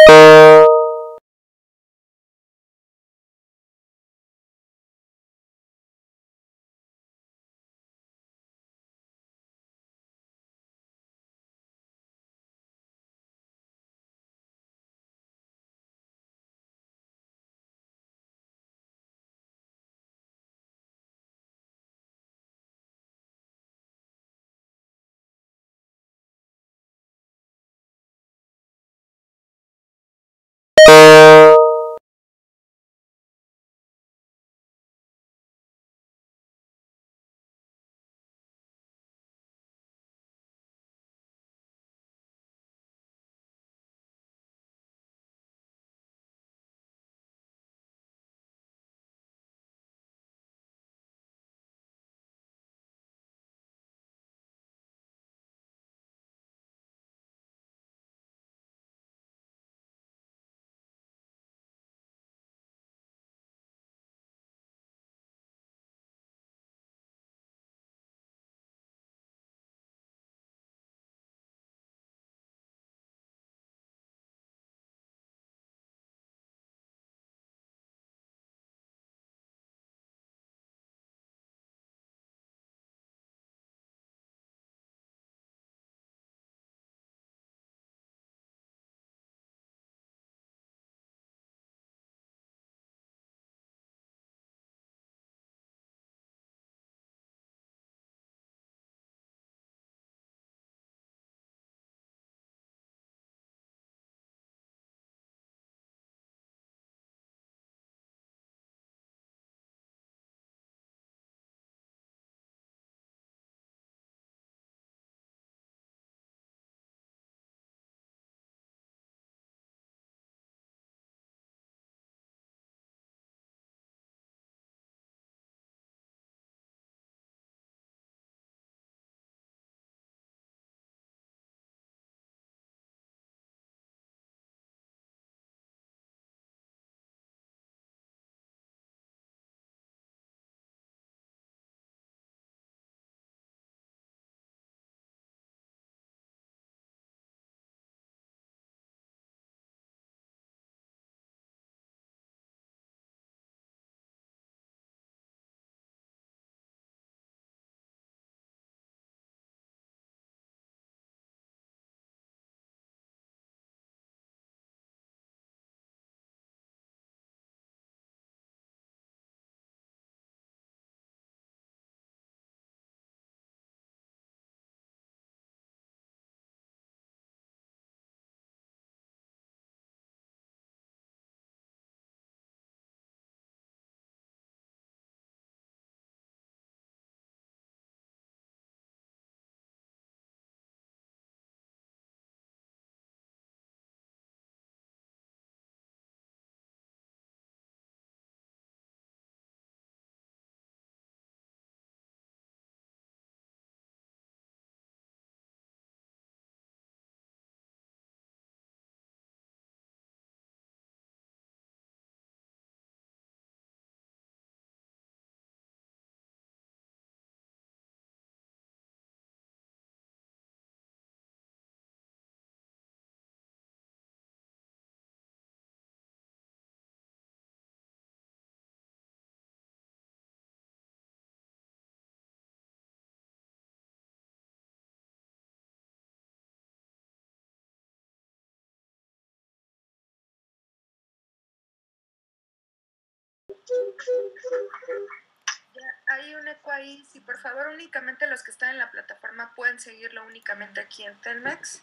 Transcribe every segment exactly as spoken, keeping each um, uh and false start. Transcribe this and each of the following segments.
Ya, hay un eco ahí. Si por favor únicamente los que están en la plataforma pueden seguirlo únicamente aquí en Telmex.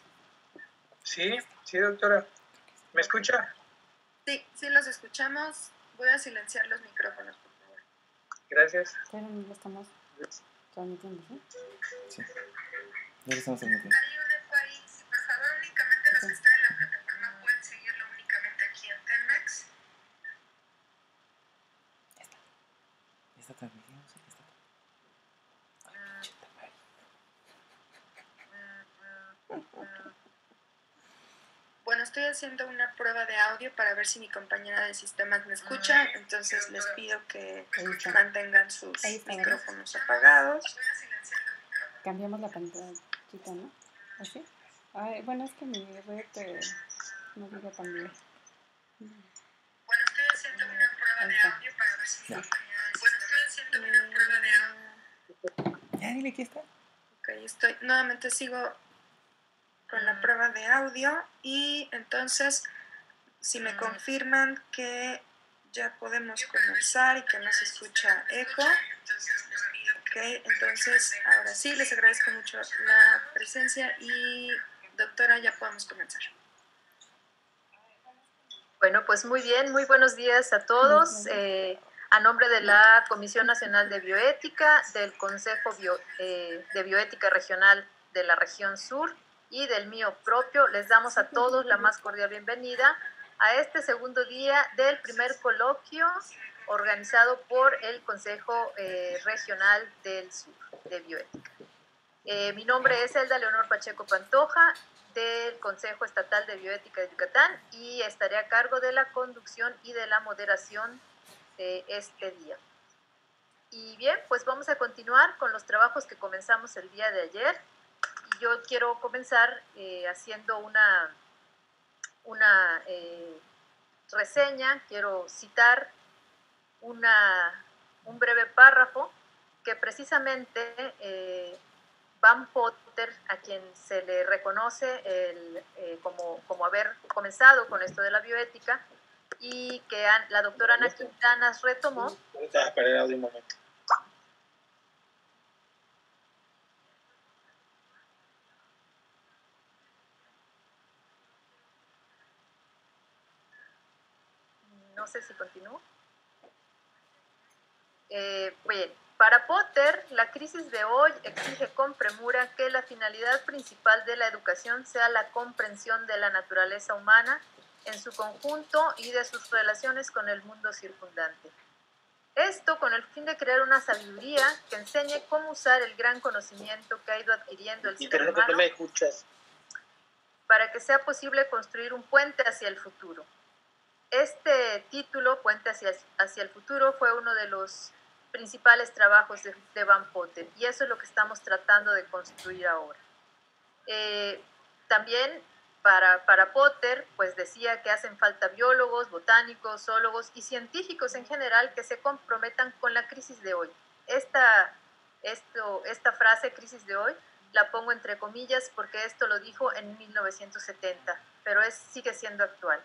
Sí, sí, doctora. ¿Me escucha? Sí, sí los escuchamos. Voy a silenciar los micrófonos, por favor. Gracias. Pero no lo estamos transmitiendo, ¿sí? Sí. Ya lo estamos transmitiendo. Hay un eco ahí. Si por favor únicamente los que están en la plataforma pueden seguirlo únicamente aquí en Telmex. Ya está. Ya está transmitiendo. Ya está. Ay, pinche tamaño. Bueno, estoy haciendo una prueba de audio para ver si mi compañera de sistemas me escucha, entonces les pido que mantengan sus micrófonos apagados. Cambiamos la pantallita, ¿no? ¿Así? Ay, bueno, es que mi red... Eh... No diga también. Bueno, estoy haciendo una prueba de audio para ver si... Bueno, estoy haciendo una prueba de audio. Ya, dile que está. Ok, estoy... Nuevamente sigo con la prueba de audio y entonces, si me confirman que ya podemos comenzar y que no se escucha eco. Ok, entonces ahora sí, les agradezco mucho la presencia y doctora, ya podemos comenzar. Bueno, pues muy bien, muy buenos días a todos. Eh, a nombre de la Comisión Nacional de Bioética, del Consejo Bio, eh, de Bioética Regional de la Región Sur y del mío propio, les damos a todos la más cordial bienvenida a este segundo día del primer coloquio organizado por el Consejo eh, Regional del Sur de Bioética. Eh, mi nombre es Elda Leonor Pacheco Pantoja, del Consejo Estatal de Bioética de Yucatán, y estaré a cargo de la conducción y de la moderación de este día. Y bien, pues vamos a continuar con los trabajos que comenzamos el día de ayer. Y yo quiero comenzar eh, haciendo una, una eh, reseña, quiero citar una, un breve párrafo que precisamente eh, Van Potter, a quien se le reconoce el, eh, como, como haber comenzado con esto de la bioética, y que an, la doctora Ana Quintanas retomó. Espera un momento. No sé si continúo. Eh, bien, para Potter, la crisis de hoy exige con premura que la finalidad principal de la educación sea la comprensión de la naturaleza humana en su conjunto y de sus relaciones con el mundo circundante. Esto con el fin de crear una sabiduría que enseñe cómo usar el gran conocimiento que ha ido adquiriendo el ser humano no me escuchas. para que sea posible construir un puente hacia el futuro. Este título, Puente hacia, hacia el futuro, fue uno de los principales trabajos de, de Van Potter, y eso es lo que estamos tratando de construir ahora. Eh, también para, para Potter, pues decía que hacen falta biólogos, botánicos, zoólogos y científicos en general que se comprometan con la crisis de hoy. Esta, esto, esta frase, crisis de hoy, la pongo entre comillas porque esto lo dijo en mil novecientos setenta, pero es, sigue siendo actual.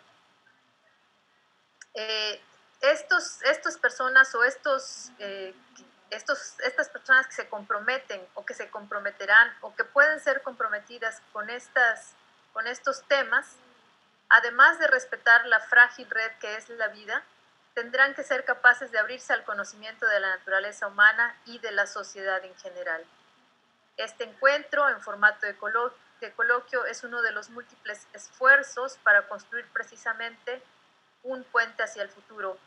Eh, estos, estas personas o estos, eh, estos, estas personas que se comprometen o que se comprometerán o que pueden ser comprometidas con, estas, con estos temas, además de respetar la frágil red que es la vida, tendrán que ser capaces de abrirse al conocimiento de la naturaleza humana y de la sociedad en general. Este encuentro en formato de, colo de coloquio es uno de los múltiples esfuerzos para construir precisamente un puente hacia el futuro,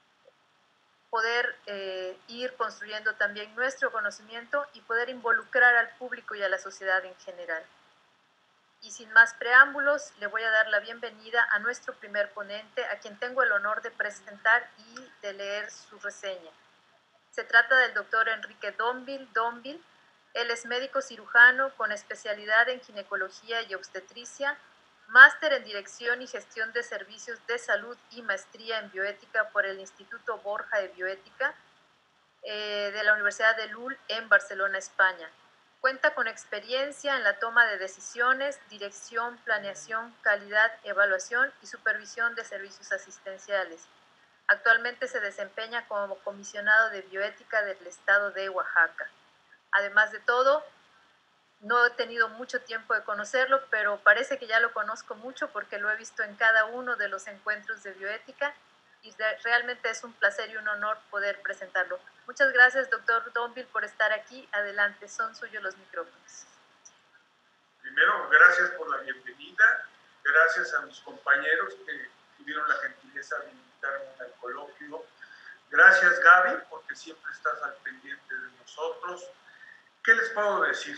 poder eh, ir construyendo también nuestro conocimiento y poder involucrar al público y a la sociedad en general. Y sin más preámbulos, le voy a dar la bienvenida a nuestro primer ponente, a quien tengo el honor de presentar y de leer su reseña. Se trata del doctor Enrique Dombil. Dombil. Él es médico cirujano con especialidad en ginecología y obstetricia, máster en Dirección y Gestión de Servicios de Salud y maestría en Bioética por el Instituto Borja de Bioética eh, de la Universidad de Lul en Barcelona, España. Cuenta con experiencia en la toma de decisiones, dirección, planeación, calidad, evaluación y supervisión de servicios asistenciales. Actualmente se desempeña como comisionado de bioética del estado de Oaxaca. Además de todo, no he tenido mucho tiempo de conocerlo, pero parece que ya lo conozco mucho porque lo he visto en cada uno de los encuentros de bioética y de, realmente es un placer y un honor poder presentarlo. Muchas gracias, doctor Dombil, por estar aquí. Adelante, son suyos los micrófonos. Primero, gracias por la bienvenida, gracias a mis compañeros que tuvieron la gentileza de invitarme al coloquio. Gracias, Gaby, porque siempre estás al pendiente de nosotros. ¿Qué les puedo decir?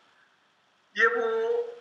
Llevo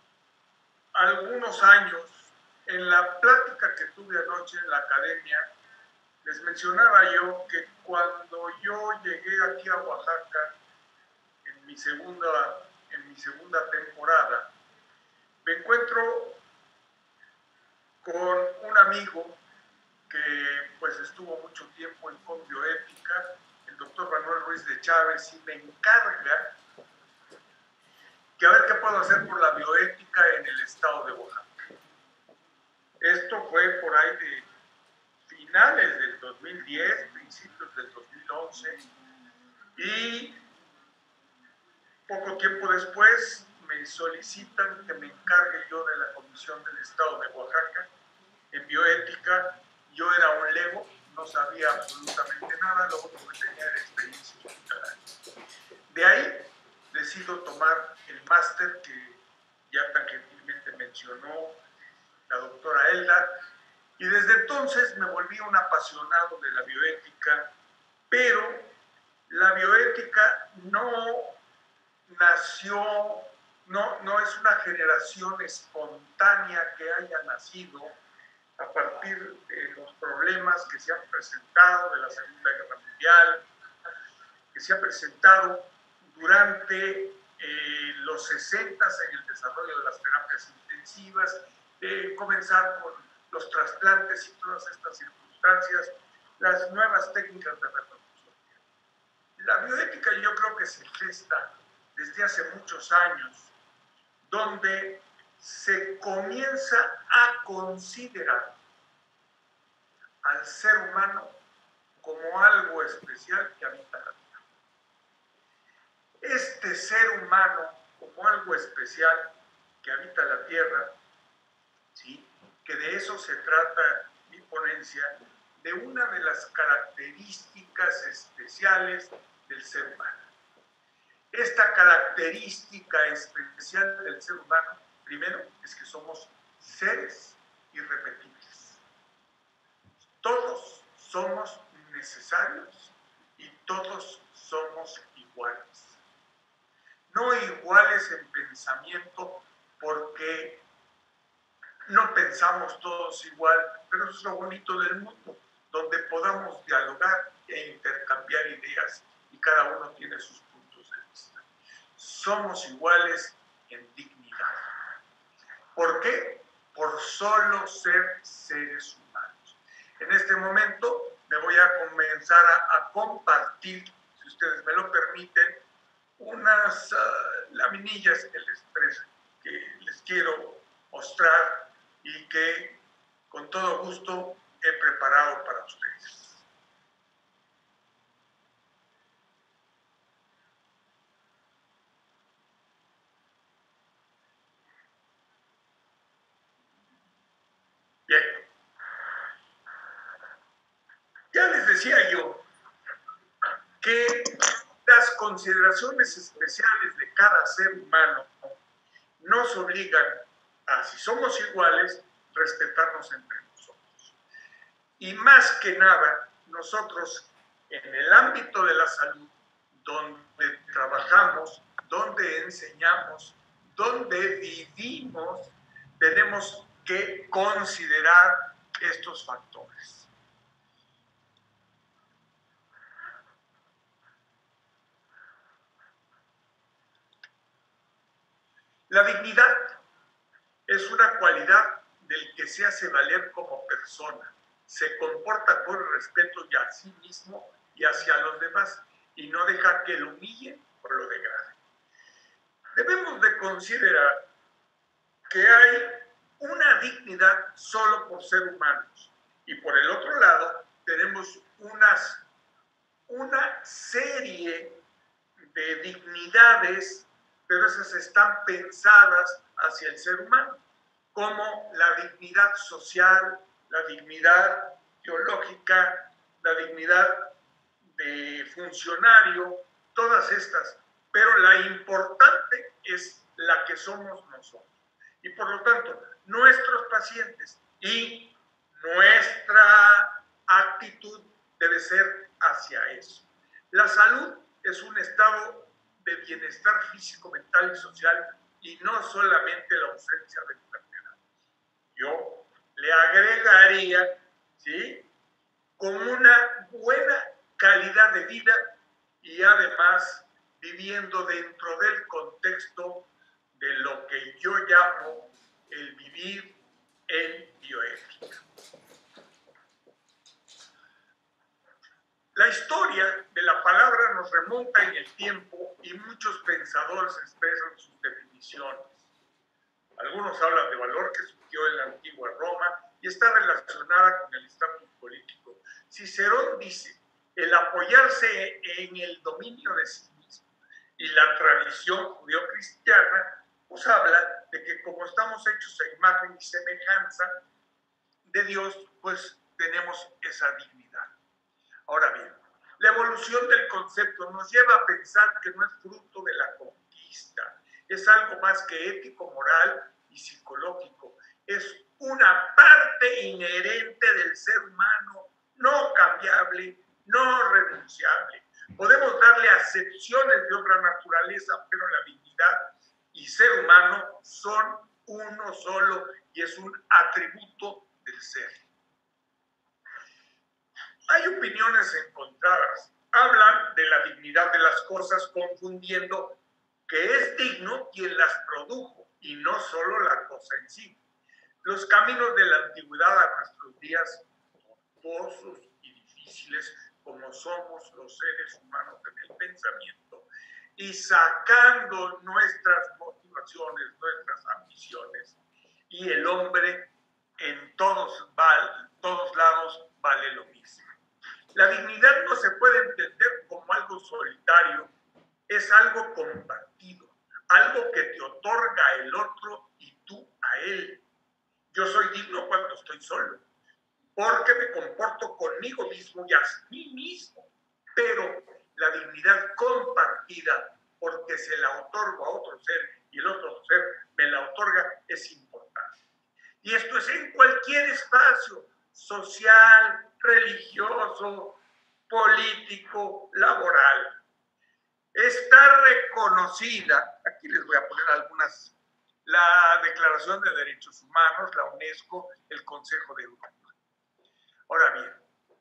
algunos años, en la plática que tuve anoche en la academia, les mencionaba yo que cuando yo llegué aquí a Oaxaca, en mi segunda, en mi segunda temporada, me encuentro con un amigo que pues estuvo mucho tiempo en Conbioética, el doctor Manuel Ruiz de Chávez, y me encarga que a ver qué puedo hacer por la bioética en el estado de Oaxaca. Esto fue por ahí de finales del dos mil diez, principios del dos mil once, y poco tiempo después me solicitan que me encargue yo de la Comisión del Estado de Oaxaca en bioética. Yo era un lego, no sabía absolutamente nada, lo único que tenía era experiencia hospitalaria. De ahí decido tomar el máster que ya tan gentilmente mencionó la doctora Elda, y desde entonces me volví un apasionado de la bioética, pero la bioética no nació, no, no es una generación espontánea que haya nacido a partir de los problemas que se han presentado de la Segunda Guerra Mundial, que se ha presentado durante eh, los sesentas en el desarrollo de las terapias intensivas, eh, comenzar con los trasplantes y todas estas circunstancias, las nuevas técnicas de reproducción. La bioética yo creo que se gesta desde hace muchos años, donde se comienza a considerar al ser humano como algo especial que habita la vida. Este ser humano como algo especial que habita la Tierra, ¿sí?, que de eso se trata mi ponencia, de una de las características especiales del ser humano. Esta característica especial del ser humano, primero, es que somos seres irrepetibles. Todos somos necesarios y todos somos iguales. No iguales en pensamiento, porque no pensamos todos igual, pero eso es lo bonito del mundo, donde podamos dialogar e intercambiar ideas y cada uno tiene sus puntos de vista. Somos iguales en dignidad. ¿Por qué? Por solo ser seres humanos. En este momento me voy a comenzar a, a compartir, si ustedes me lo permiten, unas uh, laminillas que les, que les quiero mostrar y que con todo gusto he preparado para ustedes. Bien. Ya les decía yo que las consideraciones especiales de cada ser humano nos obligan a, si somos iguales, respetarnos entre nosotros. Y más que nada, nosotros en el ámbito de la salud, donde trabajamos, donde enseñamos, donde vivimos, tenemos que considerar estos factores. La dignidad es una cualidad del que se hace valer como persona, se comporta con respeto y a sí mismo y hacia los demás, y no deja que lo humillen o lo degraden. Debemos de considerar que hay una dignidad solo por ser humanos, y por el otro lado tenemos unas, una serie de dignidades, pero esas están pensadas hacia el ser humano, como la dignidad social, la dignidad teológica, la dignidad de funcionario, todas estas, pero la importante es la que somos nosotros. Y por lo tanto, nuestros pacientes y nuestra actitud debe ser hacia eso. La salud es un estado de bienestar físico, mental y social, y no solamente la ausencia de enfermedad. Yo le agregaría, ¿sí?, con una buena calidad de vida y además viviendo dentro del contexto de lo que yo llamo el vivir en bioética. La historia de la palabra nos remonta en el tiempo y muchos pensadores expresan sus definiciones. Algunos hablan de valor que surgió en la antigua Roma y está relacionada con el estatus político. Cicerón dice, el apoyarse en el dominio de sí mismo y la tradición judeocristiana nos habla de que como estamos hechos a imagen y semejanza de Dios, pues tenemos esa dignidad. Ahora bien, la evolución del concepto nos lleva a pensar que no es fruto de la conquista, es algo más que ético, moral y psicológico. Es una parte inherente del ser humano, no cambiable, no renunciable. Podemos darle acepciones de otra naturaleza, pero la dignidad y ser humano son uno solo y es un atributo del ser. Hay opiniones encontradas. Hablan de la dignidad de las cosas confundiendo que es digno quien las produjo y no solo la cosa en sí. Los caminos de la antigüedad a nuestros días, tortuosos y difíciles como somos los seres humanos en el pensamiento, y sacando nuestras motivaciones, nuestras ambiciones, y el hombre en todos, todos lados vale lo mismo. La dignidad no se puede entender como algo solitario, es algo compartido, algo que te otorga el otro y tú a él. Yo soy digno cuando estoy solo, porque me comporto conmigo mismo y a mí mismo, pero la dignidad compartida, porque se la otorgo a otro ser y el otro ser me la otorga, es importante. Y esto es en cualquier espacio social, religioso, político, laboral. Está reconocida, aquí les voy a poner algunas, la Declaración de Derechos Humanos, la UNESCO, el Consejo de Europa. Ahora bien,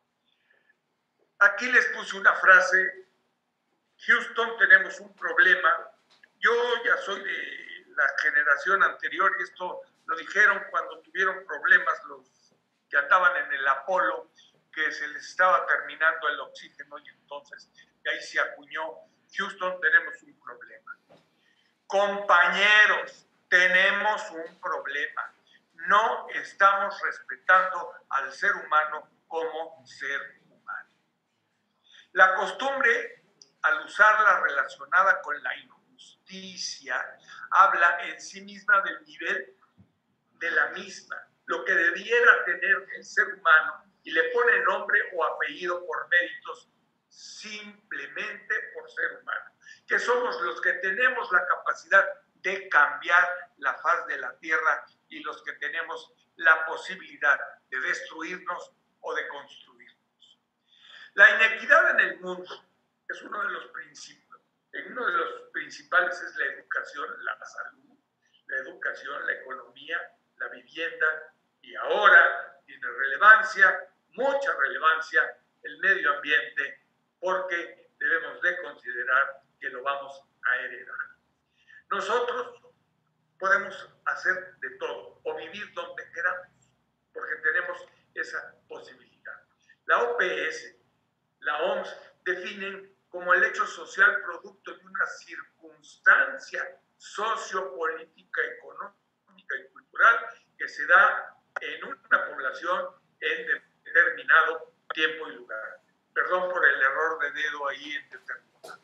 aquí les puse una frase, Houston, tenemos un problema. Yo ya soy de la generación anterior y esto lo dijeron cuando tuvieron problemas los que andaban en el Apolo, que se les estaba terminando el oxígeno y entonces de ahí se acuñó, Houston, tenemos un problema. Compañeros, tenemos un problema. No estamos respetando al ser humano como ser humano. La costumbre, al usarla relacionada con la injusticia, habla en sí misma del nivel de la misma, lo que debiera tener el ser humano, y le pone nombre o apellido por méritos simplemente por ser humano, que somos los que tenemos la capacidad de cambiar la faz de la tierra y los que tenemos la posibilidad de destruirnos o de construirnos. La inequidad en el mundo es uno de los principios, uno de los principales es la educación, la salud, la educación, la economía, la vivienda, y ahora tiene relevancia, mucha relevancia, el medio ambiente, porque debemos de considerar que lo vamos a heredar. Nosotros podemos hacer de todo o vivir donde queramos, porque tenemos esa posibilidad. La O P S, la O M S, definen como el hecho social producto de una circunstancia sociopolítica, económica y cultural que se da en una población en determinado tiempo y lugar. Perdón por el error de dedo ahí en determinado.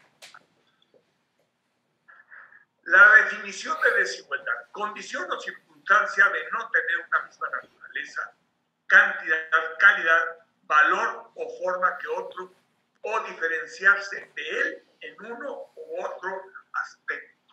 La definición de desigualdad, condición o circunstancia de no tener una misma naturaleza, cantidad, calidad, valor o forma que otro, o diferenciarse de él en uno u otro aspecto.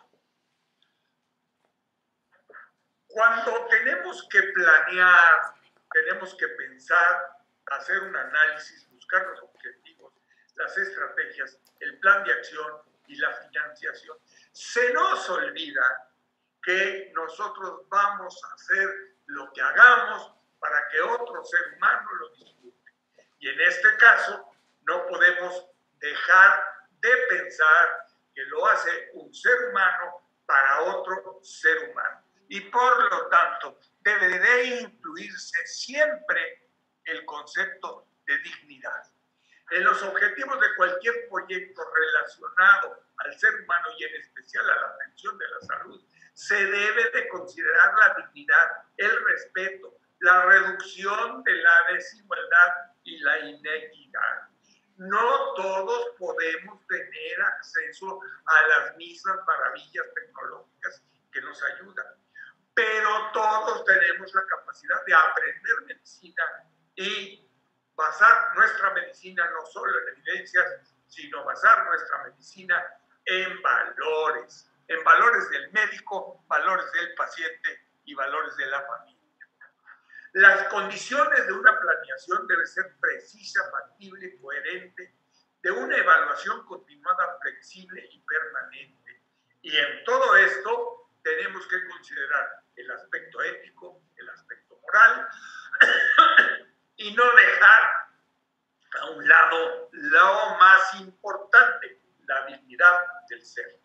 Cuando tenemos que planear, tenemos que pensar, hacer un análisis, buscar los objetivos, las estrategias, el plan de acción y la financiación, se nos olvida que nosotros vamos a hacer lo que hagamos para que otro ser humano lo disfrute. Y en este caso, no podemos dejar de pensar que lo hace un ser humano para otro ser humano. y por lo tanto debe de incluirse siempre el concepto de dignidad. En los objetivos de cualquier proyecto relacionado al ser humano y en especial a la atención de la salud, se debe de considerar la dignidad, el respeto, la reducción de la desigualdad y la inequidad. No todos podemos tener acceso a las mismas maravillas tecnológicas que nos ayudan, pero todos tenemos la capacidad de aprender medicina y basar nuestra medicina no solo en evidencias, sino basar nuestra medicina en valores, en valores del médico, valores del paciente y valores de la familia. Las condiciones de una planeación deben ser precisa, factible, coherente, de una evaluación continuada, flexible y permanente. Y en todo esto tenemos que considerar el aspecto ético, el aspecto moral, y no dejar a un lado lo más importante, la dignidad del ser.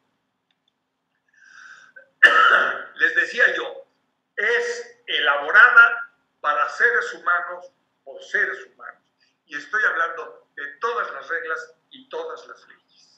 Les decía yo, es elaborada para seres humanos por seres humanos. Y estoy hablando de todas las reglas y todas las leyes.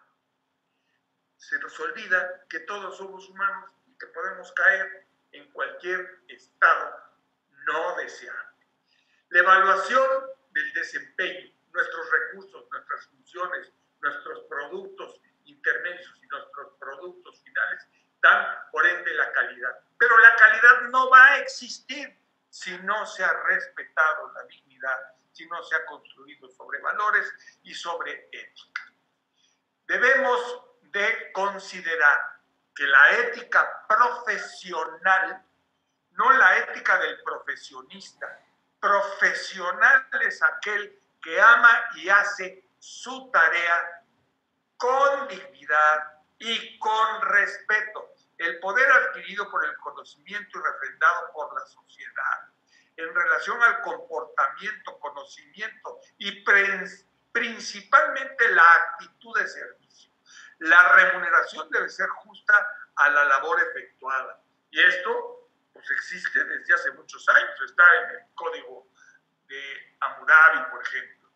Se nos olvida que todos somos humanos y que podemos caer en cualquier estado no deseado. La evaluación del desempeño, nuestros recursos, nuestras funciones, nuestros productos intermedios y nuestros productos finales dan por ende la calidad. Pero la calidad no va a existir si no se ha respetado la dignidad, si no se ha construido sobre valores y sobre ética. Debemos de considerar que la ética profesional, no la ética del profesionista, profesional es aquel que ama y hace su tarea con dignidad y con respeto. El poder adquirido por el conocimiento y refrendado por la sociedad en relación al comportamiento, conocimiento y principalmente la actitud de servicio. La remuneración debe ser justa a la labor efectuada. Y esto pues, existe desde hace muchos años, está en el Código de Hammurabi, por ejemplo.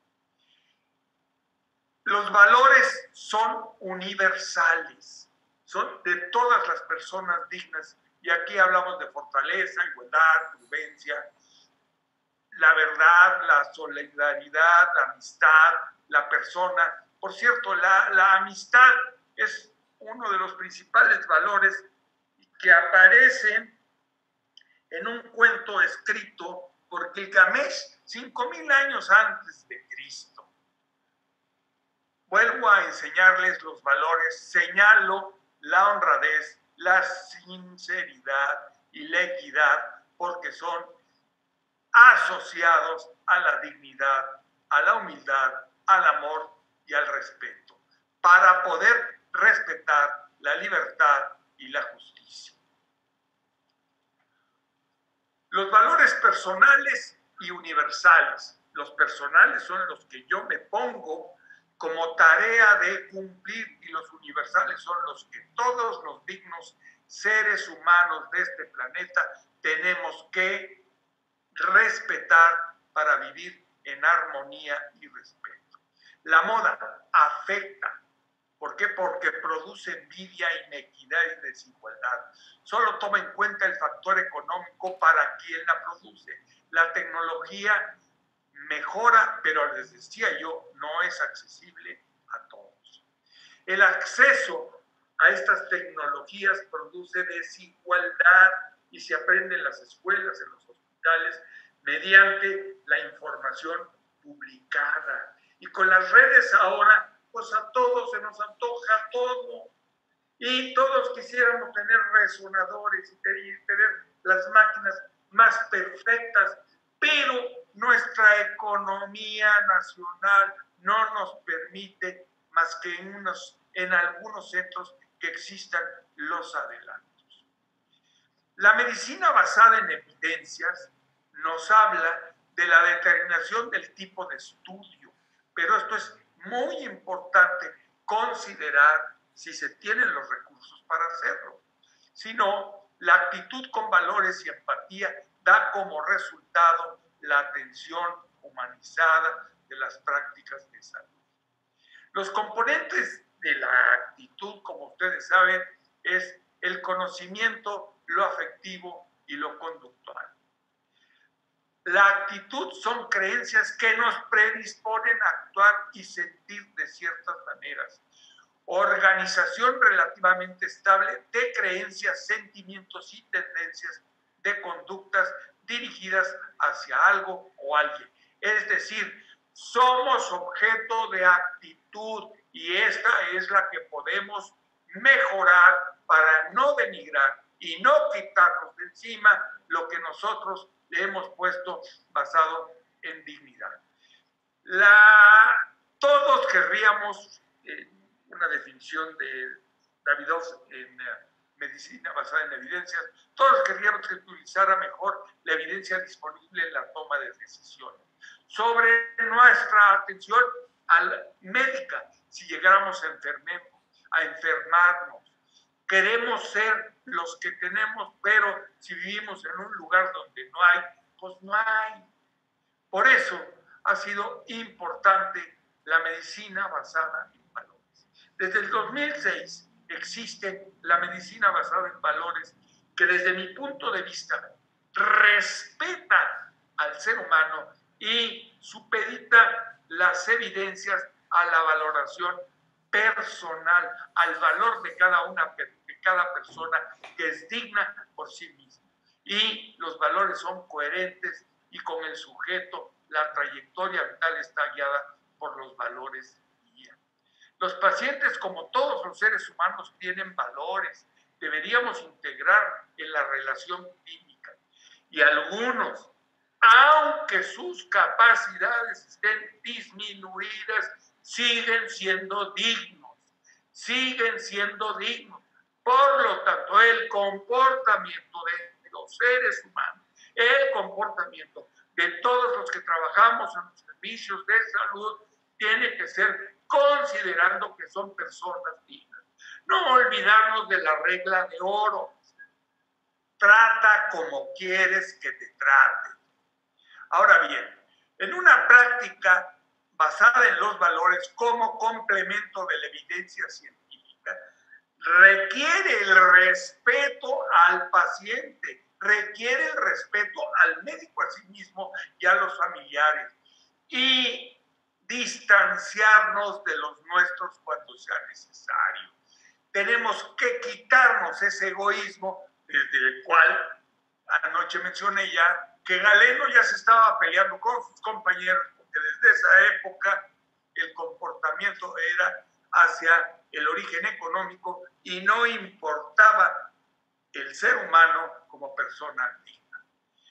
Los valores son universales. Son de todas las personas dignas, y aquí hablamos de fortaleza, igualdad, prudencia, la verdad, la solidaridad, la amistad, la persona. Por cierto, la, la amistad es uno de los principales valores que aparecen en un cuento escrito por Gilgamesh cinco mil años antes de Cristo. Vuelvo a enseñarles los valores, señalo la honradez, la sinceridad y la equidad, porque son asociados a la dignidad, a la humildad, al amor y al respeto, para poder respetar la libertad y la justicia. Los valores personales y universales. Los personales son los que yo me pongo como tarea de cumplir, y los universales son los que todos los dignos seres humanos de este planeta tenemos que respetar para vivir en armonía y respeto. La moda afecta. ¿Por qué? Porque produce envidia, inequidad y desigualdad. Solo toma en cuenta el factor económico para quien la produce. La tecnología mejora, pero les decía yo, no es accesible a todos. El acceso a estas tecnologías produce desigualdad y se aprende en las escuelas, en los hospitales, mediante la información publicada. Y con las redes ahora, pues a todos se nos antoja todo. Y todos quisiéramos tener resonadores y tener las máquinas más perfectas, pero nuestra economía nacional no nos permite más que en, unos, en algunos centros que existan los adelantos. La medicina basada en evidencias nos habla de la determinación del tipo de estudio, pero esto es muy importante considerar si se tienen los recursos para hacerlo. Si no, La actitud con valores y empatía da como resultado la atención humanizada de las prácticas de salud. Los componentes de la actitud, como ustedes saben, es el conocimiento, lo afectivo y lo conductual. La actitud son creencias que nos predisponen a actuar y sentir de ciertas maneras. Organización relativamente estable de creencias, sentimientos y tendencias de conductas dirigidas hacia algo o alguien. Es decir, somos objeto de actitud y esta es la que podemos mejorar para no denigrar y no quitarnos de encima lo que nosotros le hemos puesto basado en dignidad. La, todos querríamos eh, una definición de Davidoff en eh, medicina basada en evidencias, todos querríamos que utilizara mejor la evidencia disponible en la toma de decisiones sobre nuestra atención al médica si llegáramos a, enfermemos, a enfermarnos. Queremos ser los que tenemos, pero si vivimos en un lugar donde no hay, pues no hay. Por eso ha sido importante la medicina basada en valores. Desde el dos mil seis existe la medicina basada en valores que desde mi punto de vista respeta al ser humano y supedita las evidencias a la valoración personal, al valor de cada una de cada persona que es digna por sí misma. Y los valores son coherentes y con el sujeto, la trayectoria vital está guiada por los valores guía. Los pacientes, como todos los seres humanos, tienen valores, deberíamos integrar en la relación clínica. Y algunos, aunque sus capacidades estén disminuidas, siguen siendo dignos, siguen siendo dignos. Por lo tanto, el comportamiento de los seres humanos, el comportamiento de todos los que trabajamos en los servicios de salud, tiene que ser considerando que son personas dignas. No olvidarnos de la regla de oro. Trata como quieres que te traten. Ahora bien, en una práctica basada en los valores como complemento de la evidencia científica, requiere el respeto al paciente, requiere el respeto al médico a sí mismo y a los familiares y distanciarnos de los nuestros cuando sea necesario. Tenemos que quitarnos ese egoísmo desde el cual anoche mencioné ya que Galeno ya se estaba peleando con sus compañeros porque desde esa época el comportamiento era hacia el origen económico y no importaba el ser humano como persona digna.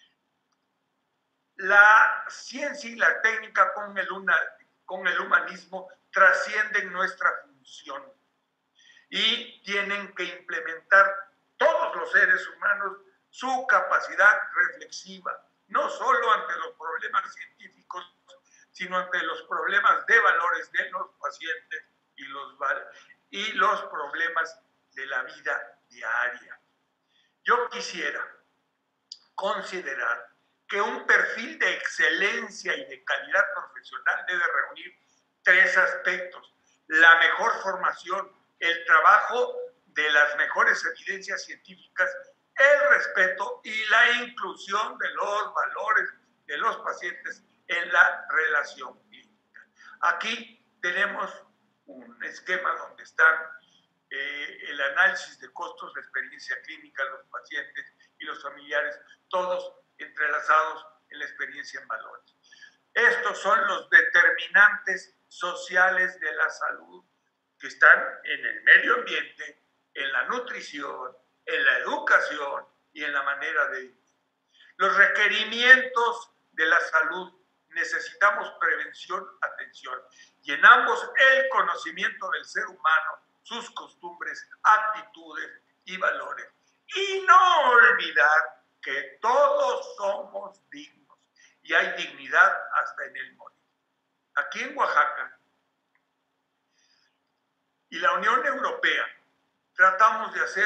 La ciencia y la técnica con el, una, con el humanismo trascienden nuestra función y tienen que implementar todos los seres humanos su capacidad reflexiva, no solo ante los problemas científicos, sino ante los problemas de valores de los pacientes y los, y los problemas de la vida diaria. Yo quisiera considerar que un perfil de excelencia y de calidad profesional debe reunir tres aspectos: la mejor formación, el trabajo de las mejores evidencias científicas, el respeto y la inclusión de los valores de los pacientes en la relación clínica. Aquí tenemos un esquema donde están eh, el análisis de costos de experiencia clínica de los pacientes y los familiares, todos entrelazados en la experiencia en valores. Estos son los determinantes sociales de la salud que están en el medio ambiente, en la nutrición, en la educación y en la manera de vivir. Los requerimientos de la salud: necesitamos prevención, atención, y en ambos el conocimiento del ser humano, sus costumbres, actitudes y valores. Y no olvidar que todos somos dignos y hay dignidad hasta en el morir. Aquí en Oaxaca y la Unión Europea tratamos de hacer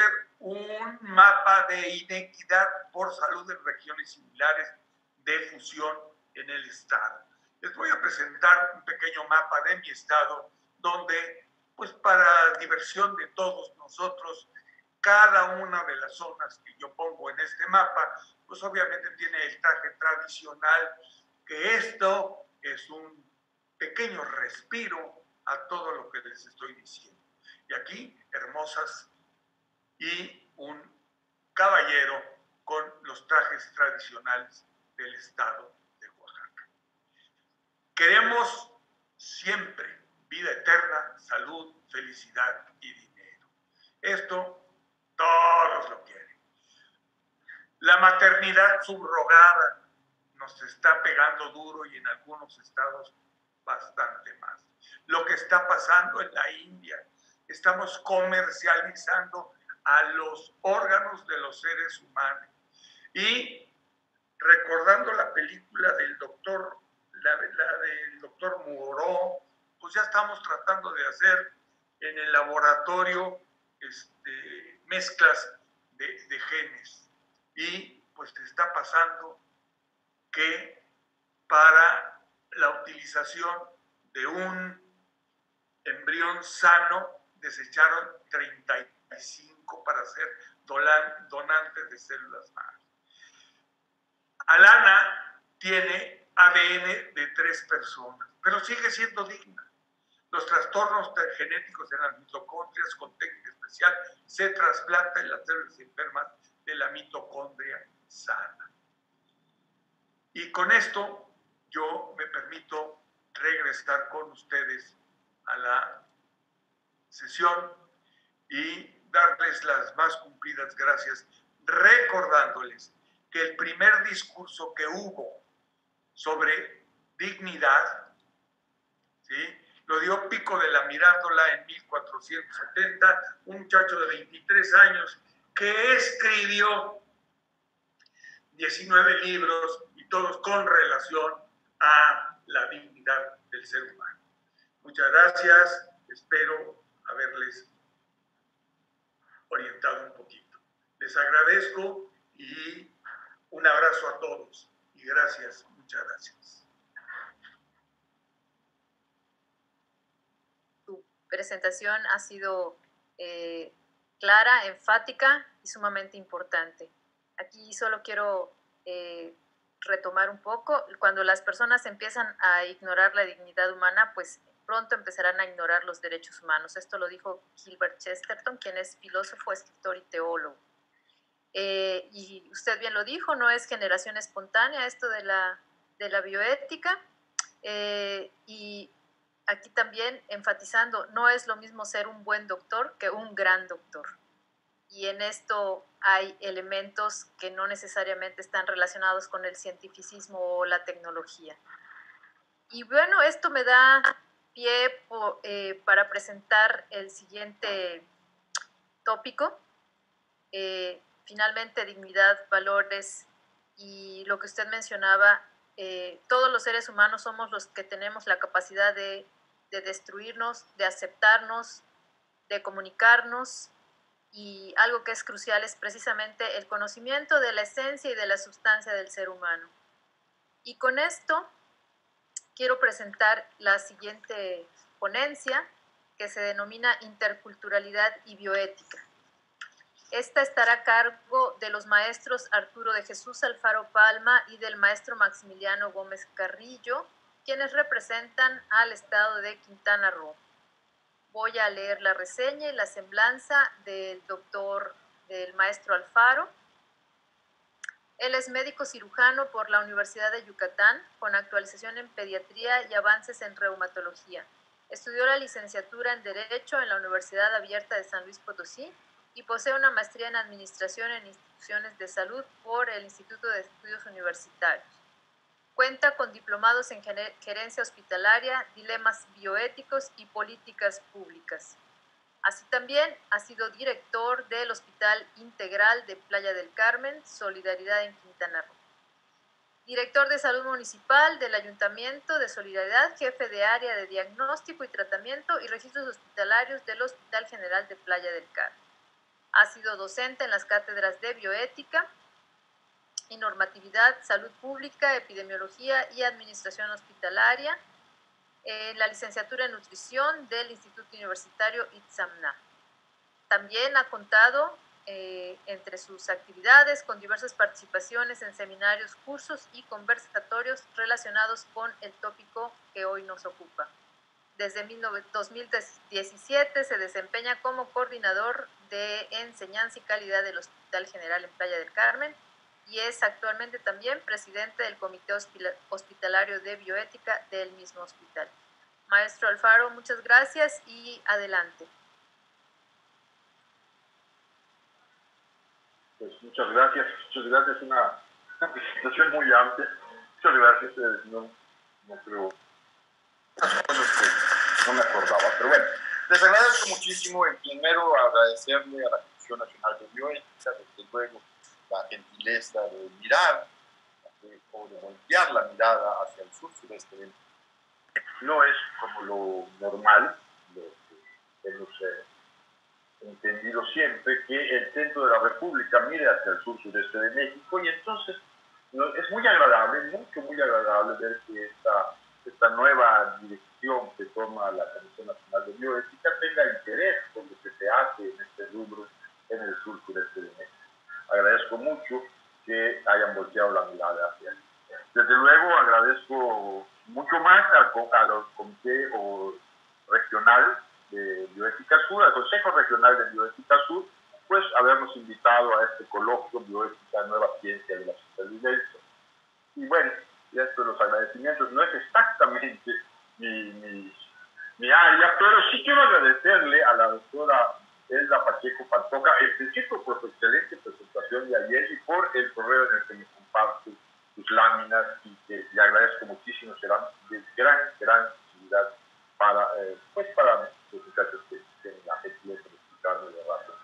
un mapa de inequidad por salud en regiones similares de fusión en el estado. Les voy a presentar un pequeño mapa de mi estado donde, pues para diversión de todos nosotros, cada una de las zonas que yo pongo en este mapa, pues obviamente tiene el traje tradicional, que esto es un pequeño respiro a todo lo que les estoy diciendo. Y aquí, hermosas y un caballero con los trajes tradicionales del estado de Oaxaca. Queremos siempre vida eterna, salud, felicidad y dinero. Esto todos lo quieren. La maternidad subrogada nos está pegando duro y en algunos estados bastante más. Lo que está pasando en la India, estamos comercializando a los órganos de los seres humanos. Y recordando la película del doctor, la, la del doctor Moreau, pues ya estamos tratando de hacer en el laboratorio este, mezclas de, de genes. Y pues está pasando que para la utilización de un embrión sano desecharon treinta y cinco para ser donantes de células madre. Alana tiene A D N de tres personas, pero sigue siendo digna. Los trastornos genéticos en las mitocondrias con técnica especial se trasplantan en las células enfermas de la mitocondria sana. Y con esto yo me permito regresar con ustedes a la sesión y darles las más cumplidas gracias, recordándoles que el primer discurso que hubo sobre dignidad, ¿sí?, lo dio Pico de la Mirandola en mil cuatrocientos setenta, un muchacho de veintitrés años que escribió diecinueve libros y todos con relación a la dignidad del ser humano. Muchas gracias, espero haberles orientado un poquito. Les agradezco y un abrazo a todos y gracias, muchas gracias. Tu presentación ha sido eh, clara, enfática y sumamente importante. Aquí solo quiero eh, retomar un poco. Cuando las personas empiezan a ignorar la dignidad humana, pues pronto empezarán a ignorar los derechos humanos. Esto lo dijo Gilbert Chesterton, quien es filósofo, escritor y teólogo. Eh, y usted bien lo dijo, no es generación espontánea esto de la, de la bioética. Eh, y aquí también enfatizando, no es lo mismo ser un buen doctor que un gran doctor. Y en esto hay elementos que no necesariamente están relacionados con el cientificismo o la tecnología. Y bueno, esto me da pie por, eh, para presentar el siguiente tópico. Eh, finalmente, dignidad, valores y lo que usted mencionaba, eh, todos los seres humanos somos los que tenemos la capacidad de, de destruirnos, de aceptarnos, de comunicarnos, y algo que es crucial es precisamente el conocimiento de la esencia y de la sustancia del ser humano. Y con esto quiero presentar la siguiente ponencia, que se denomina Interculturalidad y Bioética. Esta estará a cargo de los maestros Arturo de Jesús Alfaro Palma y del maestro Maximiliano Gómez Carrillo, quienes representan al estado de Quintana Roo. Voy a leer la reseña y la semblanza del doctor, del maestro Alfaro. Él es médico cirujano por la Universidad de Yucatán, con actualización en pediatría y avances en reumatología. Estudió la licenciatura en Derecho en la Universidad Abierta de San Luis Potosí y posee una maestría en Administración en Instituciones de Salud por el Instituto de Estudios Universitarios. Cuenta con diplomados en gerencia hospitalaria, dilemas bioéticos y políticas públicas. Así también ha sido director del Hospital Integral de Playa del Carmen, Solidaridad en Quintana Roo. Director de Salud Municipal del Ayuntamiento de Solidaridad, jefe de área de diagnóstico y tratamiento y registros hospitalarios del Hospital General de Playa del Carmen. Ha sido docente en las cátedras de bioética y normatividad, salud pública, epidemiología y administración hospitalaria, en la licenciatura en nutrición del Instituto Universitario Itzamna. También ha contado eh, entre sus actividades con diversas participaciones en seminarios, cursos y conversatorios relacionados con el tópico que hoy nos ocupa. Desde dos mil diecisiete se desempeña como coordinador de enseñanza y calidad del Hospital General en Playa del Carmen y es actualmente también presidente del Comité Hospitalario de Bioética del mismo hospital. Maestro Alfaro, muchas gracias y adelante. Pues muchas gracias, muchas gracias, una, una presentación muy amplia. Muchas gracias, eh, no, no creo, unas cosas que no me acordaba, pero bueno, les agradezco muchísimo. En primero, agradecerle a la Comisión Nacional de Bioética, desde luego, la gentileza de mirar de, o de voltear la mirada hacia el sur sureste del país. No es como lo normal, lo que hemos eh, entendido siempre, que el centro de la República mire hacia el sur sureste de México, y entonces no, es muy agradable, mucho, muy agradable ver que esta, esta nueva dirección que toma la Comisión Nacional de Bioética tenga interés por lo que se hace en este rubro en el sur sureste de México. Agradezco mucho que hayan volteado la mirada hacia allí. Desde luego agradezco mucho más al, al Comité o regional de Bioética Sur, al Consejo Regional de Bioética Sur, pues habernos invitado a este coloquio Bioética, Nueva Ciencia de la Supervivencia. Y bueno, y esto de los agradecimientos no es exactamente mi, mi, mi área, pero sí quiero agradecerle a la doctora Elda Pacheco Pantoja, en principio por su excelente presentación de ayer y por el correo en el que me comparte sus láminas, y que le agradezco muchísimo, serán de gran, gran utilidad para, eh, pues para los muchachos que tienen la gentileza de explicarme de rato.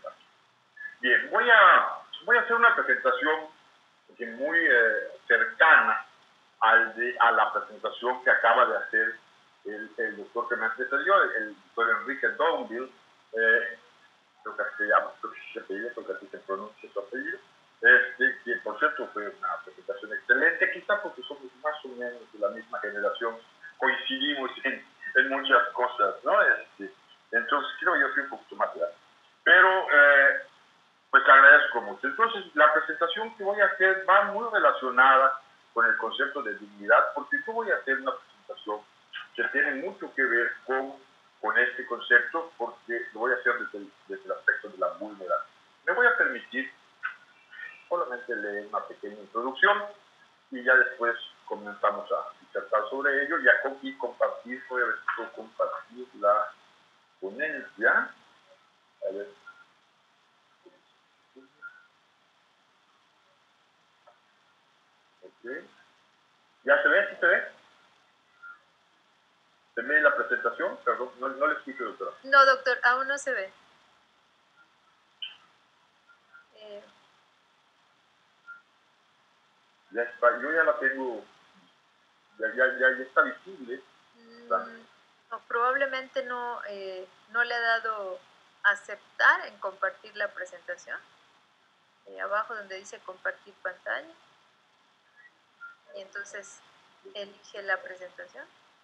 Bien, voy a, voy a hacer una presentación muy eh, cercana al de, a la presentación que acaba de hacer el, el doctor que me antecedió, el, el doctor Enrique Donville, eh, creo que se llama, creo que se apellida, porque así se pronuncia su apellido, este, que por cierto fue una presentación excelente, quizá porque somos más o menos de la misma generación, coincidimos en, en muchas cosas, ¿no? Este, entonces creo yo soy un poquito más grande. Pero, eh, pues agradezco mucho. Entonces, la presentación que voy a hacer va muy relacionada con el concepto de dignidad, porque yo voy a hacer una presentación que tiene mucho que ver con, con este concepto, porque lo voy a hacer desde el, desde el aspecto de la vulnerabilidad. Me voy a permitir solamente leer una pequeña introducción y ya después comenzamos a disertar sobre ello y, a, y compartir, voy a ver si puedo compartir la ponencia. A ver. Okay. ¿Ya se ve? ¿Sí se ve? ¿Se ve la presentación? Perdón, no, no le escucho, doctora. No, doctor, aún no se ve. Eh... Ya está, yo ya la tengo, ya, ya, ya, ya está visible. Mm, no, probablemente no, eh, no le ha dado aceptar en compartir la presentación. Eh, abajo donde dice compartir pantalla. Y entonces elige la presentación.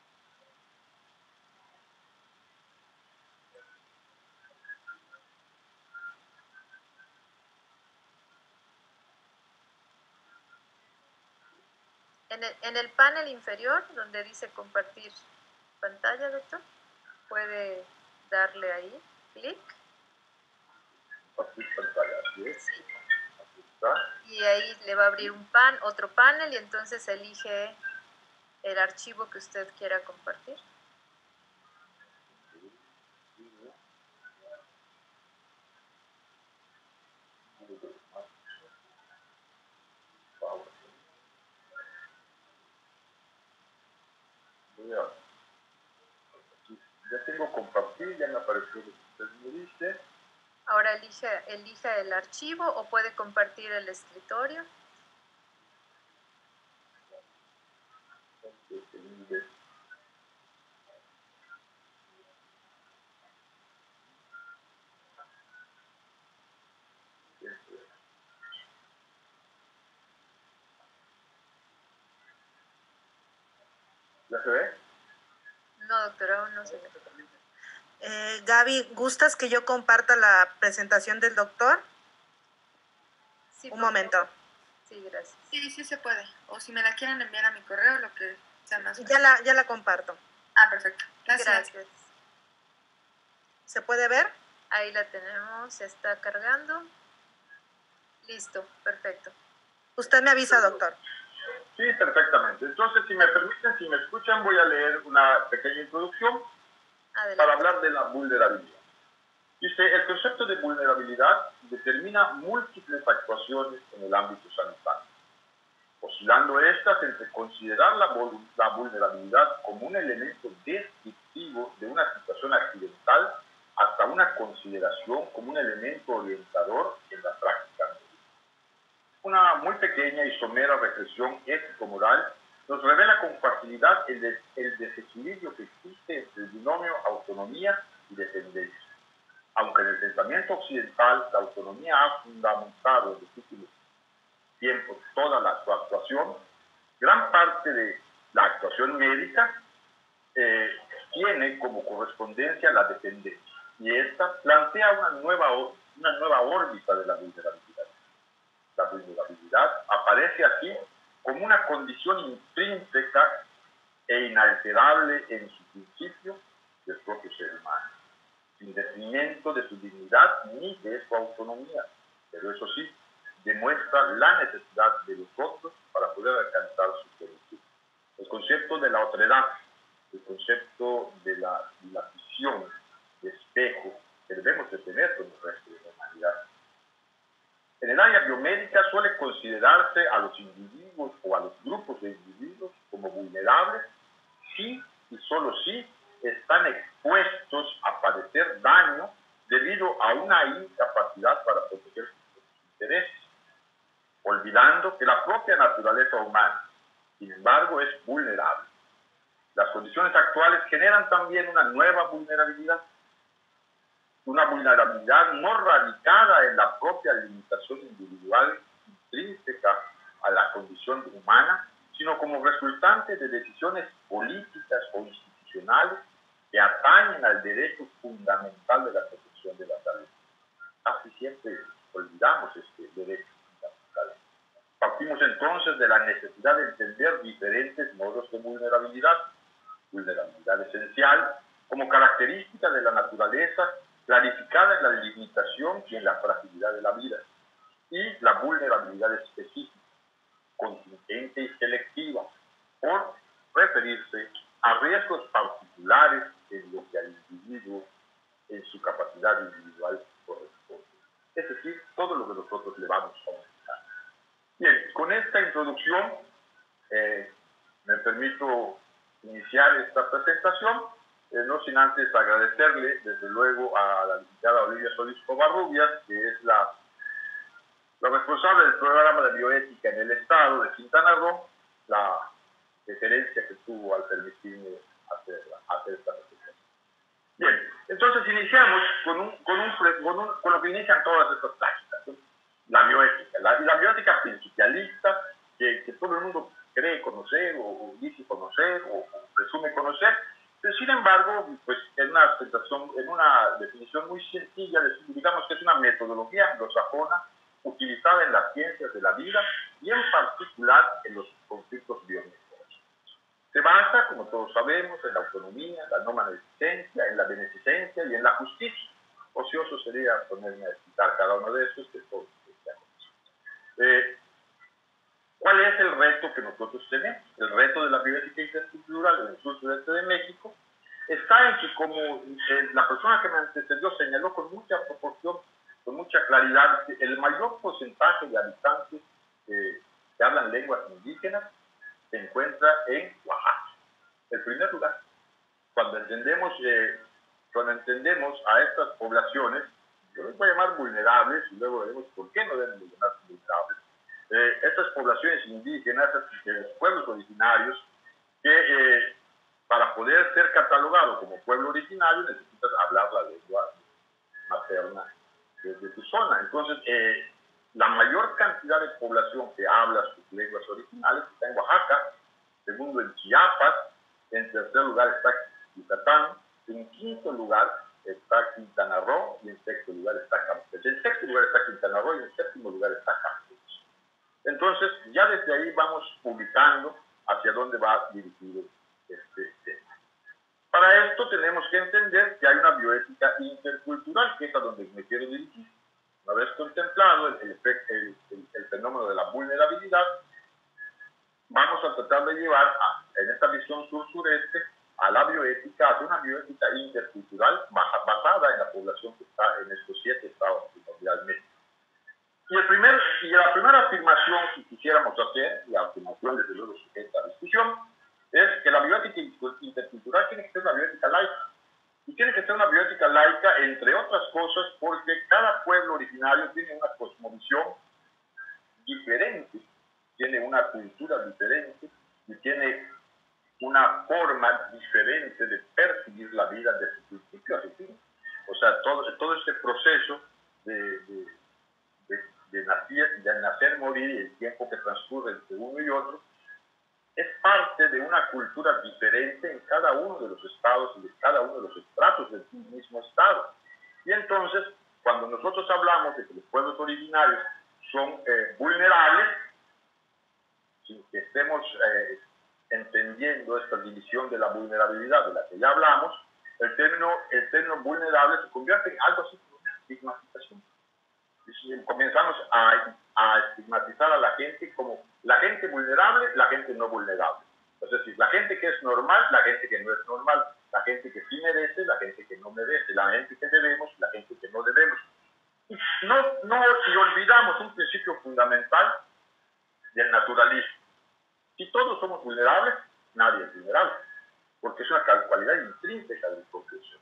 En el, en el panel inferior, donde dice compartir pantalla, doctor, puede darle ahí, clic. Compartir pantalla, ¿sí? Sí. Aquí está. Y ahí le va a abrir un pan, otro panel, y entonces elige el archivo que usted quiera compartir. Ya tengo compartir, ya me apareció lo que usted me dice. Ahora elige, elija el archivo o puede compartir el escritorio. ¿Ya se ve? No, doctora, aún no se ve. Eh, Gaby, ¿gustas que yo comparta la presentación del doctor? Sí, Un por momento. favor. Sí, gracias. Sí, sí se puede. O si me la quieren enviar a mi correo, lo que sea más fácil. Ya la, ya la comparto. Ah, perfecto. Gracias. Gracias. ¿Se puede ver? Ahí la tenemos, se está cargando. Listo, perfecto. Usted me avisa, doctor. Sí, perfectamente. Entonces, si me permiten, si me escuchan, voy a leer una pequeña introducción Adelante. para hablar de la vulnerabilidad. Dice, el concepto de vulnerabilidad determina múltiples actuaciones en el ámbito sanitario, oscilando estas entre considerar la, la vulnerabilidad como un elemento descriptivo de una situación accidental hasta una consideración como un elemento orientador en la práctica. Una muy pequeña y somera reflexión ético-moral nos revela con facilidad el, de, el desequilibrio que existe entre el binomio autonomía y dependencia. Aunque en el pensamiento occidental la autonomía ha fundamentado en los últimos tiempos toda la, su actuación, gran parte de la actuación médica eh, tiene como correspondencia la dependencia, y esta plantea una nueva, una nueva órbita de la vulnerabilidad. La vulnerabilidad aparece así como una condición intrínseca e inalterable en su principio del propio ser humano, sin detrimento de su dignidad ni de su autonomía, pero eso sí, demuestra la necesidad de los otros para poder alcanzar su plenitud. El concepto de la otredad, el concepto de la, la visión de espejo que debemos de tener con el resto de la humanidad. En el área biomédica suele considerarse a los individuos o a los grupos de individuos como vulnerables si y solo si están expuestos a padecer daño debido a una incapacidad para proteger sus intereses, olvidando que la propia naturaleza humana, sin embargo, es vulnerable. Las condiciones actuales generan también una nueva vulnerabilidad, una vulnerabilidad no radicada en la propia limitación individual intrínseca a la condición humana, sino como resultante de decisiones políticas o institucionales que atañen al derecho fundamental de la protección de la salud. Casi siempre olvidamos este derecho fundamental. Partimos entonces de la necesidad de entender diferentes modos de vulnerabilidad. Vulnerabilidad esencial como característica de la naturaleza clarificada en la limitación y en la fragilidad de la vida, y la vulnerabilidad específica, contingente y selectiva, por referirse a riesgos particulares en lo que al individuo, en su capacidad individual, corresponde. Es decir, todo lo que nosotros le vamos a aumentar. Bien, con esta introducción eh, me permito iniciar esta presentación. Eh, no sin antes agradecerle, desde luego, a la diputada Olivia Solís Covarrubias, que es la, la responsable del programa de bioética en el estado de Quintana Roo, la deferencia que tuvo al permitirme hacerla, hacer esta presentación. Bien, entonces iniciamos con, un, con, un, con, un, con lo que inician todas estas prácticas, ¿no? La bioética, la, la bioética principialista, que, que todo el mundo cree conocer, o, o dice conocer, o, o presume conocer. Sin embargo, pues en una, en una definición muy sencilla, digamos que es una metodología anglosajona utilizada en las ciencias de la vida y en particular en los conflictos biomédicos. Se basa, como todos sabemos, en la autonomía, la no maleficencia, en la beneficencia y en la justicia. Ocioso sería ponerme a citar cada uno de estos, que todos ya eh, ¿Cuál es el reto que nosotros tenemos? El reto de la bioética intercultural en el sur sureste de México está en que, como eh, la persona que me antecedió señaló con mucha proporción, con mucha claridad, el mayor porcentaje de habitantes eh, que hablan lenguas indígenas se encuentra en Oaxaca. En primer lugar, cuando entendemos, eh, cuando entendemos a estas poblaciones, yo les voy a llamar vulnerables, y luego veremos por qué no deben de llamarse vulnerables. Eh, estas poblaciones indígenas, los pueblos originarios, que eh, para poder ser catalogado como pueblo originario necesitas hablar la lengua materna de, de tu zona. Entonces, eh, la mayor cantidad de población que habla sus lenguas originales está en Oaxaca, segundo en Chiapas, en tercer lugar está Yucatán, en quinto lugar está Quintana Roo y en sexto lugar está Campeche. En sexto lugar está Quintana Roo y en séptimo lugar está Campeche. Entonces, ya desde ahí vamos ubicando hacia dónde va dirigido este tema. Para esto tenemos que entender que hay una bioética intercultural, que es a donde me quiero dirigir. Una vez contemplado el, el, el, el, el fenómeno de la vulnerabilidad, vamos a tratar de llevar a, en esta visión sur-sureste a la bioética, hacia una bioética intercultural basada en la población que está en estos siete estados primordialmente. Y, el primer, y la primera afirmación que quisiéramos hacer, y la afirmación desde luego sujeta a discusión, es que la bioética intercultural tiene que ser una bioética laica. Y tiene que ser una bioética laica, entre otras cosas, porque cada pueblo originario tiene una cosmovisión diferente, tiene una cultura diferente y tiene una forma diferente de percibir la vida desde principio a fin. O sea, todo, todo este proceso de, de, de, de, nacer, de nacer, morir y el tiempo que transcurre entre uno y otro, es parte de una cultura diferente en cada uno de los estados y de cada uno de los estratos del mismo estado. Y entonces, cuando nosotros hablamos de que los pueblos originarios son eh, vulnerables, sin que estemos eh, entendiendo esta división de la vulnerabilidad de la que ya hablamos, el término, el término vulnerable se convierte en algo así como una estigmatización. Y comenzamos a, a estigmatizar a la gente como la gente vulnerable, la gente no vulnerable. Es decir, la gente que es normal, la gente que no es normal, la gente que sí merece, la gente que no merece, la gente que debemos, la gente que no debemos. Y no, no si olvidamos un principio fundamental del naturalismo. Si todos somos vulnerables, nadie es vulnerable, porque es una cualidad intrínseca del propio ser.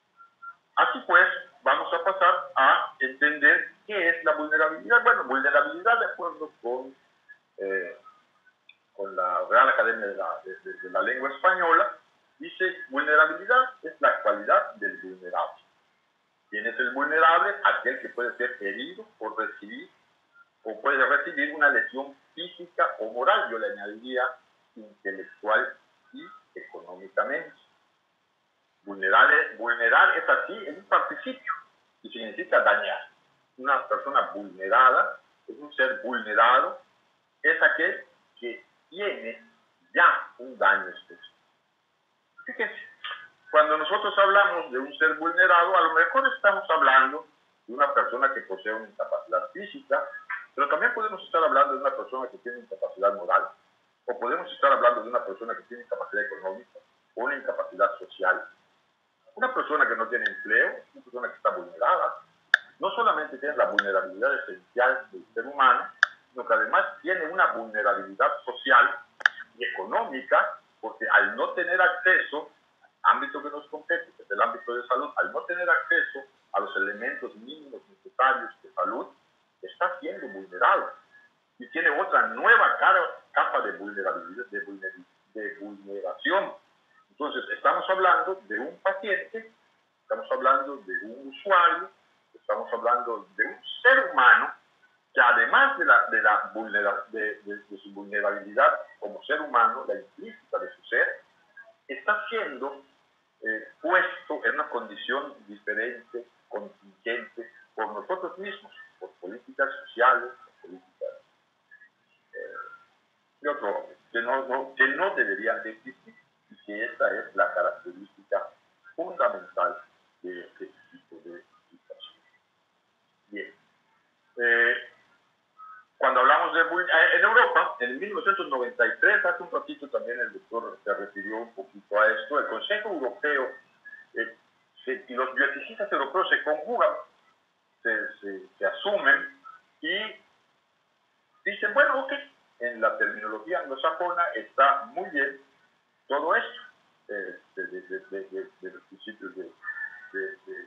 Así pues, vamos a pasar a entender qué es la vulnerabilidad. Bueno, vulnerabilidad, de acuerdo con, eh, con la Real Academia de la, de, de, de la Lengua Española, dice: vulnerabilidad es la cualidad del vulnerable. ¿Quién es el vulnerable? Aquel que puede ser herido o recibir, o puede recibir una lesión física o moral, yo le añadiría intelectual y económicamente. Vulnerar, vulnerar es así, es un participio y significa dañar. Una persona vulnerada es un ser vulnerado, es aquel que tiene ya un daño específico. Fíjense, cuando nosotros hablamos de un ser vulnerado, a lo mejor estamos hablando de una persona que posee una incapacidad física, pero también podemos estar hablando de una persona que tiene incapacidad moral, o podemos estar hablando de una persona que tiene incapacidad económica, o una incapacidad social. Una persona que no tiene empleo, una persona que está vulnerada, no solamente tiene la vulnerabilidad esencial del ser humano, sino que además tiene una vulnerabilidad social y económica, porque al no tener acceso al ámbito que nos compete, que es el ámbito de salud, al no tener acceso a los elementos mínimos necesarios de salud, está siendo vulnerado. Y tiene otra nueva capa de vulnerabilidad, de, vulner, de vulneración. Entonces, estamos hablando de un paciente, estamos hablando de un usuario, estamos hablando de un ser humano que además de, la, de, la vulnera, de, de, de su vulnerabilidad como ser humano, la implícita de su ser, está siendo eh, puesto en una condición diferente, contingente, por nosotros mismos, por políticas sociales, por políticas eh, de otro orden, que no, no, que no deberían de existir. Y que esta es la característica fundamental de este tipo de situación. Bien. Eh, cuando hablamos de... En Europa, en mil novecientos noventa y tres, hace un ratito también el doctor se refirió un poquito a esto, el Consejo Europeo eh, se, y los bioeticistas europeos se conjugan, se, se, se asumen y dicen, bueno, ok, en la terminología anglosajona está muy bien todo esto, eh, de, de, de, de, de, de los principios de, de, de,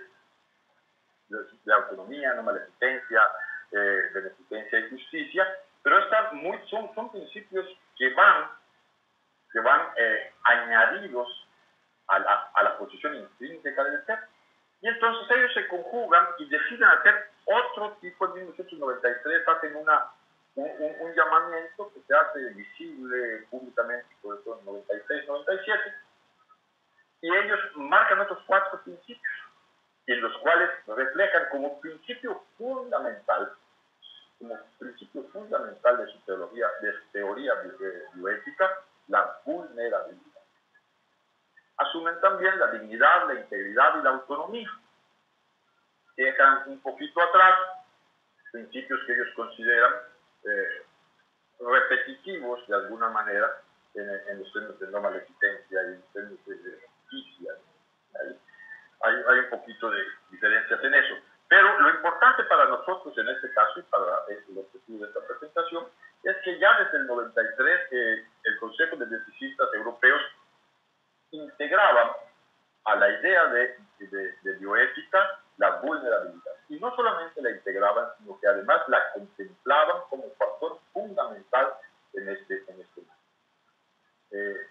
de, de autonomía, no maleficencia, eh, beneficencia y justicia, pero está muy, son, son principios que van, que van eh, añadidos a la, a la posición intrínseca del ser. Y entonces ellos se conjugan y deciden hacer otro tipo. En mil novecientos noventa y tres hacen una, un, un, un llamamiento que se hace visible públicamente, por eso en noventa y seis, noventa y siete, y ellos marcan otros cuatro principios, en los cuales reflejan como principio fundamental, como principio fundamental de su teoría, de su teoría bioética, la vulnerabilidad. Asumen también la dignidad, la integridad y la autonomía. Dejan un poquito atrás principios que ellos consideran eh, repetitivos de alguna manera en, en los términos de no maleficencia y en términos de justicia. Hay, hay, hay un poquito de diferencias en eso. Pero lo importante para nosotros en este caso y para el objetivo de esta presentación es que ya desde el noventa y tres eh, el Consejo de Bioeticistas Europeos integraban a la idea de, de, de bioética la vulnerabilidad. Y no solamente la integraban, sino que además la contemplaban como factor fundamental en este en este marco. Eh,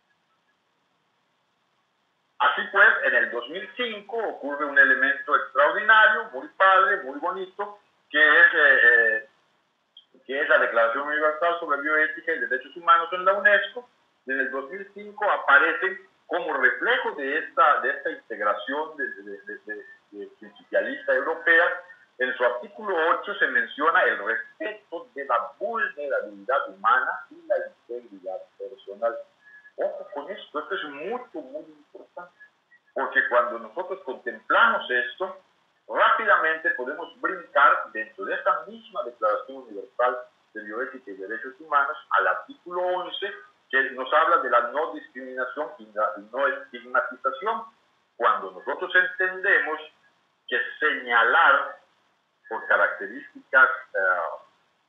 así pues, en el dos mil cinco ocurre un elemento extraordinario, muy padre, muy bonito, que es, eh, eh, que es la Declaración Universal sobre Bioética y Derechos Humanos en la UNESCO. Y en el dos mil cinco aparecen como reflejo de esta, de esta integración de, de, de, de, de principialista europea. En su artículo ocho se menciona el respeto de la vulnerabilidad humana y la integridad personal. Ojo con esto, esto es mucho, muy importante, porque cuando nosotros contemplamos esto, rápidamente podemos brincar dentro de esta misma Declaración Universal de Bioética y Derechos Humanos al artículo once, que nos habla de la no discriminación y la no estigmatización. Cuando nosotros entendemos que señalar por características eh,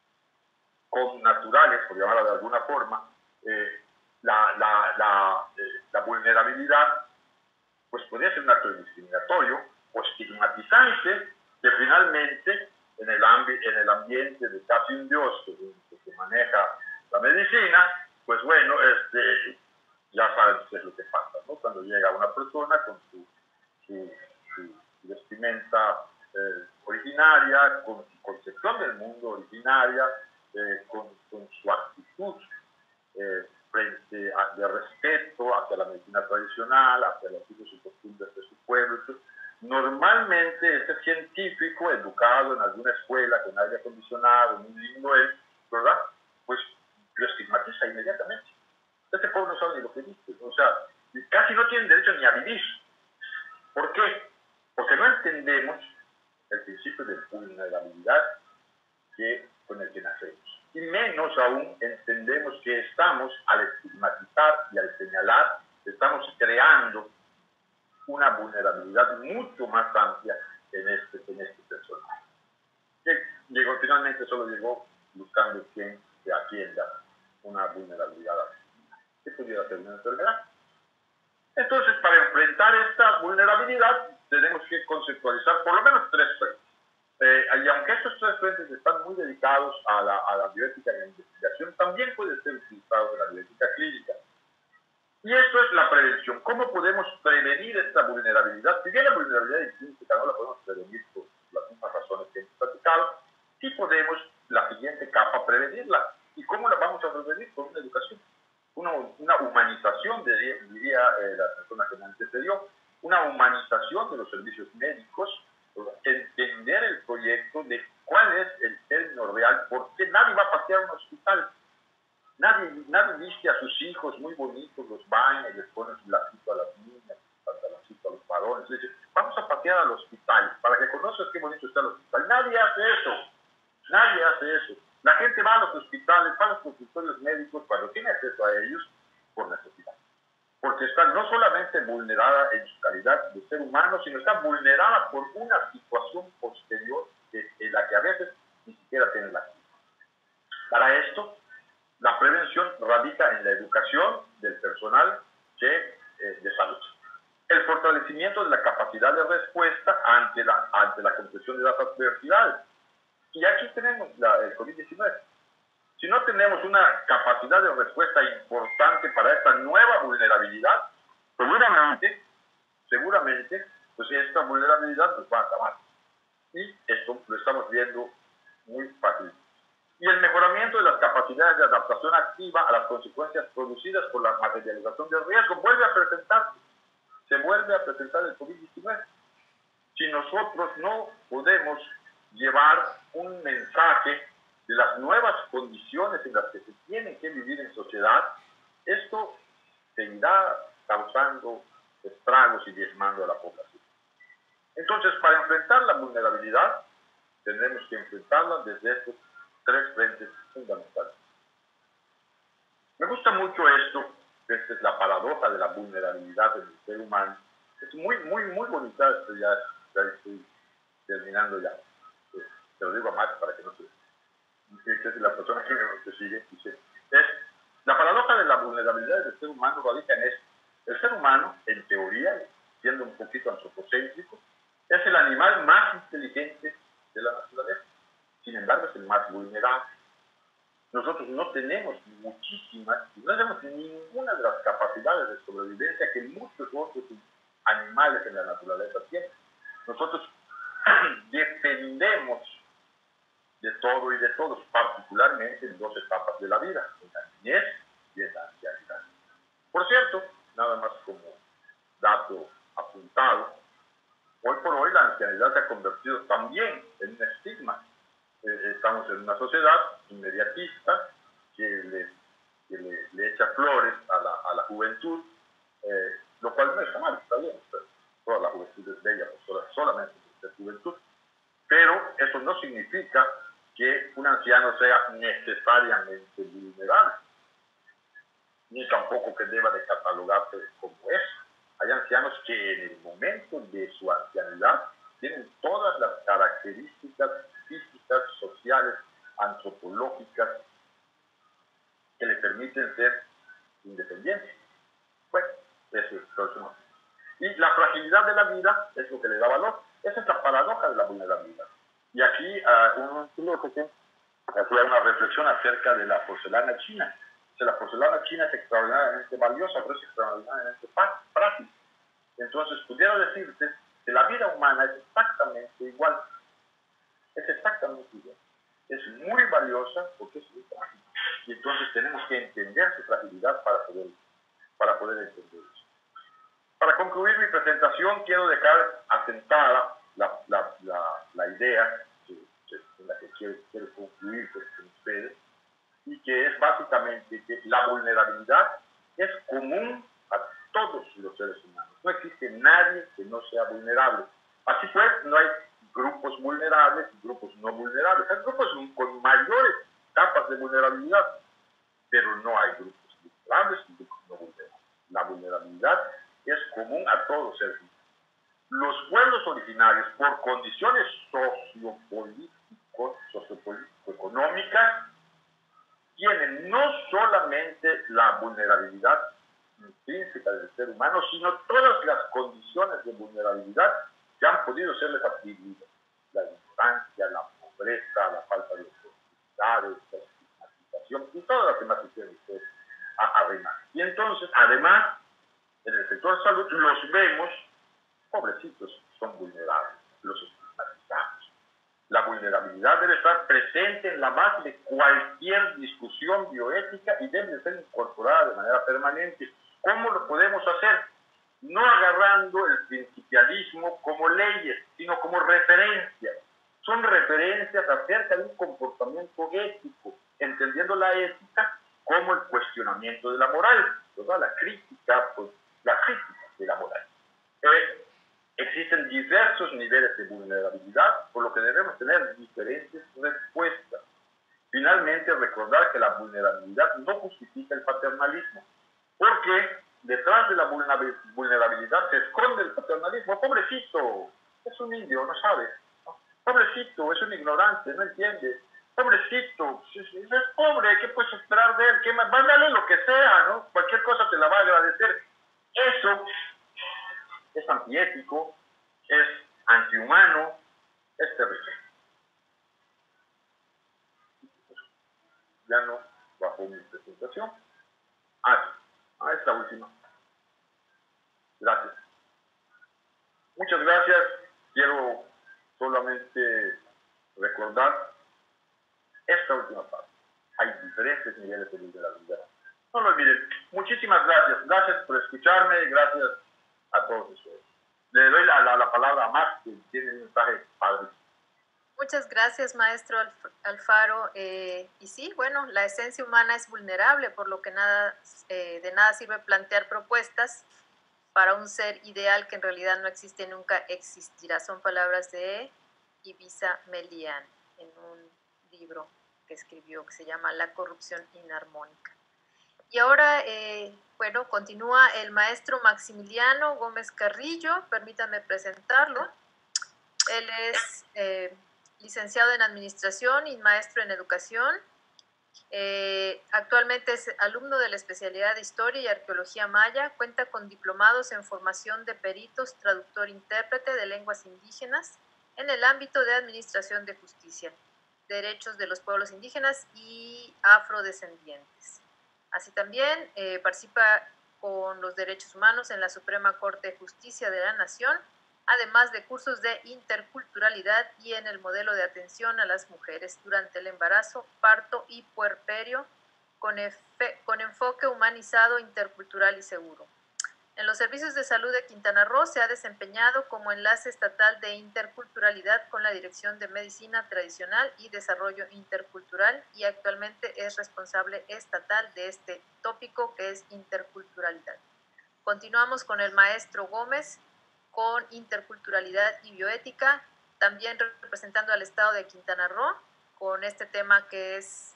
connaturales, por llamarla de alguna forma, eh, la, la, la, eh, la vulnerabilidad, pues podría ser un acto discriminatorio o estigmatizante, que finalmente en el, en el ambiente de casi un dios que, que se maneja la medicina, pues bueno, este, ya saben qué es lo que pasa, ¿no? Cuando llega una persona con su, su, su vestimenta eh, originaria, con su concepción del mundo originaria, eh, con, con su actitud eh, frente a, de respeto hacia la medicina tradicional, hacia los usos y costumbres de su pueblo. Entonces, normalmente este científico educado en alguna escuela con aire acondicionado, muy lindo él, ¿verdad? Pues lo estigmatiza inmediatamente. Este pueblo no sabe ni lo que dice, o sea, casi no tienen derecho ni a vivir. ¿Por qué? Porque no entendemos el principio de vulnerabilidad que, con el que nacemos. Y menos aún entendemos que estamos, al estigmatizar y al señalar, estamos creando una vulnerabilidad mucho más amplia en este, en este personaje. Que llegó, finalmente solo llegó buscando quien se atienda una vulnerabilidad así, que pudiera ser una enfermedad. Entonces, para enfrentar esta vulnerabilidad, tenemos que conceptualizar por lo menos tres frentes. Eh, y aunque estos tres frentes están muy dedicados a la, a la bioética y la investigación, también puede ser utilizado en la bioética clínica. Y esto es la prevención. ¿Cómo podemos prevenir esta vulnerabilidad? Si bien la vulnerabilidad intrínseca no la podemos prevenir por las mismas razones que hemos platicado, sí podemos, la siguiente capa, prevenirla. ¿Y cómo la vamos a prevenir? Con una educación. Una, una humanización, diría, diría eh, la persona que me antecedió, una humanización de los servicios médicos, entender el proyecto de cuál es el término real, porque nadie va a pasear a un hospital. Nadie, nadie viste a sus hijos muy bonitos, los baña y les pone su lacito a las niñas, pantaloncito a los varones. Les dice, vamos a pasear al hospital para que conozcas qué bonito está el hospital. Nadie hace eso. Nadie hace eso. La gente va a los hospitales, va a los consultorios médicos cuando tiene acceso a ellos por necesidad. Porque está no solamente vulnerada en su calidad de ser humano, sino está vulnerada por una situación posterior de, en la que a veces ni siquiera tiene la culpa. Para esto, la prevención radica en la educación del personal que, eh, de salud. El fortalecimiento de la capacidad de respuesta ante la, ante la compresión de las adversidades. Y aquí tenemos la, el COVID diecinueve. Si no tenemos una capacidad de respuesta importante para esta nueva vulnerabilidad, seguramente, seguramente, pues esta vulnerabilidad nos va a acabar. Y esto lo estamos viendo muy fácil. y el mejoramiento de las capacidades de adaptación activa a las consecuencias producidas por la materialización del riesgo. Vuelve a presentarse, se vuelve a presentar el COVID diecinueve. Si nosotros no podemos llevar un mensaje de las nuevas condiciones en las que se tienen que vivir en sociedad, esto seguirá causando estragos y diezmando a la población. Entonces, para enfrentar la vulnerabilidad, tendremos que enfrentarla desde estos tres frentes fundamentales. Me gusta mucho esto, que esta es la paradoja de la vulnerabilidad del ser humano. Es muy, muy, muy bonita, esto ya, ya estoy terminando ya. Te lo digo a Max para que no se... que es la persona que me sigue, dice, es la paradoja de la vulnerabilidad del ser humano radica en esto. El ser humano, en teoría, siendo un poquito antropocéntrico, es el animal más inteligente de la naturaleza. Sin embargo, es el más vulnerable. Nosotros no tenemos muchísimas, no tenemos ninguna de las capacidades de sobrevivencia que muchos otros animales en la naturaleza tienen. Nosotros dependemos de todo y de todos, particularmente en dos etapas de la vida, en la niñez y en la ancianidad. Por cierto, nada más como dato apuntado, hoy por hoy la ancianidad se ha convertido también en un estigma. Eh, estamos en una sociedad inmediatista que le, que le, le echa flores a la, a la juventud, eh, lo cual no está mal, está bien, pero toda la juventud es bella, pues, solamente es juventud. Pero eso no significa que un anciano sea necesariamente vulnerable, ni tampoco que deba de catalogarse como eso. Hay ancianos que en el momento de su ancianidad tienen todas las características físicas, sociales, antropológicas que le permiten ser independientes. Bueno, eso es todo. Y la fragilidad de la vida es lo que le da valor. Esa es la paradoja de la vulnerabilidad. Y aquí uh, un filósofo hacía una reflexión acerca de la porcelana china. O sea, la porcelana china es extraordinariamente valiosa, pero es extraordinariamente frágil. Entonces, pudiera decirte que la vida humana es exactamente igual. Es exactamente igual. Es muy valiosa porque es muy frágil. Y entonces tenemos que entender su fragilidad para poder, para poder entender eso. Para concluir mi presentación, quiero dejar asentada la, la, la, la idea que, que, en la que quiero, quiero concluir con ustedes, y que es básicamente que la vulnerabilidad es común a todos los seres humanos. No existe nadie que no sea vulnerable. Así pues, no hay grupos vulnerables y grupos no vulnerables. Hay grupos con mayores capas de vulnerabilidad, pero no hay grupos vulnerables y grupos no vulnerables. La vulnerabilidad es común a todos los seres humanos. Los pueblos originarios, por condiciones sociopolíticos, sociopolítico-económicas, tienen no solamente la vulnerabilidad intrínseca del ser humano, sino todas las condiciones de vulnerabilidad que han podido serles atribuidas. La ignorancia, la pobreza, la falta de oportunidades, la estigmatización y todas las demás que tienen ustedes arrimar. Y entonces, además, en el sector salud los vemos, pobrecitos, son vulnerables, los estigmatizamos. La vulnerabilidad debe estar presente en la base de cualquier discusión bioética y debe ser incorporada de manera permanente. ¿Cómo lo podemos hacer? No agarrando el principialismo como leyes, sino como referencias. Son referencias acerca de un comportamiento ético, entendiendo la ética como el cuestionamiento de la moral, ¿verdad? La crítica, pues, la crítica de la moral. Eh, existen diversos niveles de vulnerabilidad, por lo que debemos tener diferentes respuestas. Finalmente, recordar que la vulnerabilidad no justifica el paternalismo, porque detrás de la vulnerabilidad se esconde el paternalismo. Pobrecito, es un indio, no sabe. Pobrecito, es un ignorante, no entiende. Pobrecito, es pobre, ¿qué puedes esperar de él? ¿Qué más? Mándale lo que sea, ¿no? Cualquier cosa te la va a agradecer. Eso es antiético, es antihumano, es terrible. Ya no bajo mi presentación. Ah, ah, esta última. Gracias. Muchas gracias. Quiero solamente recordar esta última parte. Hay diferentes niveles de vulnerabilidad. No lo olviden. Muchísimas gracias. Gracias por escucharme. Gracias a todos ustedes. Le doy la, la, la palabra a Max, que tiene un mensaje padre. Muchas gracias, maestro Alfaro. Eh, y sí, bueno, la esencia humana es vulnerable, por lo que nada, eh, de nada sirve plantear propuestas para un ser ideal que en realidad no existe y nunca existirá. Son palabras de Ibiza Melián en un libro que escribió que se llama La corrupción inarmónica. Y ahora, eh, bueno, continúa el maestro Maximiliano Gómez Carrillo, permítanme presentarlo. Él es eh, licenciado en Administración y maestro en Educación. Eh, actualmente es alumno de la especialidad de Historia y Arqueología Maya. Cuenta con diplomados en formación de peritos, traductor, intérprete de lenguas indígenas en el ámbito de Administración de Justicia, Derechos de los Pueblos Indígenas y Afrodescendientes. Así también eh, participa con los derechos humanos en la Suprema Corte de Justicia de la Nación, además de cursos de interculturalidad y en el modelo de atención a las mujeres durante el embarazo, parto y puerperio con, efe, con enfoque humanizado, intercultural y seguro. En los servicios de salud de Quintana Roo se ha desempeñado como enlace estatal de interculturalidad con la Dirección de Medicina Tradicional y Desarrollo Intercultural y actualmente es responsable estatal de este tópico que es interculturalidad. Continuamos con el maestro Gómez con interculturalidad y bioética, también representando al estado de Quintana Roo con este tema que es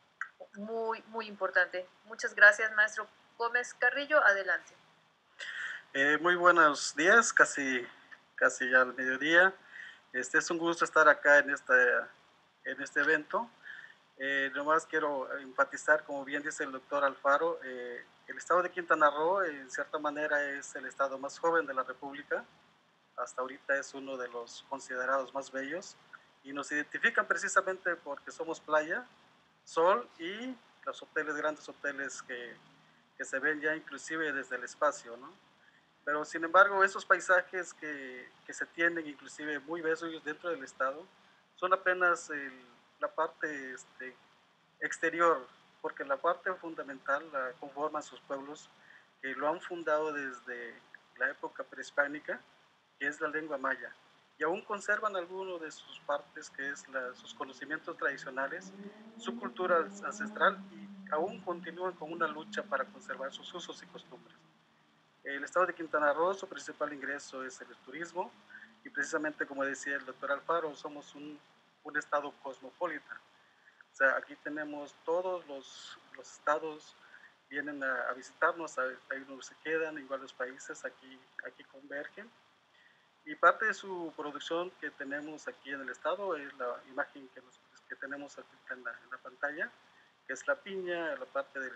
muy, muy importante. Muchas gracias, maestro Gómez Carrillo. Adelante. Eh, muy buenos días, casi, casi ya al mediodía. Este, es un gusto estar acá en, esta, en este evento. Eh, nomás quiero enfatizar, como bien dice el doctor Alfaro, eh, el estado de Quintana Roo, en cierta manera, es el estado más joven de la República. Hasta ahorita es uno de los considerados más bellos y nos identifican precisamente porque somos playa, sol y los hoteles, grandes hoteles que, que se ven ya inclusive desde el espacio, ¿no? Pero sin embargo, esos paisajes que, que se tienen inclusive muy bellos dentro del estado son apenas el, la parte este, exterior, porque la parte fundamental la conforman sus pueblos que lo han fundado desde la época prehispánica, que es la lengua maya, y aún conservan algunas de sus partes, que es la, sus conocimientos tradicionales, su cultura ancestral, y aún continúan con una lucha para conservar sus usos y costumbres. El estado de Quintana Roo, su principal ingreso es el turismo, y precisamente como decía el doctor Alfaro, somos un, un estado cosmopolita. O sea, aquí tenemos todos los, los estados, vienen a, a visitarnos, ahí donde se quedan, igual los países aquí, aquí convergen. Y parte de su producción que tenemos aquí en el estado es la imagen que, nos, que tenemos aquí en la, en la pantalla, que es la piña, la parte de,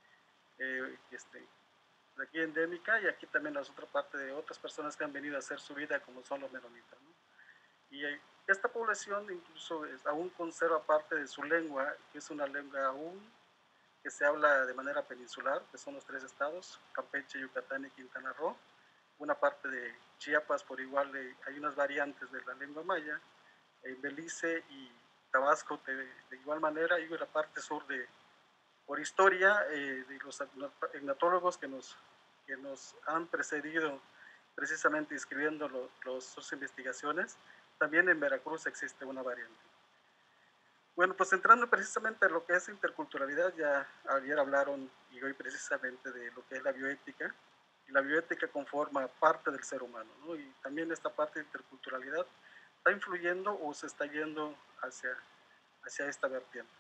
eh, este, de aquí endémica, y aquí también la otra parte de otras personas que han venido a hacer su vida, como son los menonitas, ¿no? Y eh, esta población incluso es, aún conserva parte de su lengua, que es una lengua aún que se habla de manera peninsular, que son los tres estados, Campeche, Yucatán y Quintana Roo. Una parte de Chiapas, por igual, eh, hay unas variantes de la lengua maya, en Belice y Tabasco de, de igual manera, y la parte sur de, por historia, eh, de los etnotólogos que nos, que nos han precedido precisamente escribiendo lo, los, sus investigaciones, también en Veracruz existe una variante. Bueno, pues entrando precisamente a lo que es interculturalidad, ya ayer hablaron y hoy precisamente de lo que es la bioética. Y la bioética conforma parte del ser humano, ¿no? Y también esta parte de interculturalidad está influyendo o se está yendo hacia, hacia esta vertiente.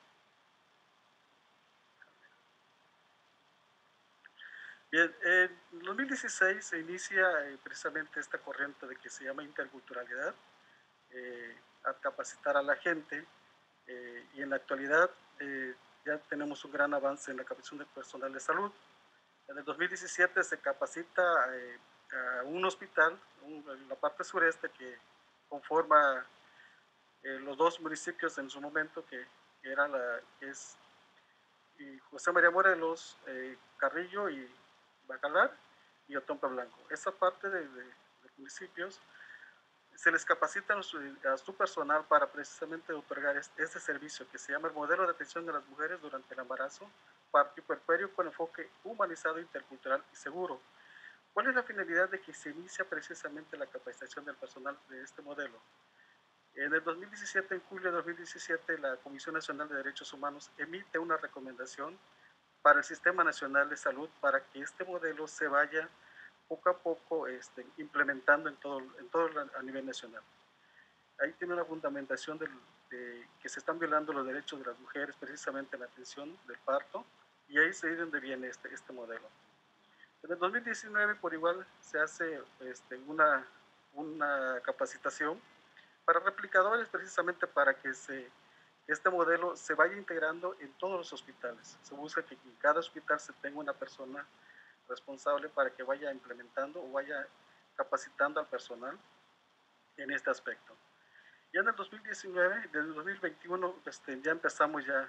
Bien, en dos mil dieciséis se inicia eh, precisamente esta corriente de que se llama interculturalidad, eh, a capacitar a la gente, eh, y en la actualidad eh, ya tenemos un gran avance en la capacitación del personal de salud. En el dos mil diecisiete se capacita eh, a un hospital un, en la parte sureste que conforma eh, los dos municipios en su momento, que, que era la, que es y José María Morelos, eh, Carrillo y Bacalar y Otompe Blanco. Esa parte de, de, de municipios se les capacita a su, a su personal para precisamente otorgar este, este servicio que se llama el modelo de atención de las mujeres durante el embarazo, parto y puerperio con enfoque humanizado, intercultural y seguro. ¿Cuál es la finalidad de que se inicia precisamente la capacitación del personal de este modelo? En el dos mil diecisiete, en julio de dos mil diecisiete, la Comisión Nacional de Derechos Humanos emite una recomendación para el Sistema Nacional de Salud para que este modelo se vaya poco a poco este, implementando en todo, en todo a nivel nacional. Ahí tiene una fundamentación del, de que se están violando los derechos de las mujeres precisamente en la atención del parto, y ahí es ahí donde viene este, este modelo. En el dos mil diecinueve, por igual, se hace este, una, una capacitación para replicadores precisamente para que se, este modelo se vaya integrando en todos los hospitales. Se busca que en cada hospital se tenga una persona responsable para que vaya implementando o vaya capacitando al personal en este aspecto. Ya en el dos mil diecinueve, desde el dos mil veintiuno, este, ya empezamos ya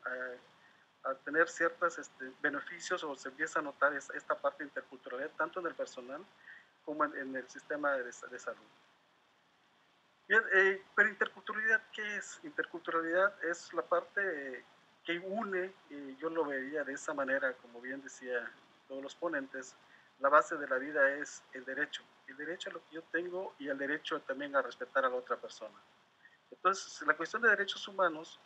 a, a tener ciertos este, beneficios, o se empieza a notar esta, esta parte de interculturalidad, tanto en el personal como en, en el sistema de, de salud. Bien, eh, pero interculturalidad, ¿qué es? Interculturalidad es la parte eh, que une, y yo lo vería de esa manera, como bien decía todos los ponentes, la base de la vida es el derecho, el derecho a lo que yo tengo y el derecho también a respetar a la otra persona. Entonces, la cuestión de derechos humanos,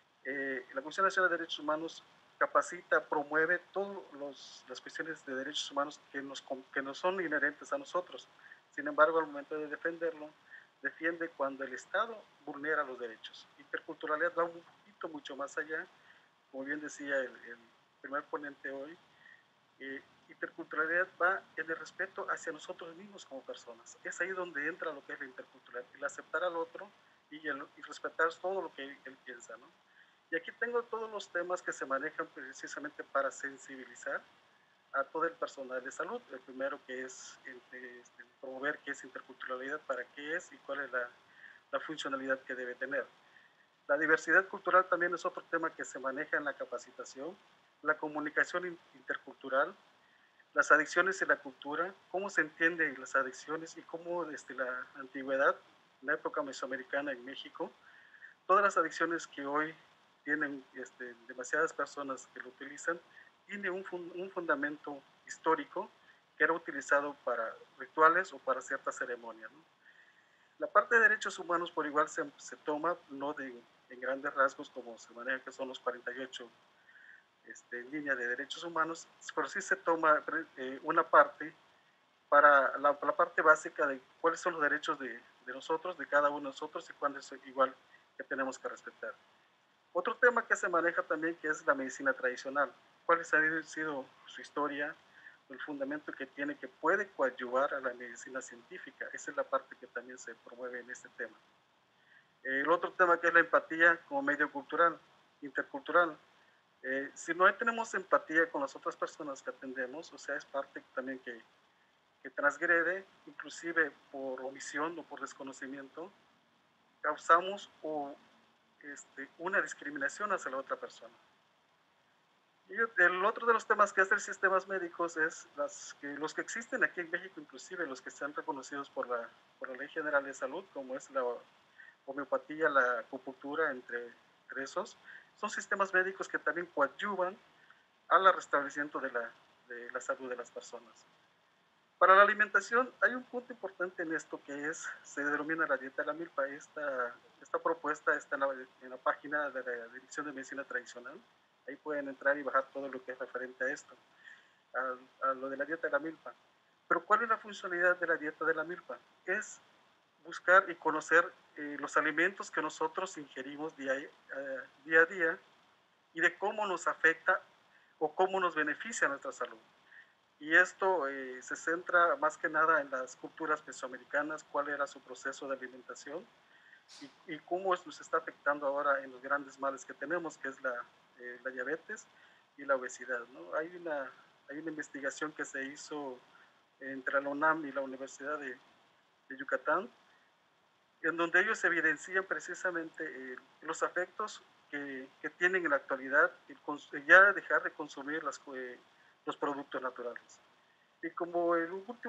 eh, la Comisión Nacional de Derechos Humanos capacita, promueve todas las cuestiones de derechos humanos que nos, que nos son inherentes a nosotros. Sin embargo, al momento de defenderlo, defiende cuando el Estado vulnera los derechos. Interculturalidad va un poquito mucho más allá, como bien decía el, el primer ponente hoy. Eh, interculturalidad va en el respeto hacia nosotros mismos como personas. Es ahí donde entra lo que es la interculturalidad, el aceptar al otro y, el, y respetar todo lo que él, él piensa, ¿no? Y aquí tengo todos los temas que se manejan precisamente para sensibilizar a todo el personal de salud. El primero, que es este, este, promover qué es interculturalidad, para qué es y cuál es la, la funcionalidad que debe tener. La diversidad cultural también es otro tema que se maneja en la capacitación. La comunicación intercultural, las adicciones y la cultura, cómo se entienden las adicciones y cómo desde la antigüedad, la época mesoamericana en México, todas las adicciones que hoy tienen este, demasiadas personas que lo utilizan, tiene un, fun un fundamento histórico que era utilizado para rituales o para ciertas ceremonias, ¿no? La parte de derechos humanos por igual se, se toma, no de, en grandes rasgos como se maneja, que son los cuarenta y ocho este, líneas de derechos humanos, pero sí se toma eh, una parte para la, la parte básica de cuáles son los derechos de, de nosotros, de cada uno de nosotros, y cuáles es igual que tenemos que respetar. Otro tema que se maneja también, que es la medicina tradicional. ¿Cuál ha sido su historia? El fundamento que tiene, que puede coadyuvar a la medicina científica. Esa es la parte que también se promueve en este tema. El otro tema, que es la empatía como medio cultural, intercultural. Eh, si no tenemos empatía con las otras personas que atendemos, o sea, es parte también que, que transgrede, inclusive por omisión o por desconocimiento, causamos o Este, una discriminación hacia la otra persona. Y el otro de los temas que es de sistemas médicos es las que, los que existen aquí en México, inclusive los que están reconocidos por la, por la Ley General de Salud, como es la homeopatía, la acupuntura, entre, entre esos, son sistemas médicos que también coadyuvan al restablecimiento de la, de la salud de las personas. Para la alimentación hay un punto importante en esto, que es, se denomina la dieta de la milpa. Esta, esta propuesta está en la, en la página de la Dirección de Medicina Tradicional. Ahí pueden entrar y bajar todo lo que es referente a esto, a, a lo de la dieta de la milpa. Pero ¿cuál es la funcionalidad de la dieta de la milpa? Es buscar y conocer eh, los alimentos que nosotros ingerimos día, uh, día a día, y de cómo nos afecta o cómo nos beneficia nuestra salud. Y esto eh, se centra más que nada en las culturas mesoamericanas, cuál era su proceso de alimentación y, y cómo nos está afectando ahora en los grandes males que tenemos, que es la, eh, la diabetes y la obesidad, ¿no? Hay una, hay una investigación que se hizo entre la UNAM y la Universidad de, de Yucatán, en donde ellos evidencian precisamente eh, los efectos que, que tienen en la actualidad el, ya dejar de consumir las, eh, los productos naturales. Y como el último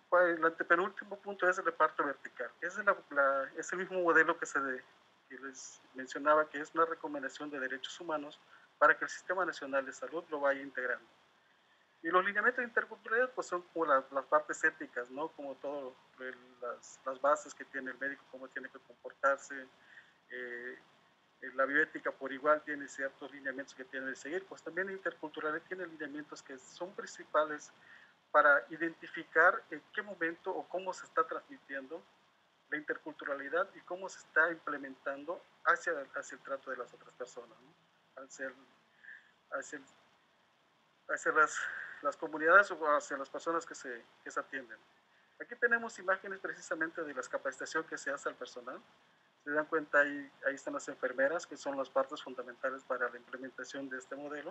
el antepenúltimo punto es el reparto vertical. Ese es, la, la, es el mismo modelo que, se de, que les mencionaba, que es una recomendación de derechos humanos para que el Sistema Nacional de Salud lo vaya integrando. Y los lineamientos de interculturalidad pues son como la, las partes éticas, ¿no? Como todo, las, las bases que tiene el médico, cómo tiene que comportarse. Eh, la bioética por igual tiene ciertos lineamientos que tiene que seguir, pues también la interculturalidad tiene lineamientos que son principales para identificar en qué momento o cómo se está transmitiendo la interculturalidad y cómo se está implementando hacia, hacia el trato de las otras personas, ¿no? hacia, el, hacia, el, hacia las, las comunidades o hacia las personas que se, que se atienden. Aquí tenemos imágenes precisamente de la capacitación que se hace al personal. Se dan cuenta, ahí, ahí están las enfermeras, que son las partes fundamentales para la implementación de este modelo.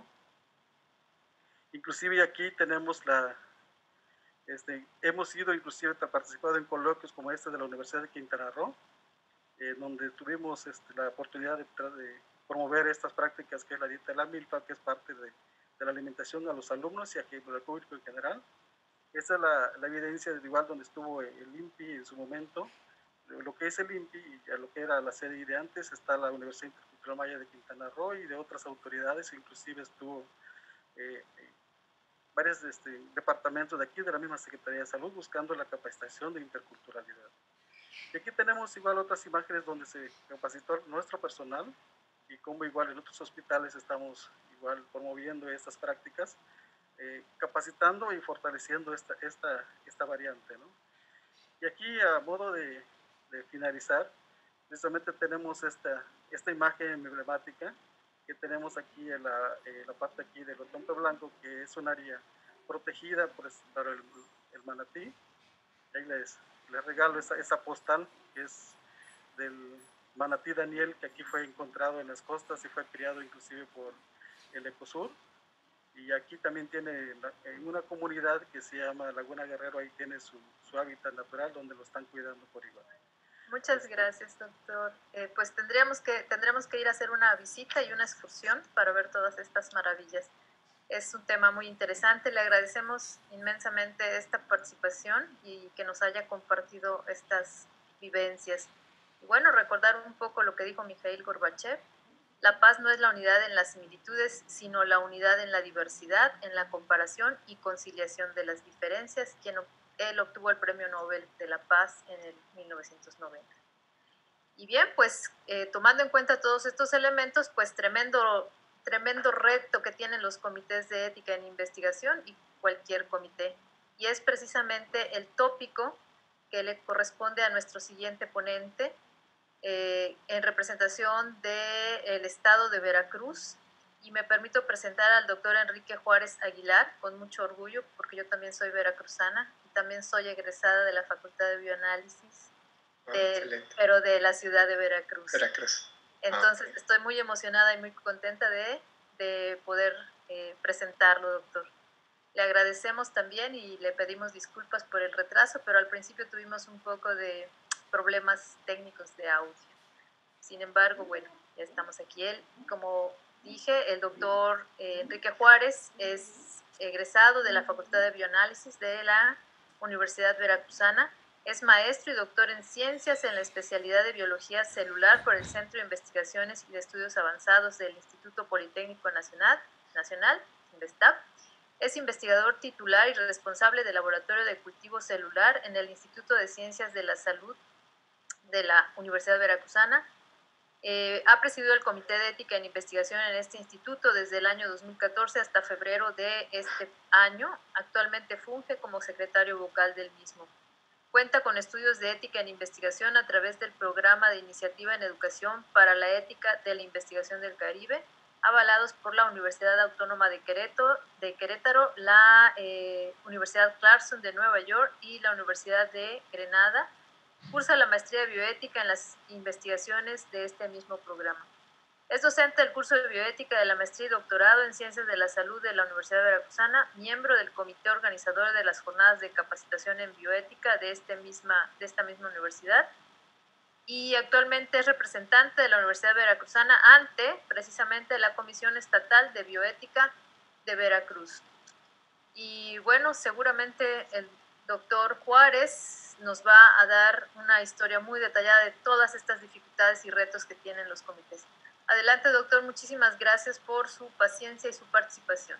Inclusive aquí tenemos la, este, hemos ido inclusive participado en coloquios como este de la Universidad de Quintana Roo, eh, donde tuvimos este, la oportunidad de, de promover estas prácticas, que es la dieta de la milpa, que es parte de, de la alimentación a los alumnos y aquí al público en general. Esa es la, la evidencia de igual donde estuvo el I N P I en su momento. Lo que es el I N P I y a lo que era la sede de antes está la Universidad Intercultural Maya de Quintana Roo y de otras autoridades, inclusive estuvo eh, varios este, departamentos de aquí, de la misma Secretaría de Salud, buscando la capacitación de interculturalidad. Y aquí tenemos igual otras imágenes donde se capacitó nuestro personal y como igual en otros hospitales estamos igual promoviendo estas prácticas, eh, capacitando y fortaleciendo esta, esta, esta variante, ¿no? Y aquí a modo de, de finalizar, precisamente tenemos esta, esta imagen emblemática que tenemos aquí en la, en la parte aquí del Otompe Blanco, que es un área protegida por, para el, el manatí. Ahí les, les regalo esa, esa postal que es del manatí Daniel, que aquí fue encontrado en las costas y fue criado inclusive por el Ecosur. Y aquí también tiene en una comunidad que se llama Laguna Guerrero, ahí tiene su, su hábitat natural donde lo están cuidando por igual. Muchas gracias, doctor. Eh, pues tendríamos que, tendremos que ir a hacer una visita y una excursión para ver todas estas maravillas. Es un tema muy interesante. Le agradecemos inmensamente esta participación y que nos haya compartido estas vivencias. Y bueno, recordar un poco lo que dijo Mikhail Gorbachev. La paz no es la unidad en las similitudes, sino la unidad en la diversidad, en la comparación y conciliación de las diferencias, quien él obtuvo el Premio Nobel de la Paz en el mil novecientos noventa. Y bien, pues eh, tomando en cuenta todos estos elementos, pues tremendo, tremendo reto que tienen los comités de ética en investigación y cualquier comité. Y es precisamente el tópico que le corresponde a nuestro siguiente ponente, eh, en representación del Estado de Veracruz. Y me permito presentar al doctor Enrique Juárez Aguilar, con mucho orgullo, porque yo también soy veracruzana y también soy egresada de la Facultad de Bioanálisis, Ah, de, pero de la ciudad de Veracruz. Veracruz. Entonces, Ah, okay. Estoy muy emocionada y muy contenta de, de poder eh, presentarlo, doctor. Le agradecemos también y le pedimos disculpas por el retraso, pero al principio tuvimos un poco de problemas técnicos de audio. Sin embargo, bueno, ya estamos aquí. Él, como dije, el doctor eh, Enrique Juárez es egresado de la Facultad de Bioanálisis de la Universidad Veracruzana. Es maestro y doctor en ciencias en la especialidad de biología celular por el Centro de Investigaciones y de Estudios Avanzados del Instituto Politécnico Nacional, Nacional INVESTAP. Es investigador titular y responsable del Laboratorio de Cultivo Celular en el Instituto de Ciencias de la Salud de la Universidad Veracruzana. Eh, ha presidido el Comité de Ética en Investigación en este instituto desde el año dos mil catorce hasta febrero de este año. Actualmente funge como secretario vocal del mismo. Cuenta con estudios de ética en investigación a través del Programa de Iniciativa en Educación para la Ética de la Investigación del Caribe, avalados por la Universidad Autónoma de Querétaro, de Querétaro la eh, Universidad Clarkson de Nueva York y la Universidad de Granada. Cursa la maestría de bioética en las investigaciones de este mismo programa. Es docente del curso de bioética de la maestría y doctorado en ciencias de la salud de la Universidad Veracruzana, miembro del comité organizador de las jornadas de capacitación en bioética de, este misma, de esta misma universidad, y actualmente es representante de la Universidad Veracruzana ante precisamente la Comisión Estatal de Bioética de Veracruz. Y bueno, seguramente el doctor Juárez nos va a dar una historia muy detallada de todas estas dificultades y retos que tienen los comités. Adelante, doctor, muchísimas gracias por su paciencia y su participación.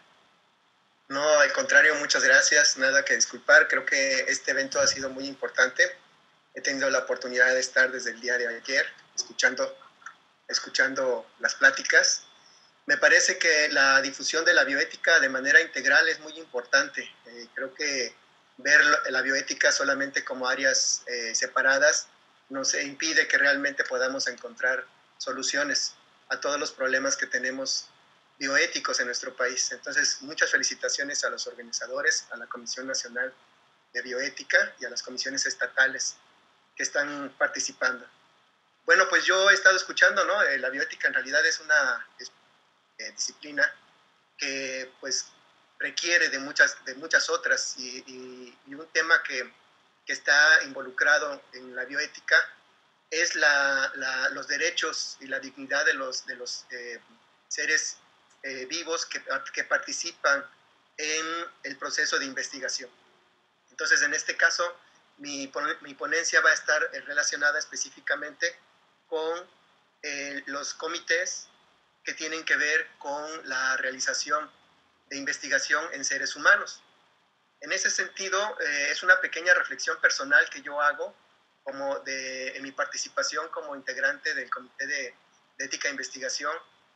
No, al contrario, muchas gracias, nada que disculpar, creo que este evento ha sido muy importante. He tenido la oportunidad de estar desde el día de ayer escuchando, escuchando las pláticas. Me parece que la difusión de la bioética de manera integral es muy importante. Eh, creo que ver la bioética solamente como áreas eh, separadas nos impide que realmente podamos encontrar soluciones a todos los problemas que tenemos bioéticos en nuestro país. Entonces, muchas felicitaciones a los organizadores, a la Comisión Nacional de Bioética y a las comisiones estatales que están participando. Bueno, pues yo he estado escuchando, ¿no? Eh, la bioética en realidad es una es, eh, disciplina que pues requiere de muchas, de muchas otras y, y, y un tema que, que está involucrado en la bioética es la, la, los derechos y la dignidad de los, de los eh, seres eh, vivos que, que participan en el proceso de investigación. Entonces, en este caso, mi, mi ponencia va a estar relacionada específicamente con eh, los comités que tienen que ver con la realización de investigación en seres humanos. En ese sentido, eh, es una pequeña reflexión personal que yo hago como de, en mi participación como integrante del Comité de, de Ética e Investigación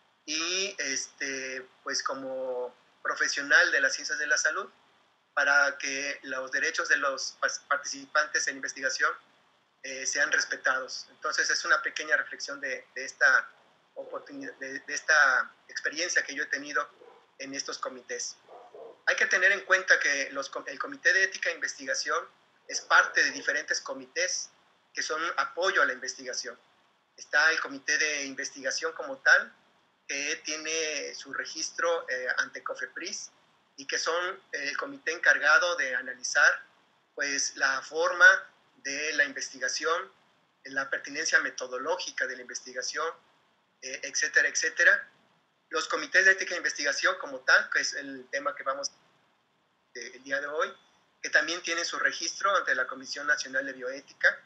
y este, pues como profesional de las ciencias de la salud, para que los derechos de los participantes en investigación eh, sean respetados. Entonces es una pequeña reflexión de, de, esta oportunidad, de, de esta experiencia que yo he tenido en estos comités. Hay que tener en cuenta que los, el Comité de Ética e Investigación es parte de diferentes comités que son apoyo a la investigación. Está el Comité de Investigación como tal, que tiene su registro eh, ante COFEPRIS y que son el comité encargado de analizar pues, la forma de la investigación, la pertinencia metodológica de la investigación, eh, etcétera, etcétera. Los comités de ética e investigación como tal, que es el tema que vamos a ver el día de hoy, que también tienen su registro ante la Comisión Nacional de Bioética,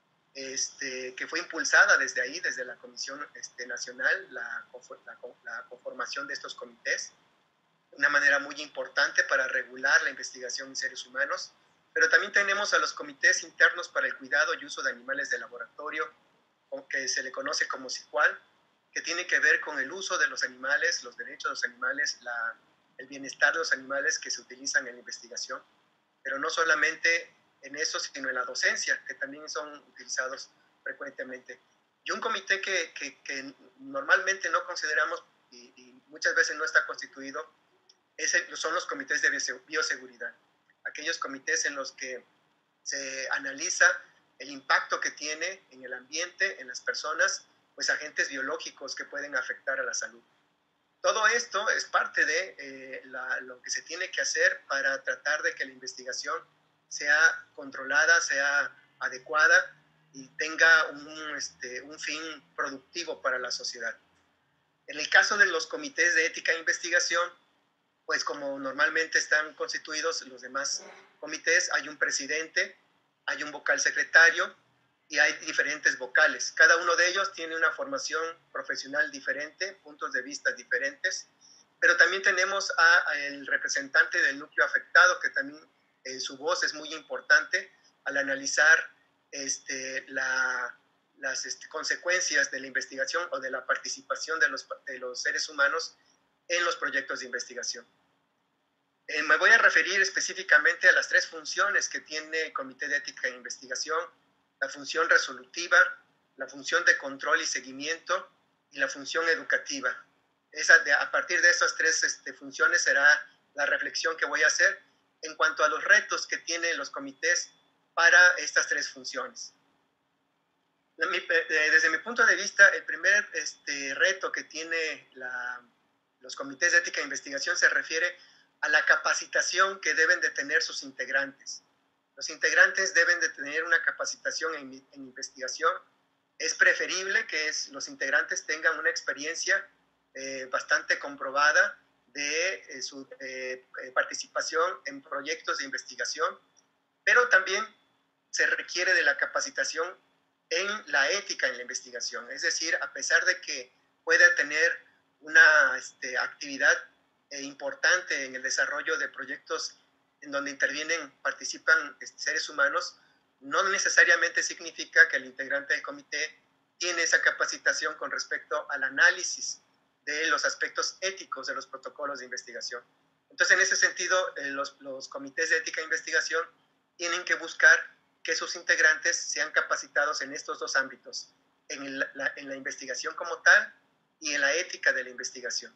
este, que fue impulsada desde ahí, desde la Comisión este, Nacional, la, la, la conformación de estos comités, una manera muy importante para regular la investigación en seres humanos. Pero también tenemos a los comités internos para el cuidado y uso de animales de laboratorio, que se le conoce como CICUAL, que tiene que ver con el uso de los animales, los derechos de los animales, la, el bienestar de los animales que se utilizan en la investigación, pero no solamente en eso, sino en la docencia, que también son utilizados frecuentemente. Y un comité que, que, que normalmente no consideramos y, y muchas veces no está constituido es el, son los comités de bioseguridad, aquellos comités en los que se analiza el impacto que tiene en el ambiente, en las personas, pues agentes biológicos que pueden afectar a la salud. Todo esto es parte de eh, la, lo que se tiene que hacer para tratar de que la investigación sea controlada, sea adecuada y tenga un, este, un fin productivo para la sociedad. En el caso de los comités de ética e investigación, pues como normalmente están constituidos los demás comités, hay un presidente, hay un vocal secretario y hay diferentes vocales. Cada uno de ellos tiene una formación profesional diferente, puntos de vista diferentes, pero también tenemos al representante del núcleo afectado, que también eh, su voz es muy importante al analizar este, la, las este, consecuencias de la investigación o de la participación de los, de los seres humanos en los proyectos de investigación. Eh, me voy a referir específicamente a las tres funciones que tiene el Comité de Ética e Investigación: la función resolutiva, la función de control y seguimiento y la función educativa. Esa, de, a partir de esas tres este, funciones será la reflexión que voy a hacer en cuanto a los retos que tienen los comités para estas tres funciones. Mi, desde mi punto de vista, el primer este, reto que tiene la, los comités de ética e investigación se refiere a la capacitación que deben de tener sus integrantes. Los integrantes deben de tener una capacitación en, en investigación. Es preferible que es, los integrantes tengan una experiencia eh, bastante comprobada de eh, su eh, participación en proyectos de investigación pero también se requiere de la capacitación en la ética en la investigación. Es decir, a pesar de que pueda tener una este, actividad eh, importante en el desarrollo de proyectos en donde intervienen, participan este, seres humanos, no necesariamente significa que el integrante del comité tiene esa capacitación con respecto al análisis de los aspectos éticos de los protocolos de investigación. Entonces, en ese sentido, eh, los, los comités de ética e investigación tienen que buscar que sus integrantes sean capacitados en estos dos ámbitos, en, el, la, en la investigación como tal y en la ética de la investigación.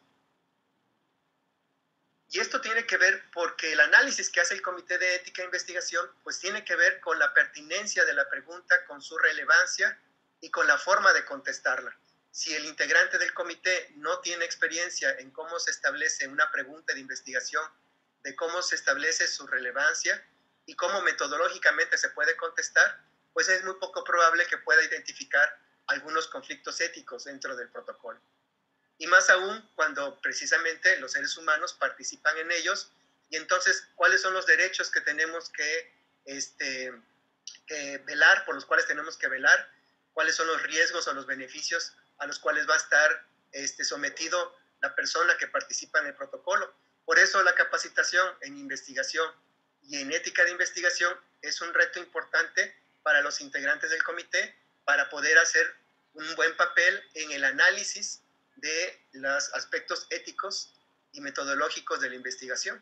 Y esto tiene que ver porque el análisis que hace el Comité de Ética e Investigación pues tiene que ver con la pertinencia de la pregunta, con su relevancia y con la forma de contestarla. Si el integrante del comité no tiene experiencia en cómo se establece una pregunta de investigación, de cómo se establece su relevancia y cómo metodológicamente se puede contestar, pues es muy poco probable que pueda identificar algunos conflictos éticos dentro del protocolo. Y más aún cuando precisamente los seres humanos participan en ellos, y entonces, ¿cuáles son los derechos que tenemos que, este, que velar, por los cuales tenemos que velar? ¿Cuáles son los riesgos o los beneficios a los cuales va a estar este, sometido la persona que participa en el protocolo? Por eso la capacitación en investigación y en ética de investigación es un reto importante para los integrantes del comité para poder hacer un buen papel en el análisis de los aspectos éticos y metodológicos de la investigación.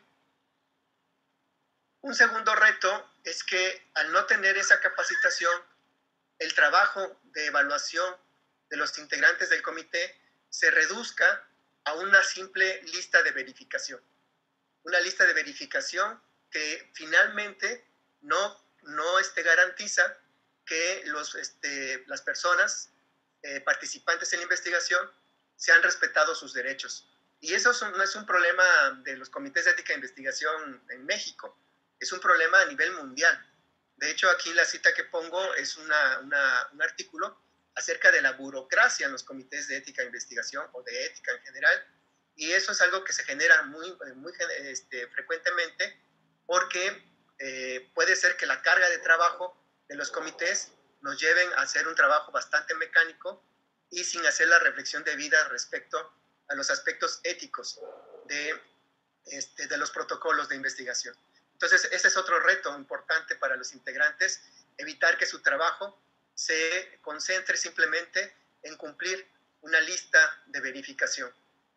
Un segundo reto es que al no tener esa capacitación, el trabajo de evaluación de los integrantes del comité se reduzca a una simple lista de verificación. Una lista de verificación que finalmente no, no este, garantiza que los, este, las personas eh, participantes en la investigación se han respetado sus derechos. Y eso no es un problema de los comités de ética e investigación en México, es un problema a nivel mundial. De hecho, aquí la cita que pongo es una, una, un artículo acerca de la burocracia en los comités de ética e investigación o de ética en general, y eso es algo que se genera muy, muy este, frecuentemente porque eh, puede ser que la carga de trabajo de los comités nos lleven a hacer un trabajo bastante mecánico y sin hacer la reflexión debida respecto a los aspectos éticos de, este, de los protocolos de investigación. Entonces, ese es otro reto importante para los integrantes, evitar que su trabajo se concentre simplemente en cumplir una lista de verificación.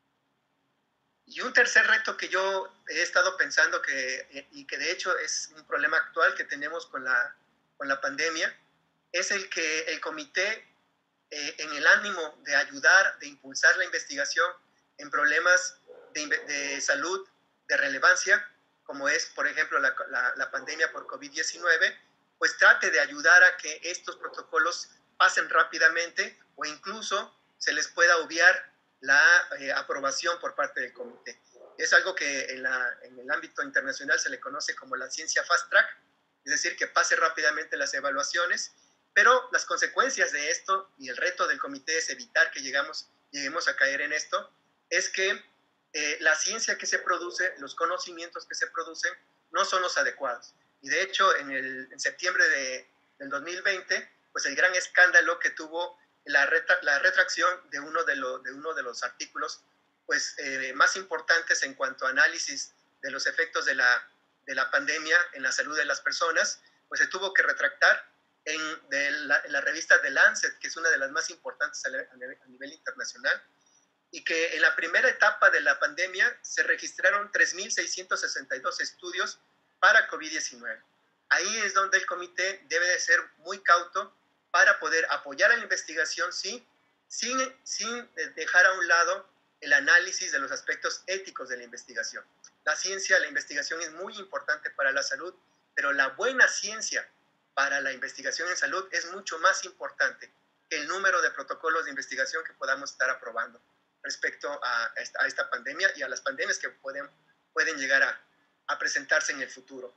Y un tercer reto que yo he estado pensando que, y que de hecho es un problema actual que tenemos con la, con la pandemia, es el que el comité, eh, en el ánimo de ayudar, de impulsar la investigación en problemas de, de salud de relevancia, como es, por ejemplo, la, la, la pandemia por COVID diecinueve, pues trate de ayudar a que estos protocolos pasen rápidamente o incluso se les pueda obviar la eh, aprobación por parte del comité. Es algo que en, la, en el ámbito internacional se le conoce como la ciencia fast track, es decir, que pase rápidamente las evaluaciones, pero las consecuencias de esto y el reto del comité es evitar que llegamos, lleguemos a caer en esto, es que eh, la ciencia que se produce, los conocimientos que se producen, no son los adecuados. Y de hecho, en, el, en septiembre de, del dos mil veinte, pues el gran escándalo que tuvo la, retra, la retracción de uno de, lo, de uno de los artículos pues, eh, más importantes en cuanto a análisis de los efectos de la, de la pandemia en la salud de las personas, pues se tuvo que retractar en, de la, en la revista The Lancet, que es una de las más importantes a nivel, a nivel internacional, y que en la primera etapa de la pandemia se registraron tres mil seiscientos sesenta y dos estudios para COVID diecinueve. Ahí es donde el comité debe de ser muy cauto para poder apoyar a la investigación, sí, sin, sin dejar a un lado el análisis de los aspectos éticos de la investigación. La ciencia, la investigación es muy importante para la salud, pero la buena ciencia para la investigación en salud es mucho más importante que el número de protocolos de investigación que podamos estar aprobando respecto a esta, a esta pandemia y a las pandemias que pueden, pueden llegar a, a presentarse en el futuro.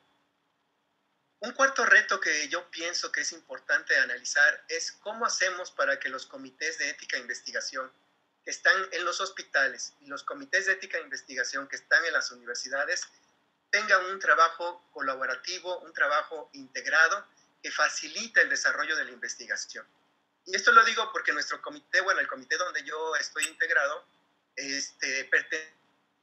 Un cuarto reto que yo pienso que es importante analizar es cómo hacemos para que los comités de ética e investigación que están en los hospitales y los comités de ética e investigación que están en las universidades tengan un trabajo colaborativo, un trabajo integrado que facilite el desarrollo de la investigación. Y esto lo digo porque nuestro comité, bueno, el comité donde yo estoy integrado, este, pertenece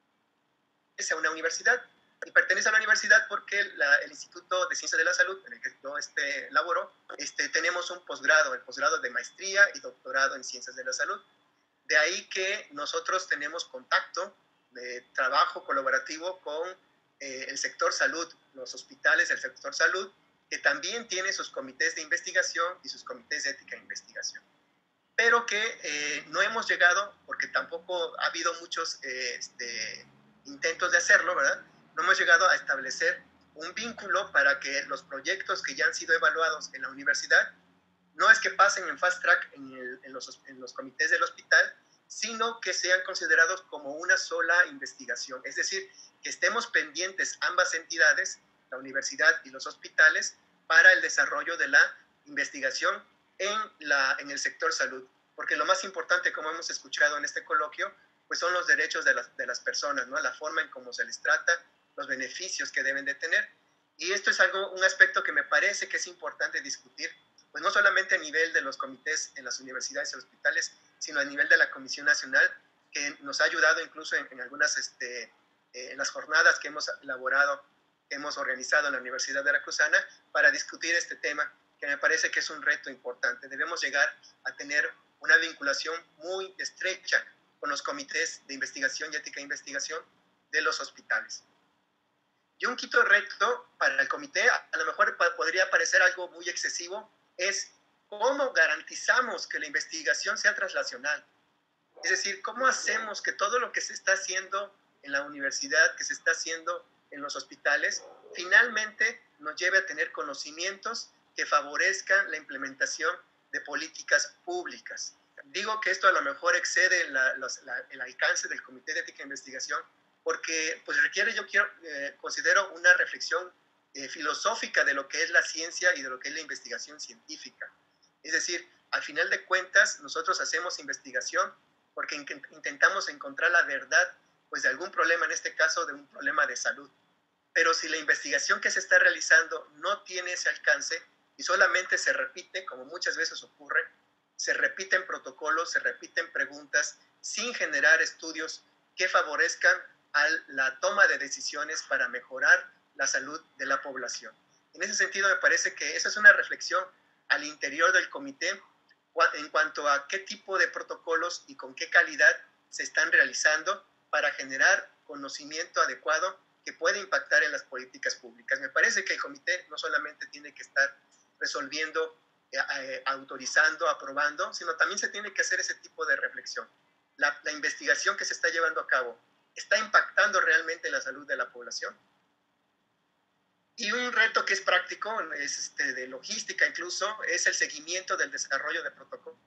a una universidad, y pertenece a la universidad porque la, el Instituto de Ciencias de la Salud, en el que yo este, laboro, este, tenemos un posgrado, el posgrado de maestría y doctorado en Ciencias de la Salud. De ahí que nosotros tenemos contacto de trabajo colaborativo con eh, el sector salud, los hospitales del sector salud, que también tiene sus comités de investigación y sus comités de ética e investigación. Pero que eh, no hemos llegado, porque tampoco ha habido muchos eh, este, intentos de hacerlo, ¿verdad? No hemos llegado a establecer un vínculo para que los proyectos que ya han sido evaluados en la universidad no es que pasen en fast track en, el, en, los, en los comités del hospital, sino que sean considerados como una sola investigación. Es decir, que estemos pendientes ambas entidades, la universidad y los hospitales, para el desarrollo de la investigación en, la, en el sector salud. Porque lo más importante, como hemos escuchado en este coloquio, pues son los derechos de las, de las personas, ¿no? La forma en cómo se les trata, los beneficios que deben de tener. Y esto es algo, un aspecto que me parece que es importante discutir, pues no solamente a nivel de los comités en las universidades y los hospitales, sino a nivel de la Comisión Nacional, que nos ha ayudado incluso en, en algunas, este, eh, en las jornadas que hemos elaborado, que hemos organizado en la Universidad Veracruzana, para discutir este tema, que me parece que es un reto importante. Debemos llegar a tener una vinculación muy estrecha con los comités de investigación y ética de investigación de los hospitales. Y un quinto reto para el comité, a lo mejor podría parecer algo muy excesivo, es cómo garantizamos que la investigación sea translacional. Es decir, cómo hacemos que todo lo que se está haciendo en la universidad, que se está haciendo en los hospitales, finalmente nos lleve a tener conocimientos que favorezcan la implementación de políticas públicas. Digo que esto a lo mejor excede la, los, la, el alcance del Comité de Ética e Investigación, porque pues requiere, yo quiero, eh, considero una reflexión eh, filosófica de lo que es la ciencia y de lo que es la investigación científica. Es decir, al final de cuentas, nosotros hacemos investigación porque in intentamos encontrar la verdad pues, de algún problema, en este caso de un problema de salud. Pero si la investigación que se está realizando no tiene ese alcance y solamente se repite, como muchas veces ocurre, se repiten protocolos, se repiten preguntas, sin generar estudios que favorezcan a la toma de decisiones para mejorar la salud de la población. En ese sentido, me parece que esa es una reflexión al interior del comité en cuanto a qué tipo de protocolos y con qué calidad se están realizando para generar conocimiento adecuado que puede impactar en las políticas públicas. Me parece que el comité no solamente tiene que estar resolviendo, eh, autorizando, aprobando, sino también se tiene que hacer ese tipo de reflexión. La, la investigación que se está llevando a cabo está impactando realmente la salud de la población. Y un reto que es práctico, es este, de logística incluso, es el seguimiento del desarrollo de protocolos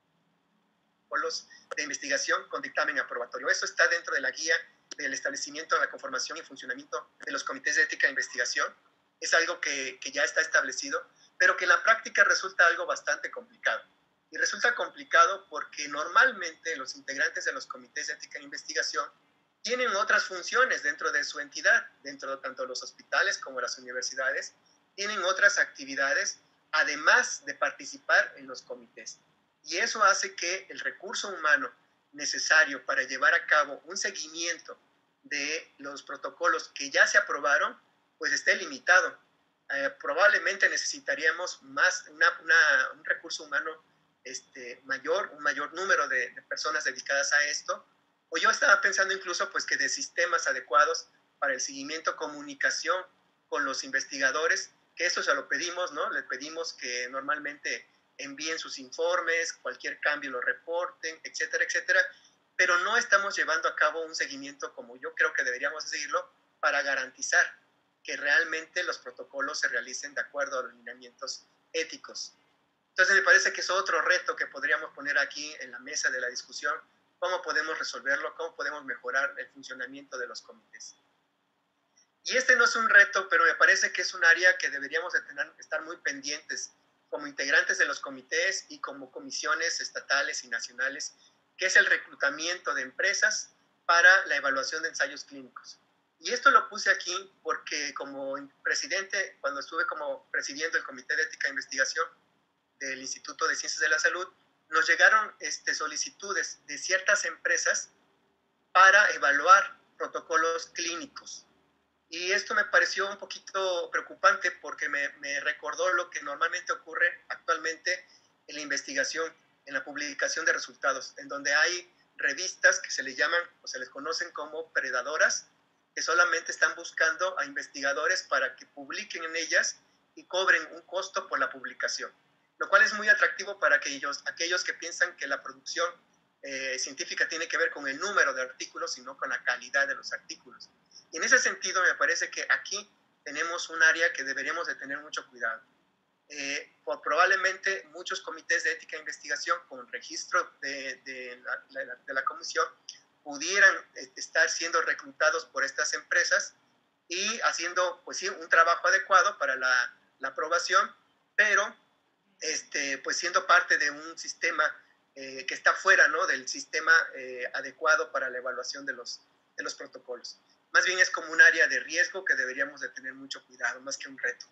de investigación con dictamen aprobatorio. Eso está dentro de la guía del establecimiento, la conformación y funcionamiento de los comités de ética e investigación. Es algo que, que ya está establecido, pero que en la práctica resulta algo bastante complicado. Y resulta complicado porque normalmente los integrantes de los comités de ética e investigación tienen otras funciones dentro de su entidad, dentro de tanto los hospitales como las universidades, tienen otras actividades, además de participar en los comités. Y eso hace que el recurso humano necesario para llevar a cabo un seguimiento de los protocolos que ya se aprobaron, pues esté limitado. Eh, probablemente necesitaríamos más, una, una, un recurso humano este, mayor, un mayor número de, de personas dedicadas a esto. O yo estaba pensando incluso pues, que de sistemas adecuados para el seguimiento, comunicación con los investigadores, que eso se lo pedimos, ¿no? Les pedimos que normalmente envíen sus informes, cualquier cambio lo reporten, etcétera, etcétera, pero no estamos llevando a cabo un seguimiento como yo creo que deberíamos seguirlo para garantizar que realmente los protocolos se realicen de acuerdo a los lineamientos éticos. Entonces me parece que es otro reto que podríamos poner aquí en la mesa de la discusión, cómo podemos resolverlo, cómo podemos mejorar el funcionamiento de los comités. Y este no es un reto, pero me parece que es un área que deberíamos de tener, estar muy pendientes como integrantes de los comités y como comisiones estatales y nacionales, que es el reclutamiento de empresas para la evaluación de ensayos clínicos. Y esto lo puse aquí porque como presidente, cuando estuve como presidiendo el Comité de Ética e Investigación del Instituto de Ciencias de la Salud, nos llegaron este, solicitudes de ciertas empresas para evaluar protocolos clínicos. Y esto me pareció un poquito preocupante porque me, me recordó lo que normalmente ocurre actualmente en la investigación, en la publicación de resultados, en donde hay revistas que se les llaman o se les conocen como predadoras, que solamente están buscando a investigadores para que publiquen en ellas y cobren un costo por la publicación, lo cual es muy atractivo para aquellos, aquellos que piensan que la producción eh, científica tiene que ver con el número de artículos, sino con la calidad de los artículos. Y en ese sentido me parece que aquí tenemos un área que deberíamos de tener mucho cuidado. Eh, por probablemente muchos comités de ética e investigación con registro de, de, la, de, de la comisión pudieran estar siendo reclutados por estas empresas y haciendo pues sí, un trabajo adecuado para la, la aprobación, pero este, pues siendo parte de un sistema eh, que está fuera, ¿no?, del sistema eh, adecuado para la evaluación de los, de los protocolos. Más bien es como un área de riesgo que deberíamos de tener mucho cuidado, más que un reto.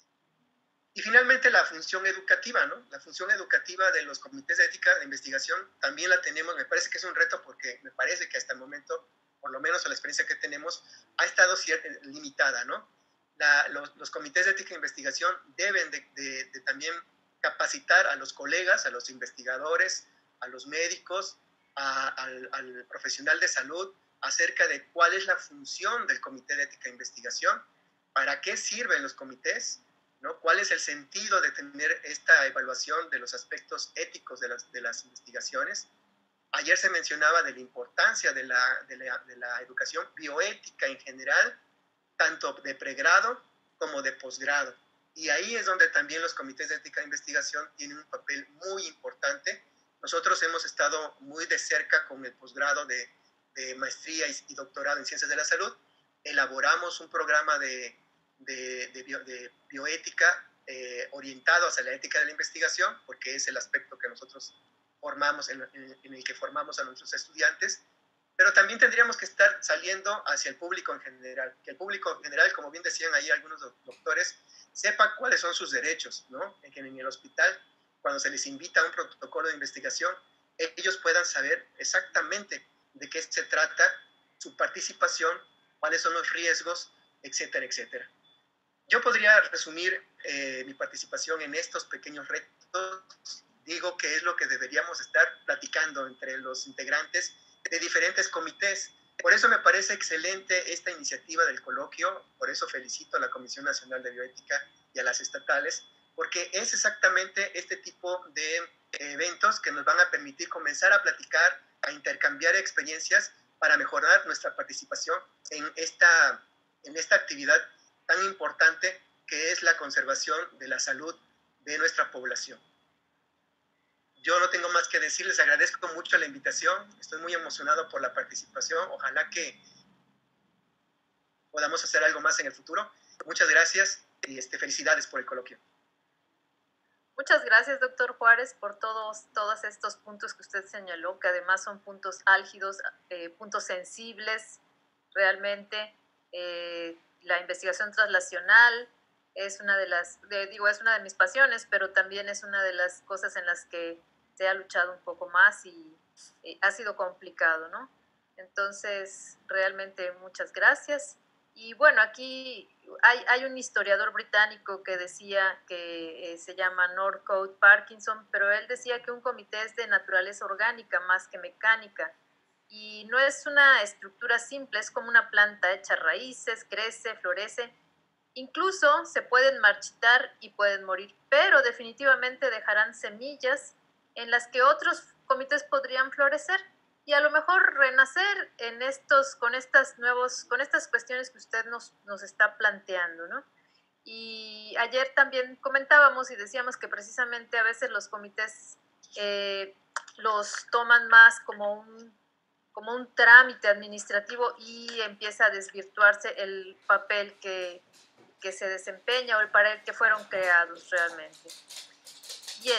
Y finalmente la función educativa, ¿no? La función educativa de los comités de ética de investigación también la tenemos. Me parece que es un reto porque me parece que hasta el momento, por lo menos a la experiencia que tenemos, ha estado cierta, limitada, ¿no? La, los, los comités de ética e investigación deben de, de, de también capacitar a los colegas, a los investigadores, a los médicos, a, al, al profesional de salud acerca de cuál es la función del comité de ética e investigación, para qué sirven los comités, ¿no? ¿Cuál es el sentido de tener esta evaluación de los aspectos éticos de las, de las investigaciones? Ayer se mencionaba de la importancia de la, de, la, de la educación bioética en general, tanto de pregrado como de posgrado. Y ahí es donde también los comités de ética e investigación tienen un papel muy importante. Nosotros hemos estado muy de cerca con el posgrado de, de maestría y, y doctorado en ciencias de la salud. Elaboramos un programa de De, de, bio, de bioética eh, orientado hacia la ética de la investigación, porque es el aspecto que nosotros formamos, en, en, en el que formamos a nuestros estudiantes, pero también tendríamos que estar saliendo hacia el público en general, que el público en general, como bien decían ahí algunos doctores, sepa cuáles son sus derechos, ¿no? En que en el hospital, cuando se les invita a un protocolo de investigación, ellos puedan saber exactamente de qué se trata, su participación, cuáles son los riesgos, etcétera, etcétera. Yo podría resumir eh, mi participación en estos pequeños retos. Digo que es lo que deberíamos estar platicando entre los integrantes de diferentes comités. Por eso me parece excelente esta iniciativa del coloquio, por eso felicito a la Comisión Nacional de Bioética y a las estatales, porque es exactamente este tipo de eventos que nos van a permitir comenzar a platicar, a intercambiar experiencias para mejorar nuestra participación en esta, en esta actividad tan importante que es la conservación de la salud de nuestra población. Yo no tengo más que decir, les agradezco mucho la invitación, estoy muy emocionado por la participación, ojalá que podamos hacer algo más en el futuro. Muchas gracias y este, felicidades por el coloquio. Muchas gracias, doctor Juárez, por todos, todos estos puntos que usted señaló, que además son puntos álgidos, eh, puntos sensibles, realmente. Eh, La investigación translacional es una de las, de, digo, es una de mis pasiones, pero también es una de las cosas en las que se ha luchado un poco más y, y ha sido complicado, ¿no? Entonces, realmente muchas gracias. Y bueno, aquí hay, hay un historiador británico que decía que eh, se llama Northcote Parkinson, pero él decía que un comité es de naturaleza orgánica más que mecánica. Y no es una estructura simple, es como una planta hecha raíces, crece, florece. Incluso se pueden marchitar y pueden morir, pero definitivamente dejarán semillas en las que otros comités podrían florecer y a lo mejor renacer en estos, con, estas nuevos, con estas cuestiones que usted nos, nos está planteando, ¿no? Y ayer también comentábamos y decíamos que precisamente a veces los comités eh, los toman más como un como un trámite administrativo y empieza a desvirtuarse el papel que, que se desempeña o el para el que fueron creados realmente. Bien,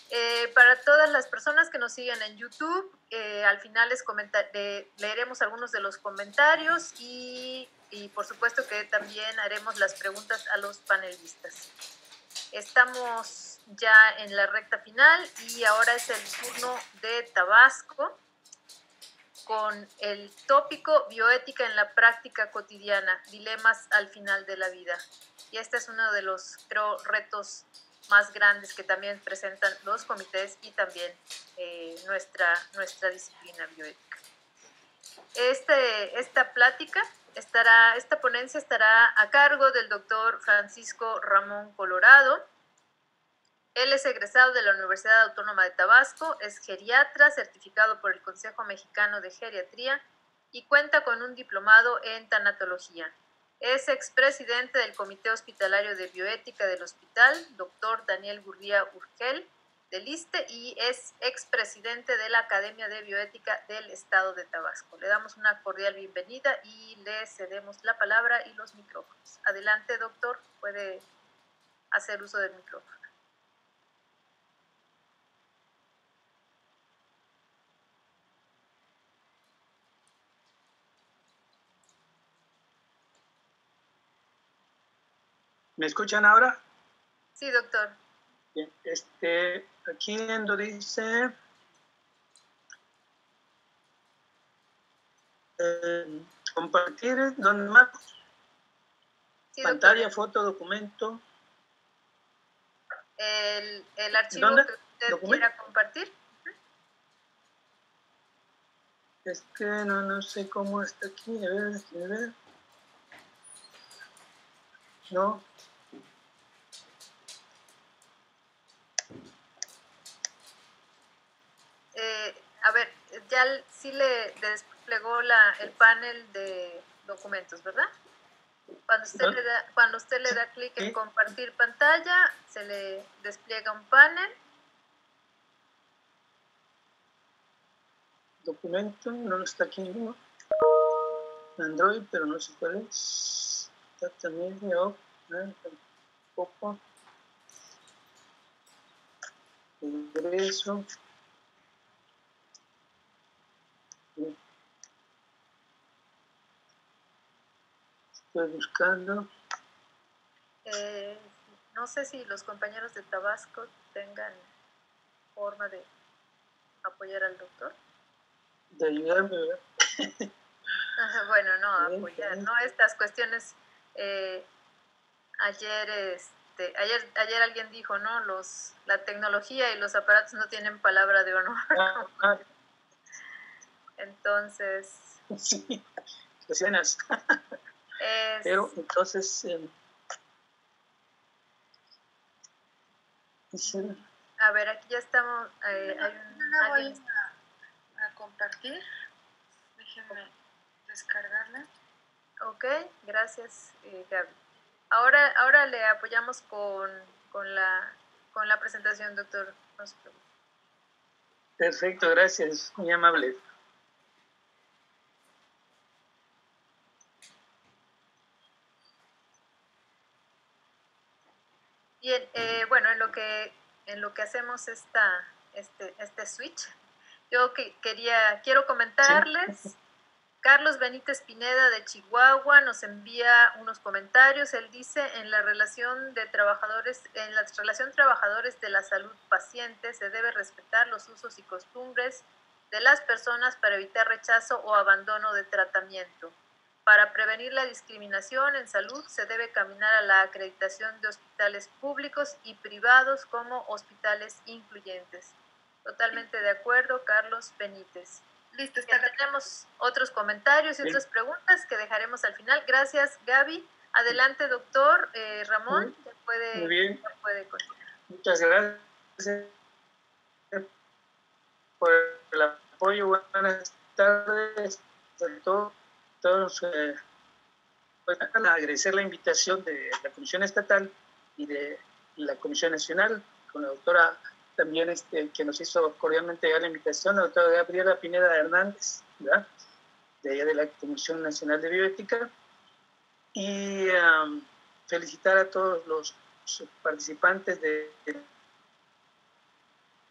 Eh, para todas las personas que nos siguen en YouTube, eh, al final les comenta- eh, leeremos algunos de los comentarios y, y por supuesto que también haremos las preguntas a los panelistas. Estamos ya en la recta final y ahora es el turno de Tabasco con el tópico bioética en la práctica cotidiana, dilemas al final de la vida. Y este es uno de los, creo, retos más grandes que también presentan los comités y también eh, nuestra, nuestra disciplina bioética. Este, esta plática, estará, esta ponencia estará a cargo del doctor Francisco Ramón Colorado. Él es egresado de la Universidad Autónoma de Tabasco, es geriatra, certificado por el Consejo Mexicano de Geriatría y cuenta con un diplomado en tanatología. Es expresidente del Comité Hospitalario de Bioética del Hospital, doctor Daniel Gurría Urgel, del ISSSTE, y es expresidente de la Academia de Bioética del Estado de Tabasco. Le damos una cordial bienvenida y le cedemos la palabra y los micrófonos. Adelante, doctor, puede hacer uso del micrófono. ¿Me escuchan ahora? Sí, doctor. Bien, este, aquí viendo dice eh, compartir, ¿dónde más? Sí, Pantalla, doctor. foto, documento. El, el archivo ¿Dónde? que usted ¿Documento? quiera compartir. Es que no, no sé cómo está aquí, a ver, déjame ver. No. Eh, a ver, ya sí le desplegó la, el panel de documentos, ¿verdad? Cuando usted, le da, cuando usted le da clic en compartir pantalla, se le despliega un panel. Documento, no está aquí, ¿no? Android, pero no sé cuál es. Está también, no, tampoco. Ingreso. Estoy buscando. Eh, no sé si los compañeros de Tabasco tengan forma de apoyar al doctor. De ayudarme, ¿verdad? Bueno, no, apoyar, ¿no? Estas cuestiones, eh, ayer, este, ayer, ayer alguien dijo, ¿no? Los, la tecnología y los aparatos no tienen palabra de honor. Ah, ah. Entonces... Sí, escenas. Es... Pero entonces... Eh, a ver, aquí ya estamos... Eh, hay un, no la voy a, a compartir. Déjenme descargarla. Ok, gracias, eh, Gaby. Ahora, ahora le apoyamos con, con, la, con la presentación, doctor. No se preocupe. Perfecto, gracias, muy amable. Bien, eh, bueno, en lo que en lo que hacemos esta, este, este switch, yo que, quería, quiero comentarles, sí. Carlos Benítez Pineda de Chihuahua nos envía unos comentarios. Él dice, en la relación de trabajadores, en la relación trabajadores de la salud paciente se debe respetar los usos y costumbres de las personas para evitar rechazo o abandono de tratamiento. Para prevenir la discriminación en salud se debe caminar a la acreditación de hospitales públicos y privados como hospitales incluyentes. Totalmente de acuerdo, Carlos Benítez. Listo, está. Tenemos otros comentarios y Bien. otras preguntas que dejaremos al final. Gracias, Gaby. Adelante, doctor eh, Ramón. Muy, ya puede, muy bien. ya puede continuar. Muchas gracias por el apoyo. Buenas tardes a todos. todos eh, pues, agradecer la invitación de la Comisión Estatal y de la Comisión Nacional, con la doctora también este, que nos hizo cordialmente llegar la invitación, la doctora Gabriela Pineda Hernández, ¿verdad? De allá de la Comisión Nacional de Bioética, y um, felicitar a todos los participantes de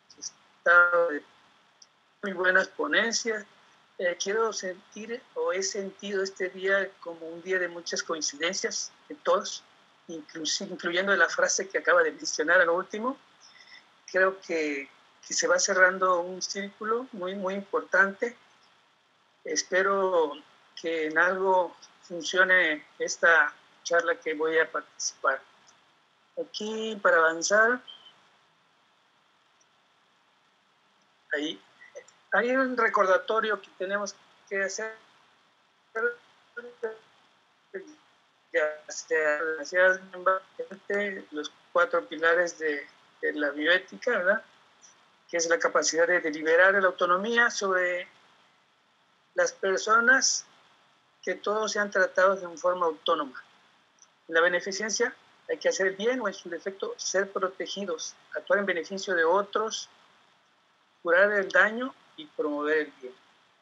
estado de muy buenas ponencias. Eh, quiero sentir, o he sentido este día como un día de muchas coincidencias de todos, inclusive, incluyendo la frase que acaba de mencionar a lo último. Creo que, que se va cerrando un círculo muy, muy importante. Espero que en algo funcione esta charla que voy a participar. Aquí, para avanzar, ahí hay un recordatorio que tenemos que hacer, ya sea los cuatro pilares de, de la bioética, ¿verdad? Que es la capacidad de deliberar la autonomía sobre las personas, que todos sean tratados de forma autónoma. En la beneficencia hay que hacer el bien o, en su defecto, ser protegidos, actuar en beneficio de otros, curar el daño y promover el bien.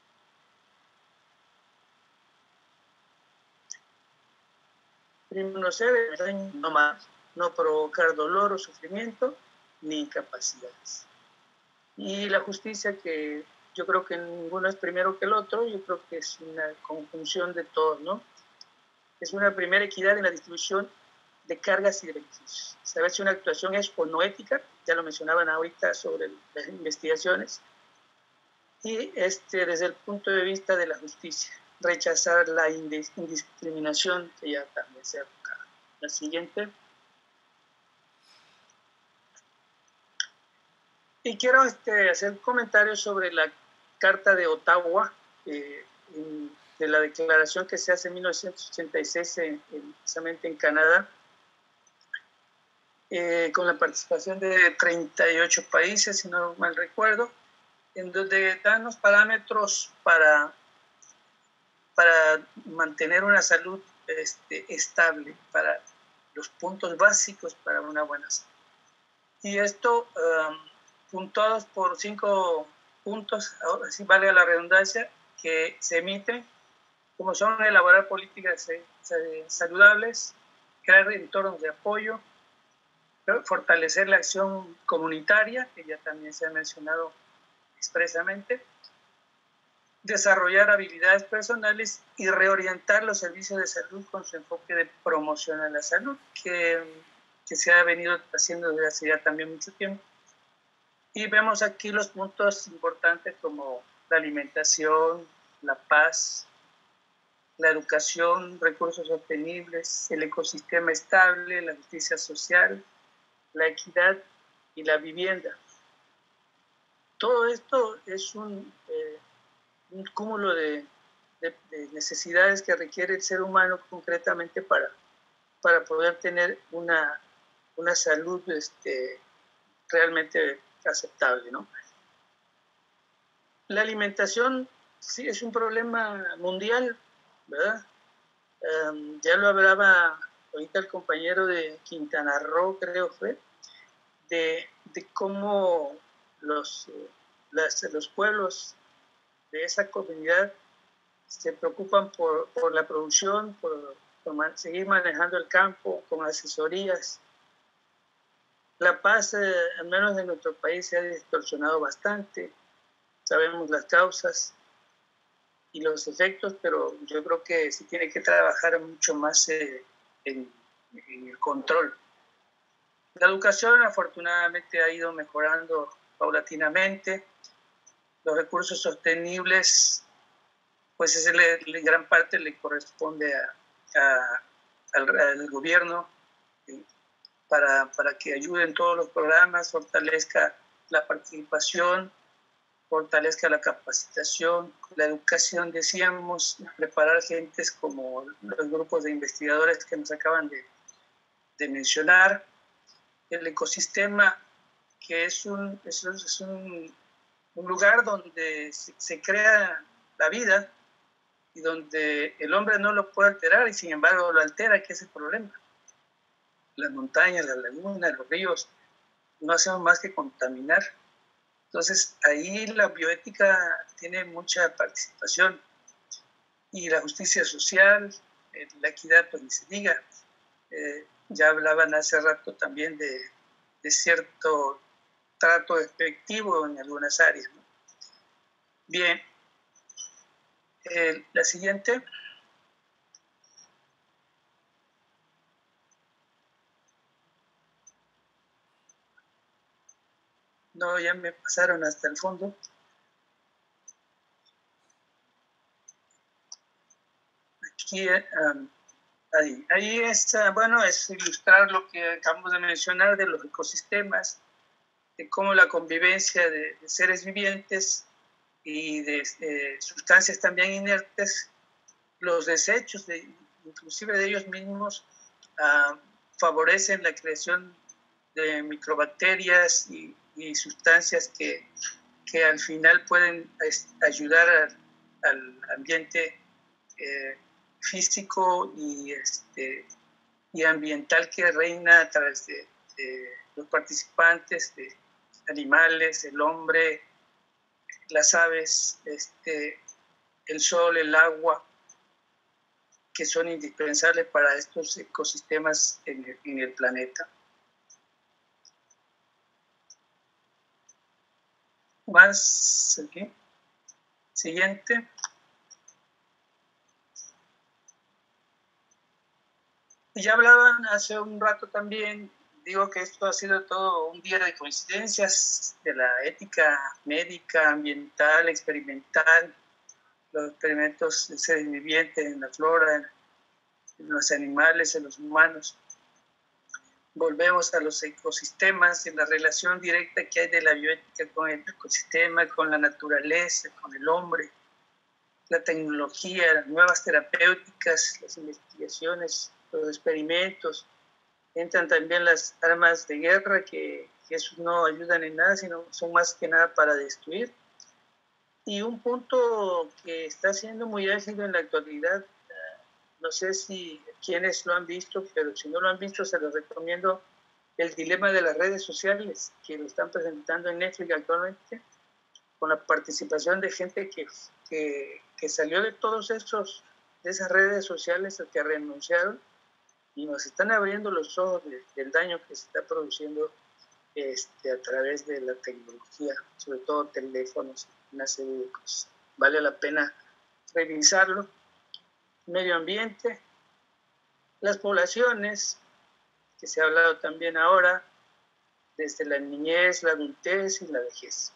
Primero, no ser el daño, no más, no provocar dolor o sufrimiento, ni incapacidades. Y la justicia, que yo creo que ninguno es primero que el otro, yo creo que es una conjunción de todos, ¿no? Es una primera equidad en la distribución de cargas y de beneficios. Saber si una actuación es o no ética, ya lo mencionaban ahorita sobre las investigaciones, y este, desde el punto de vista de la justicia, rechazar la indiscriminación, que ya también se ha tocado. La siguiente. Y quiero este, hacer comentarios sobre la Carta de Ottawa, eh, en, de la declaración que se hace en mil novecientos ochenta y seis, en, en, precisamente en Canadá, eh, con la participación de treinta y ocho países, si no mal recuerdo, en donde dan los parámetros para, para mantener una salud este, estable, para los puntos básicos para una buena salud. Y esto, um, puntuados por cinco puntos, ahora sí vale la redundancia, que se emiten, como son elaborar políticas saludables, crear entornos de apoyo, fortalecer la acción comunitaria, que ya también se ha mencionado expresamente, desarrollar habilidades personales y reorientar los servicios de salud con su enfoque de promoción a la salud, que, que se ha venido haciendo desde hace ya también mucho tiempo. Y vemos aquí los puntos importantes como la alimentación, la paz, la educación, recursos sostenibles, el ecosistema estable, la justicia social, la equidad y la vivienda. Todo esto es un, eh, un cúmulo de, de, de necesidades que requiere el ser humano concretamente para, para poder tener una, una salud este, realmente aceptable, ¿no? La alimentación sí es un problema mundial, ¿verdad? Um, ya lo hablaba ahorita el compañero de Quintana Roo, creo fue, de, de cómo los, las, los pueblos de esa comunidad se preocupan por, por la producción, por, por man, seguir manejando el campo con asesorías. La paz, eh, al menos en nuestro país, se ha distorsionado bastante. Sabemos las causas y los efectos, pero yo creo que se tiene que trabajar mucho más eh, en, en el control. La educación, afortunadamente, ha ido mejorando paulatinamente. Los recursos sostenibles, pues es el, el, gran parte le corresponde a, a, al, al gobierno, eh, para, para que ayuden todos los programas, fortalezca la participación, fortalezca la capacitación, la educación, decíamos, preparar gentes como los grupos de investigadores que nos acaban de, de mencionar, el ecosistema, que es un, es, es un, un lugar donde se, se crea la vida y donde el hombre no lo puede alterar y sin embargo lo altera, que es el problema. Las montañas, las lagunas, los ríos, no hacemos más que contaminar. Entonces, ahí la bioética tiene mucha participación. Y la justicia social, eh, la equidad, pues ni se diga. Eh, ya hablaban hace rato también de, de cierto trato efectivo en algunas áreas, ¿no? Bien, eh, la siguiente. No, ya me pasaron hasta el fondo. Aquí, um, ahí, ahí es, uh, bueno, es ilustrar lo que acabamos de mencionar de los ecosistemas, de cómo la convivencia de, de seres vivientes y de, de sustancias también inertes, los desechos, de, inclusive de ellos mismos, uh, favorecen la creación de microbacterias y, y sustancias que, que al final pueden ayudar a, al ambiente eh, físico y, este, y ambiental que reina a través de, de los participantes, de animales, el hombre, las aves, este, el sol, el agua, que son indispensables para estos ecosistemas en el, en el planeta. Más, aquí. Siguiente. Y ya hablaban hace un rato también, digo que esto ha sido todo un día de coincidencias de la ética médica, ambiental, experimental, los experimentos de seres vivientes en la flora, en los animales, en los humanos. Volvemos a los ecosistemas, en la relación directa que hay de la bioética con el ecosistema, con la naturaleza, con el hombre, la tecnología, las nuevas terapéuticas, las investigaciones, los experimentos. Entran también las armas de guerra, que, que eso no ayudan en nada, sino son más que nada para destruir. Y un punto que está siendo muy ágil en la actualidad, no sé si quienes lo han visto, pero si no lo han visto, se los recomiendo, el dilema de las redes sociales, que lo están presentando en Netflix actualmente, con la participación de gente que, que, que salió de todos esos, de esas redes sociales, que renunciaron, y nos están abriendo los ojos de, del daño que se está produciendo este, a través de la tecnología, sobre todo teléfonos, una serie de cosas. Vale la pena revisarlo. Medio ambiente, las poblaciones, que se ha hablado también ahora, desde la niñez, la adultez y la vejez.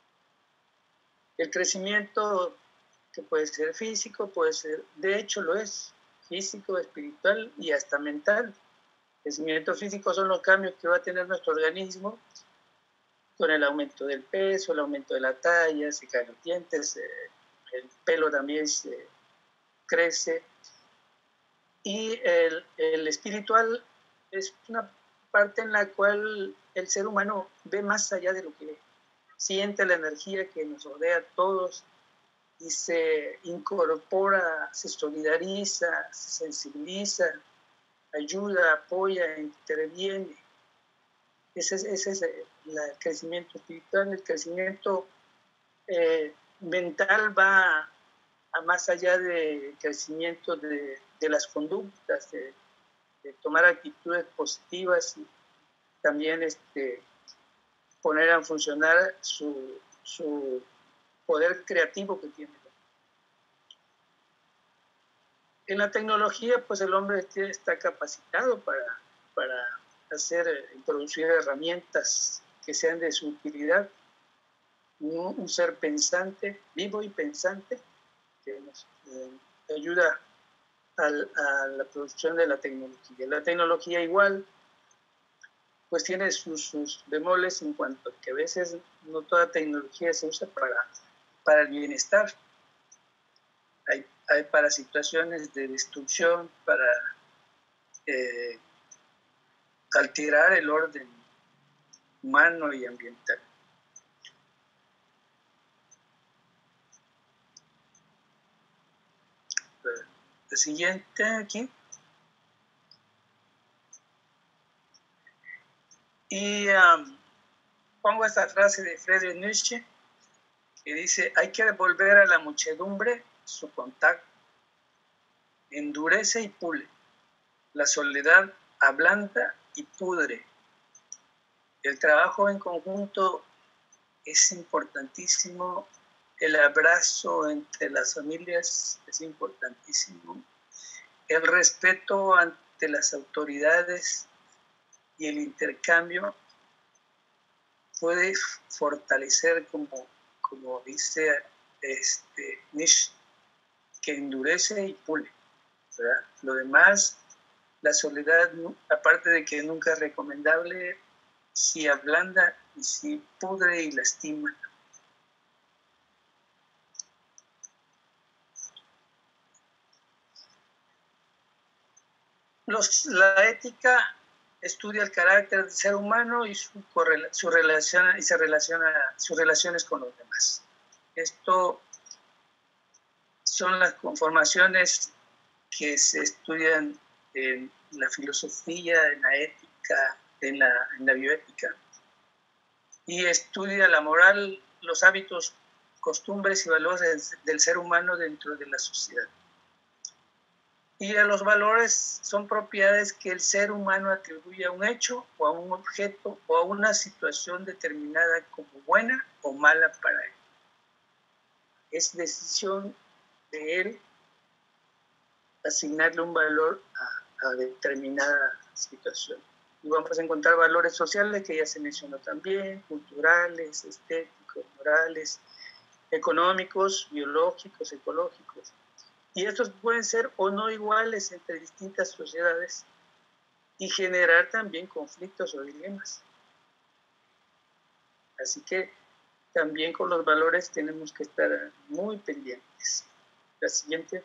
El crecimiento, que puede ser físico, puede ser, de hecho lo es, físico, espiritual y hasta mental. El crecimiento físico son los cambios que va a tener nuestro organismo con el aumento del peso, el aumento de la talla, se caen los dientes, eh, el pelo también se crece. Y el, el espiritual es una parte en la cual el ser humano ve más allá de lo que ve. Siente la energía que nos rodea a todos y se incorpora, se solidariza, se sensibiliza, ayuda, apoya, interviene. Ese es, ese es el, el crecimiento espiritual. El crecimiento eh, mental va a más allá del crecimiento de, de las conductas, de, de tomar actitudes positivas y también este, poner a funcionar su, su poder creativo que tiene. En la tecnología, pues el hombre está capacitado para, para hacer, introducir herramientas que sean de su utilidad. Un, un ser pensante, vivo y pensante, que nos eh, ayuda al, a la producción de la tecnología. La tecnología igual, pues tiene sus, sus bemoles en cuanto a que a veces no toda tecnología se usa para, para el bienestar. Hay, hay para situaciones de destrucción, para eh, alterar el orden humano y ambiental. El siguiente aquí. Y um, pongo esta frase de Friedrich Nietzsche que dice: hay que devolver a la muchedumbre su contacto, endurece y pule, la soledad ablanda y pudre, El trabajo en conjunto es importantísimo, el abrazo entre las familias es importantísimo, el respeto ante las autoridades y el intercambio puede fortalecer, como, como dice este, Nietzsche, que endurece y pule, ¿verdad? Lo demás, la soledad, aparte de que nunca es recomendable, si ablanda y si pudre y lastima. Los, la ética estudia el carácter del ser humano y su, su relación y se relaciona sus relaciones con los demás. Esto son las conformaciones que se estudian en la filosofía, en la ética, en la, en la bioética. Y estudia la moral, los hábitos, costumbres y valores del ser humano dentro de la sociedad. Y a los valores son propiedades que el ser humano atribuye a un hecho o a un objeto o a una situación determinada como buena o mala para él. Es decisión de él asignarle un valor a, a determinada situación. Y vamos a encontrar valores sociales que ya se mencionó también, culturales, estéticos, morales, económicos, biológicos, ecológicos. Y estos pueden ser o no iguales entre distintas sociedades y generar también conflictos o dilemas. Así que también con los valores tenemos que estar muy pendientes. La siguiente.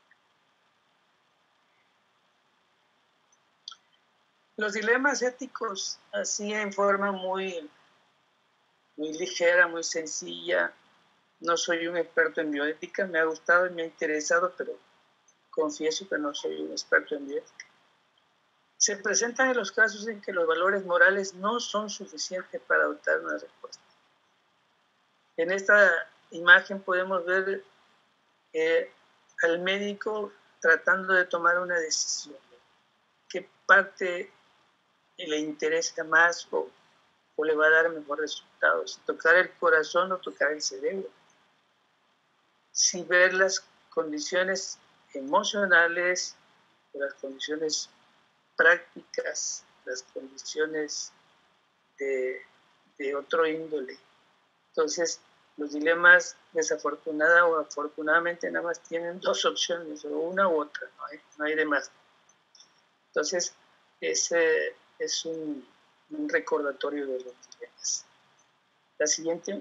Los dilemas éticos, así en forma muy, muy ligera, muy sencilla. No soy un experto en bioética, me ha gustado y me ha interesado, pero confieso que no soy un experto en bioética. Se presentan en los casos en que los valores morales no son suficientes para adoptar una respuesta. En esta imagen podemos ver eh, al médico tratando de tomar una decisión. ¿Qué parte le interesa más o, o le va a dar mejores resultados? ¿Tocar el corazón o tocar el cerebro? Si ver las condiciones emocionales, las condiciones prácticas, las condiciones de, de otro índole. Entonces, los dilemas desafortunada o afortunadamente nada más tienen dos opciones, o una u otra, no hay, no hay de más. Entonces, ese es un, un recordatorio de los dilemas. La siguiente.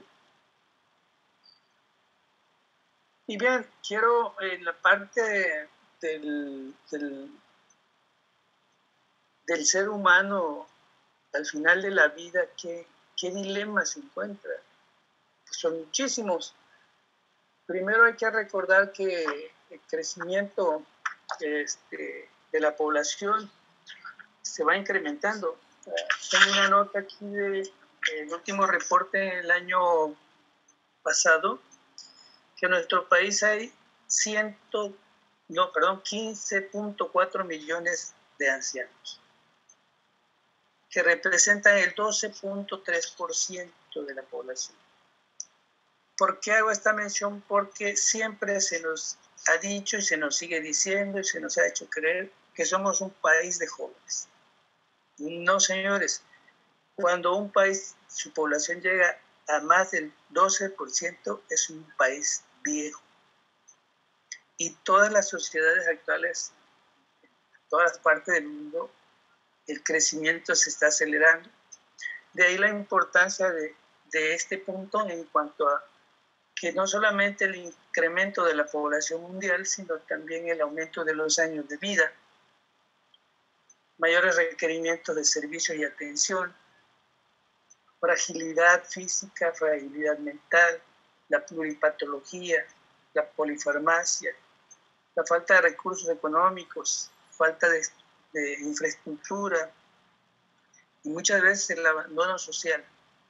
Y bien, quiero en la parte del, del, del ser humano al final de la vida, ¿qué, qué dilemas se encuentra? Pues son muchísimos. Primero hay que recordar que el crecimiento este, de la población se va incrementando. Tengo una nota aquí del último reporte del año pasado, que en nuestro país hay ciento, no, perdón, quince punto cuatro millones de ancianos, que representan el doce punto tres por ciento de la población. ¿Por qué hago esta mención? Porque siempre se nos ha dicho y se nos sigue diciendo y se nos ha hecho creer que somos un país de jóvenes. No, señores. Cuando un país, su población llega a más del doce por ciento, es un país viejo. Y todas las sociedades actuales, en todas las partes del mundo, el crecimiento se está acelerando. De ahí la importancia de, de este punto en cuanto a que no solamente el incremento de la población mundial, sino también el aumento de los años de vida, mayores requerimientos de servicios y atención, fragilidad física, fragilidad mental, la pluripatología, la polifarmacia, la falta de recursos económicos, falta de, de infraestructura y muchas veces el abandono social.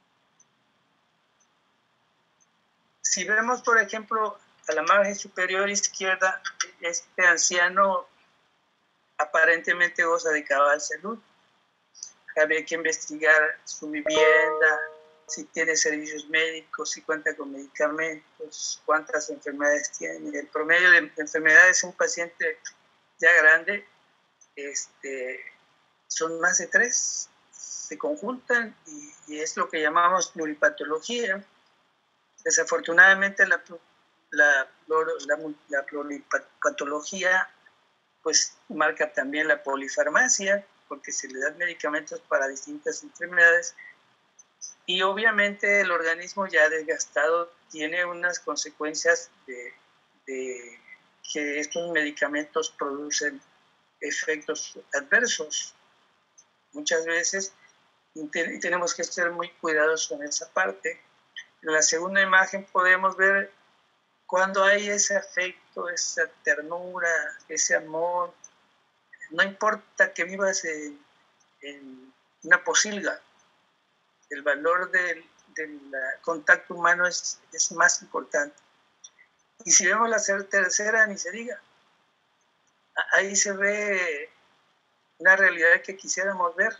Si vemos, por ejemplo, a la margen superior izquierda, este anciano aparentemente goza de cabal salud. habría que investigar su vivienda, si tiene servicios médicos, si cuenta con medicamentos, cuántas enfermedades tiene. El promedio de enfermedades de un paciente ya grande este, son más de tres, se conjuntan y, y es lo que llamamos pluripatología. Desafortunadamente la, la, la, la pluripatología pues marca también la polifarmacia, porque se le dan medicamentos para distintas enfermedades y obviamente el organismo ya desgastado tiene unas consecuencias de, de que estos medicamentos producen efectos adversos. Muchas veces tenemos que ser muy cuidadosos en esa parte. En la segunda imagen podemos ver cuando hay ese afecto, esa ternura, ese amor. No importa que vivas en, en una posilga, el valor del, del contacto humano es, es más importante. Y si vemos la tercera, ni se diga. Ahí se ve una realidad que quisiéramos ver.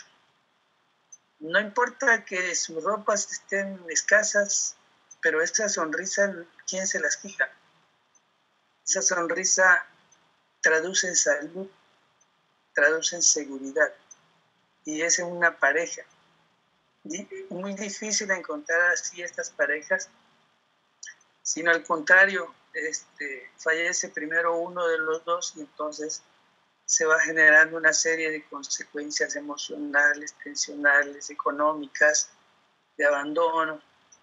No importa que sus ropas estén escasas, pero esa sonrisa, ¿quién se las quita? Esa sonrisa traduce en salud, traduce en seguridad. Y es en una pareja. Muy difícil encontrar así estas parejas, sino al contrario, este, fallece primero uno de los dos y entonces se va generando una serie de consecuencias emocionales, tensionales, económicas, de abandono.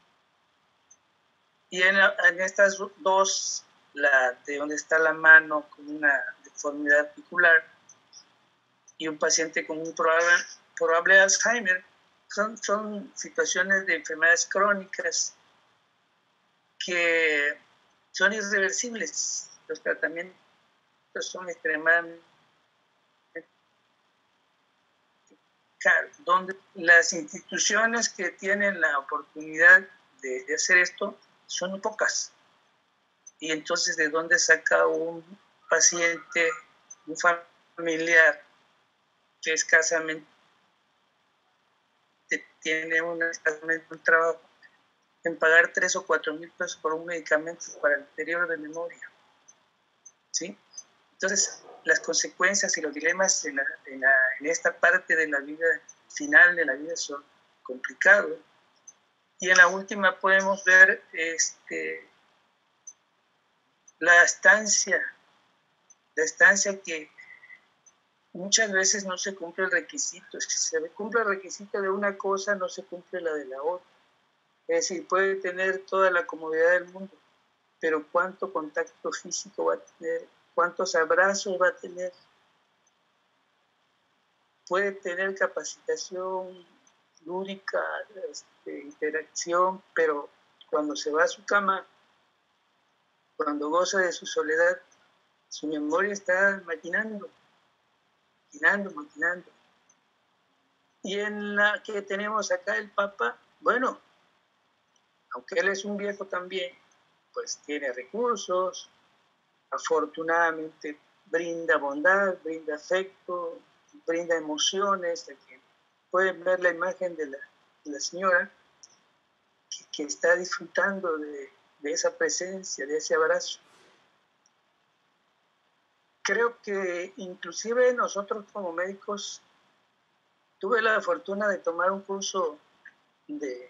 Y en, la, en estas dos, la de donde está la mano con una deformidad articular y un paciente con un probable, probable Alzheimer, Son, son situaciones de enfermedades crónicas que son irreversibles. Los tratamientos son extremadamente caros, donde las instituciones que tienen la oportunidad de, de hacer esto son pocas. Y entonces, ¿de dónde saca un paciente, un familiar que escasamente tiene una, un trabajo en pagar tres o cuatro mil pesos por un medicamento para el deterioro de memoria? ¿Sí? Entonces, las consecuencias y los dilemas en, la, en, la, en esta parte de la vida final de la vida son complicados. Y en la última podemos ver este, la estancia, la estancia que muchas veces no se cumple el requisito. Si se cumple el requisito de una cosa, no se cumple la de la otra. Es decir, puede tener toda la comodidad del mundo, pero ¿cuánto contacto físico va a tener? ¿Cuántos abrazos va a tener? Puede tener capacitación lúdica, este, interacción, pero cuando se va a su cama, cuando goza de su soledad, su memoria está maquinando. maquinando, maquinando. Y en la que tenemos acá el Papa, bueno, aunque él es un viejo también, pues tiene recursos, afortunadamente brinda bondad, brinda afecto, brinda emociones. Aquí pueden ver la imagen de la, de la señora que, que está disfrutando de, de esa presencia, de ese abrazo. Creo que inclusive nosotros como médicos, tuve la fortuna de tomar un curso de,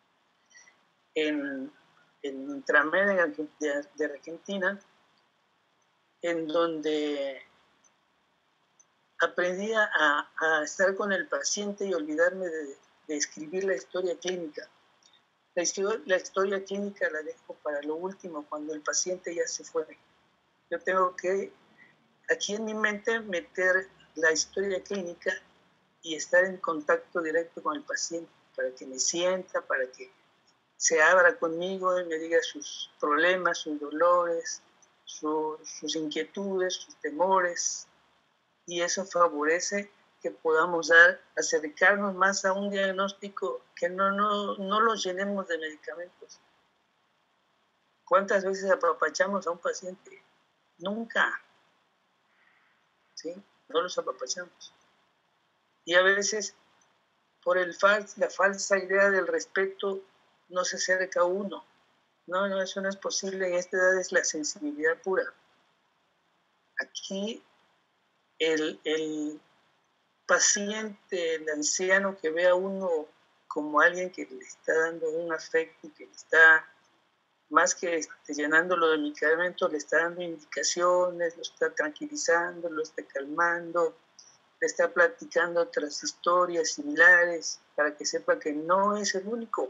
en, en Intramed de, de Argentina, en donde aprendí a, a estar con el paciente y olvidarme de, de escribir la historia clínica. La historia, la historia clínica la dejo para lo último, cuando el paciente ya se fue. Yo tengo que aquí en mi mente meter la historia clínica y estar en contacto directo con el paciente para que me sienta, para que se abra conmigo y me diga sus problemas, sus dolores, su, sus inquietudes, sus temores. Y eso favorece que podamos dar, acercarnos más a un diagnóstico, que no, no, no los llenemos de medicamentos. ¿Cuántas veces apapachamos a un paciente? Nunca. ¿Sí? No los apapachamos. Y a veces por el fal la falsa idea del respeto no se acerca a uno. No, no, eso no es posible. En esta edad es la sensibilidad pura. Aquí el, el paciente, el anciano que ve a uno como alguien que le está dando un afecto, que le está, más que este, llenándolo de medicamentos, le está dando indicaciones, lo está tranquilizando, lo está calmando, le está platicando otras historias similares para que sepa que no es el único.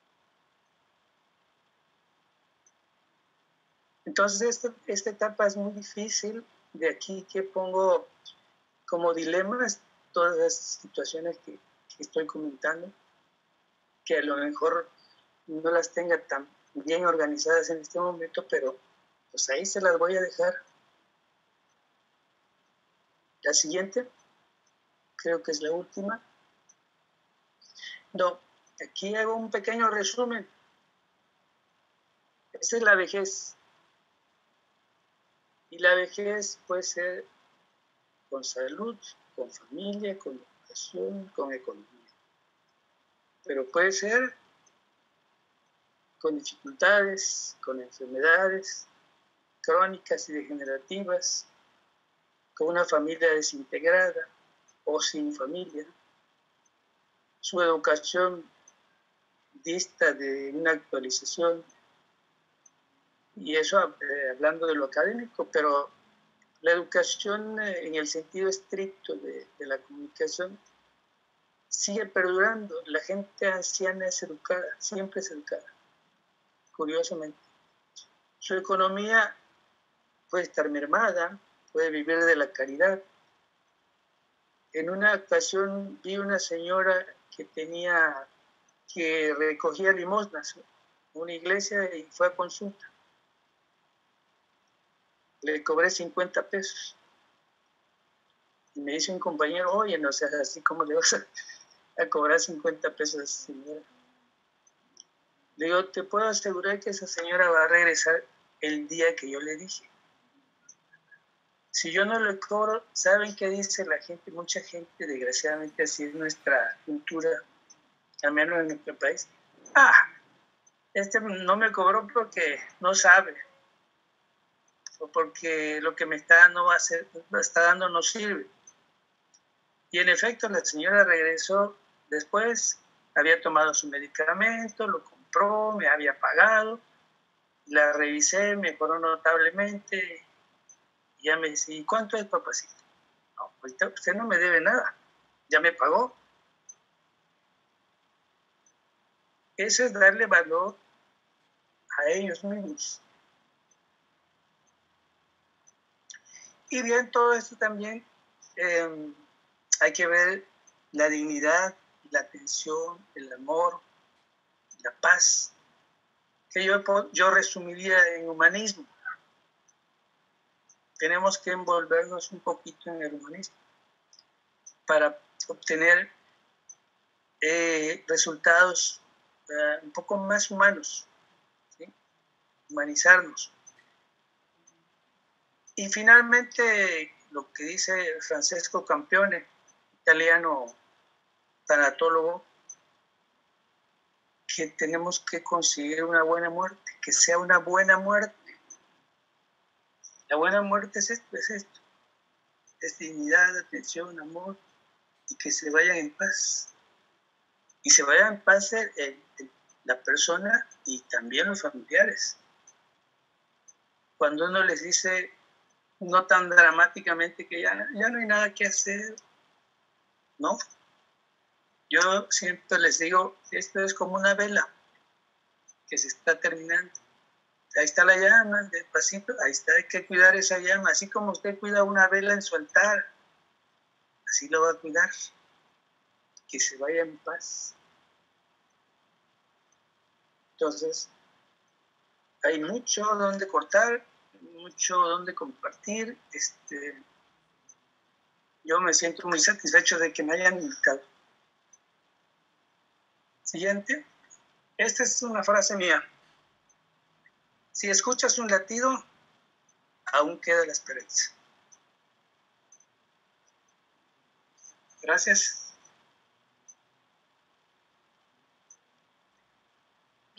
Entonces, esta, esta etapa es muy difícil. De aquí que pongo como dilemas todas las situaciones que, que estoy comentando, que a lo mejor no las tenga tan bien organizadas en este momento, pero pues ahí se las voy a dejar. La siguiente, creo que es la última. No, aquí hago un pequeño resumen. Esa es la vejez. Y la vejez puede ser con salud, con familia, con educación, con economía. Pero puede ser con dificultades, con enfermedades crónicas y degenerativas, con una familia desintegrada o sin familia. Su educación dista de una actualización. Y eso eh, hablando de lo académico, pero la educación eh, en el sentido estricto de, de la comunicación sigue perdurando. La gente anciana es educada, siempre es educada, curiosamente. Su economía puede estar mermada, puede vivir de la caridad. En una ocasión vi una señora que tenía, que recogía limosnas en una iglesia y fue a consulta. Le cobré cincuenta pesos. Y me dice un compañero, oye, no seas así, ¿cómo le vas a, a cobrar cincuenta pesos a esa señora? Le digo, te puedo asegurar que esa señora va a regresar el día que yo le dije. Si yo no le cobro, ¿saben qué dice la gente? Mucha gente, desgraciadamente, así es nuestra cultura, al menos en nuestro país. Ah, este no me cobró porque no sabe. O porque lo que me está dando, va a ser, me está dando no sirve. Y en efecto, la señora regresó después, había tomado su medicamento, lo compró, me había pagado, la revisé, mejoró notablemente, y ya me dice, ¿y cuánto es, papacito? No, ahorita usted no me debe nada, ya me pagó. Eso es darle valor a ellos mismos. Y bien, todo esto también eh, hay que ver la dignidad, la atención, el amor, la paz, que yo, yo resumiría en humanismo. Tenemos que envolvernos un poquito en el humanismo para obtener eh, resultados eh, un poco más humanos, ¿sí? Humanizarnos. Y finalmente, lo que dice Francesco Campione, italiano tanatólogo, que tenemos que conseguir una buena muerte, que sea una buena muerte. La buena muerte es esto, es esto. Es dignidad, atención, amor, y que se vayan en paz. Y se vayan en paz el, el, la persona y también los familiares. Cuando uno les dice, no tan dramáticamente, que ya, ya no hay nada que hacer, ¿no? Yo siempre les digo, esto es como una vela que se está terminando. Ahí está la llama, despacito, ahí está, hay que cuidar esa llama. Así como usted cuida una vela en su altar, así lo va a cuidar. Que se vaya en paz. Entonces, hay mucho donde cortar, mucho donde compartir. Este, yo me siento muy satisfecho de que me hayan invitado. Siguiente. Esta es una frase mía. Si escuchas un latido, aún queda la esperanza. Gracias.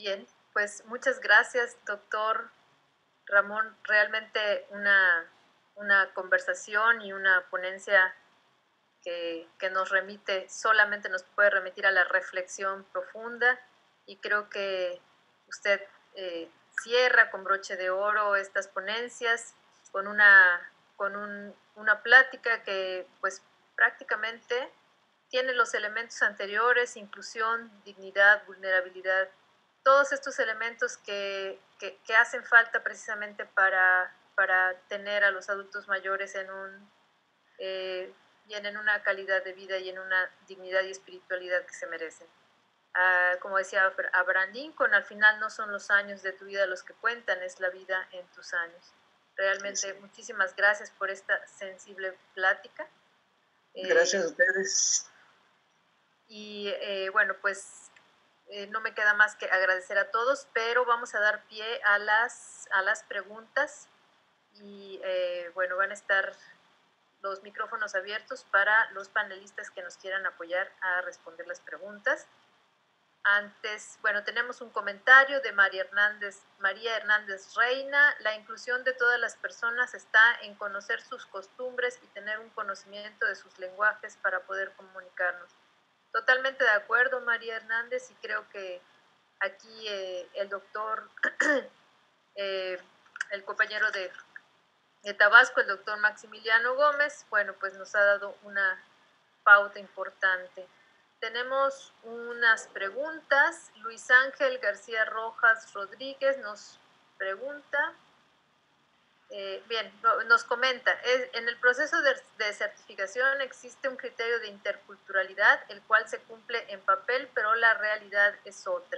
Bien, pues muchas gracias, doctor Ramón. Realmente una, una conversación y una ponencia que, que nos remite, solamente nos puede remitir a la reflexión profunda, y creo que usted eh, cierra con broche de oro estas ponencias con una, con un, una plática que pues prácticamente tiene los elementos anteriores: inclusión, dignidad, vulnerabilidad, todos estos elementos que, que, que hacen falta precisamente para, para tener a los adultos mayores en un, eh, y en una calidad de vida y en una dignidad y espiritualidad que se merecen. Uh, como decía Abraham Lincoln, al final no son los años de tu vida los que cuentan, es la vida en tus años. Realmente, sí, sí. Muchísimas gracias por esta sensible plática. Gracias eh, a ustedes. Y eh, bueno, pues eh, no me queda más que agradecer a todos, pero vamos a dar pie a las, a las preguntas, y eh, bueno, van a estar los micrófonos abiertos para los panelistas que nos quieran apoyar a responder las preguntas. Antes, bueno, tenemos un comentario de María Hernández, María Hernández Reina: la inclusión de todas las personas está en conocer sus costumbres y tener un conocimiento de sus lenguajes para poder comunicarnos. Totalmente de acuerdo, María Hernández, y creo que aquí eh, el doctor, eh, el compañero de, de Tabasco, el doctor Maximiliano Gómez, bueno, pues nos ha dado una pauta importante. Tenemos unas preguntas. Luis Ángel García Rojas Rodríguez nos pregunta, eh, bien, nos comenta: en el proceso de, de certificación existe un criterio de interculturalidad, el cual se cumple en papel, pero la realidad es otra.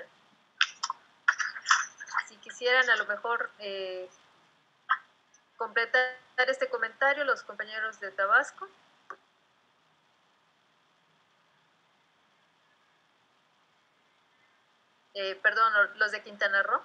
Si quisieran a lo mejor eh, completar este comentario los compañeros de Tabasco. Eh, perdón, los de Quintana Roo.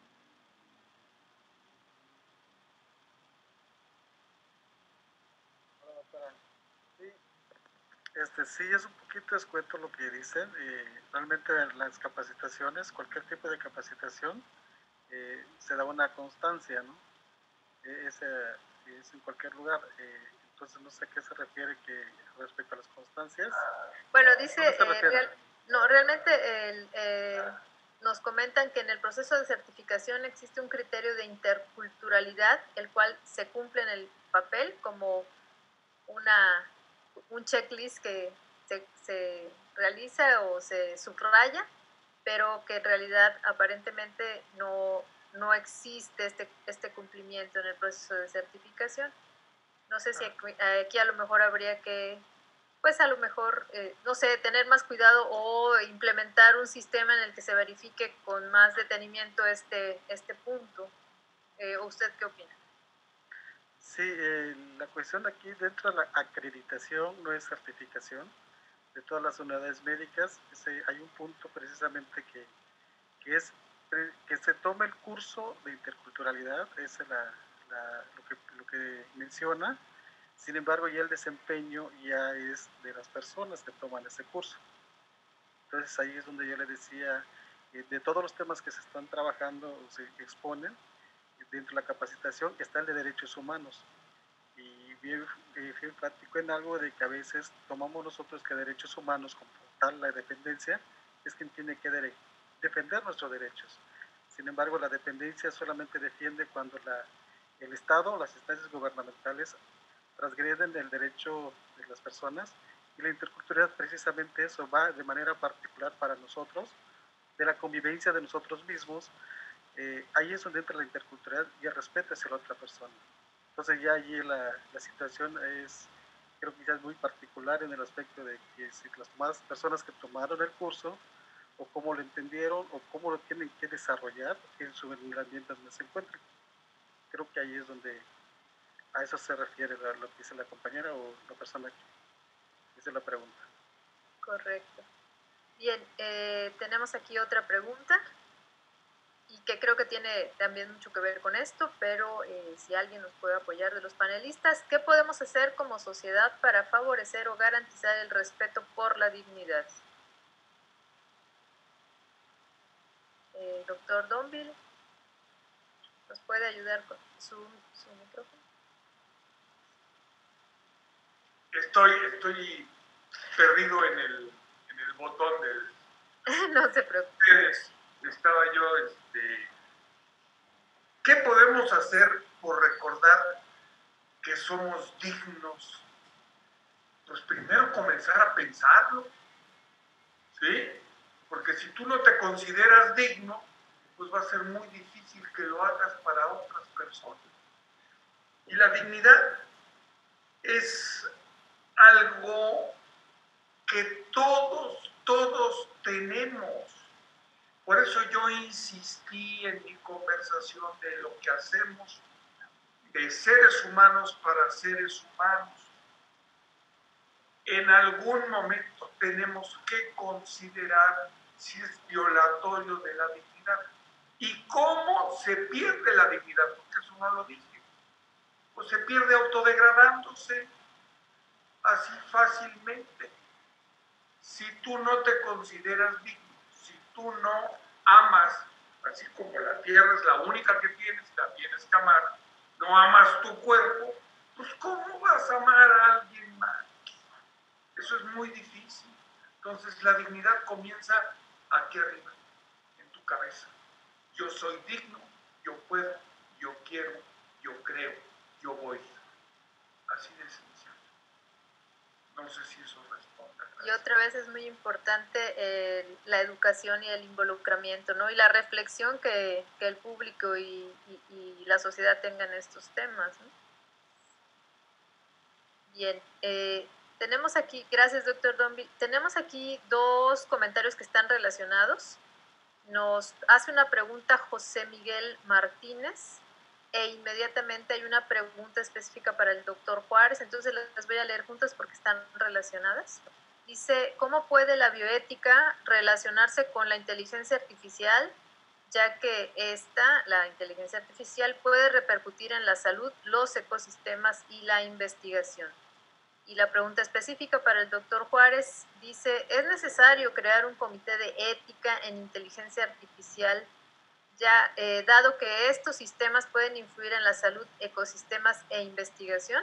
Sí, este, sí, es un poquito escueto lo que dicen. Eh, realmente las capacitaciones, cualquier tipo de capacitación, eh, se da una constancia, ¿no? Eh, es, eh, es en cualquier lugar. Eh, entonces no sé a qué se refiere que respecto a las constancias. Bueno, dice, eh, real, no, realmente el, eh, nos comentan que en el proceso de certificación existe un criterio de interculturalidad, el cual se cumple en el papel como una, un checklist que se, se realiza o se subraya, pero que en realidad aparentemente no, no existe este, este cumplimiento en el proceso de certificación. No sé si aquí, aquí a lo mejor habría que, pues a lo mejor, eh, no sé, tener más cuidado o implementar un sistema en el que se verifique con más detenimiento este, este punto. Eh, ¿Usted qué opina? Sí, eh, la cuestión aquí dentro de la acreditación no es certificación. De todas las unidades médicas, ese, hay un punto precisamente que, que es que se tome el curso de interculturalidad, esa es la, la, lo, que, lo que menciona. Sin embargo, ya el desempeño ya es de las personas que toman ese curso. Entonces ahí es donde yo le decía, eh, de todos los temas que se están trabajando o se exponen dentro de la capacitación, está el de derechos humanos. Y bien, eh, bien platico en algo de que a veces tomamos nosotros que derechos humanos, como tal la dependencia, es quien tiene que de, defender nuestros derechos. Sin embargo, la dependencia solamente defiende cuando la, el Estado o las instancias gubernamentales transgreden el derecho de las personas, y la interculturalidad precisamente eso va de manera particular para nosotros, de la convivencia de nosotros mismos. Eh, ahí es donde entra la interculturalidad y el respeto hacia la otra persona. Entonces ya allí la, la situación es, creo que ya es muy particular en el aspecto de que si las más personas que tomaron el curso, o cómo lo entendieron, o cómo lo tienen que desarrollar en su ambiente donde se encuentran. Creo que ahí es donde a eso se refiere la, lo que dice la compañera o la persona que hizo la pregunta. Correcto. Bien, eh, tenemos aquí otra pregunta, y que creo que tiene también mucho que ver con esto, pero eh, si alguien nos puede apoyar de los panelistas: ¿qué podemos hacer como sociedad para favorecer o garantizar el respeto por la dignidad? Eh, doctor Donville. ¿Nos puede ayudar con su, su micrófono? Estoy, estoy perdido en el, en el botón del... No se preocupe. Estaba yo, este... ¿Qué podemos hacer por recordar que somos dignos? Pues primero comenzar a pensarlo, ¿sí? Porque si tú no te consideras digno, pues va a ser muy difícil que lo hagas para otras personas. Y la dignidad es algo que todos, todos tenemos. Por eso yo insistí en mi conversación de lo que hacemos de seres humanos para seres humanos. En algún momento tenemos que considerar si es violatorio de la dignidad. ¿Y cómo se pierde la dignidad? Porque eso no lo dije. Pues se pierde autodegradándose así fácilmente. Si tú no te consideras digno, si tú no amas, así como la tierra es la única que tienes y la tienes que amar, no amas tu cuerpo, pues ¿cómo vas a amar a alguien más? Eso es muy difícil. Entonces la dignidad comienza aquí arriba, en tu cabeza. Yo soy digno, yo puedo, yo quiero, yo creo, yo voy. Así de sencillo. No sé si eso responde. Y otra vez es muy importante eh, la educación y el involucramiento, ¿no? Y la reflexión que, que el público y, y, y la sociedad tengan estos temas, ¿no? Bien, eh, tenemos aquí, gracias doctor Donville, tenemos aquí dos comentarios que están relacionados. Nos hace una pregunta José Miguel Martínez e inmediatamente hay una pregunta específica para el doctor Juárez, entonces las voy a leer juntas porque están relacionadas. Dice, ¿cómo puede la bioética relacionarse con la inteligencia artificial, ya que esta, la inteligencia artificial, puede repercutir en la salud, los ecosistemas y la investigación? Y la pregunta específica para el doctor Juárez dice, ¿es necesario crear un comité de ética en inteligencia artificial, ya eh, dado que estos sistemas pueden influir en la salud, ecosistemas e investigación?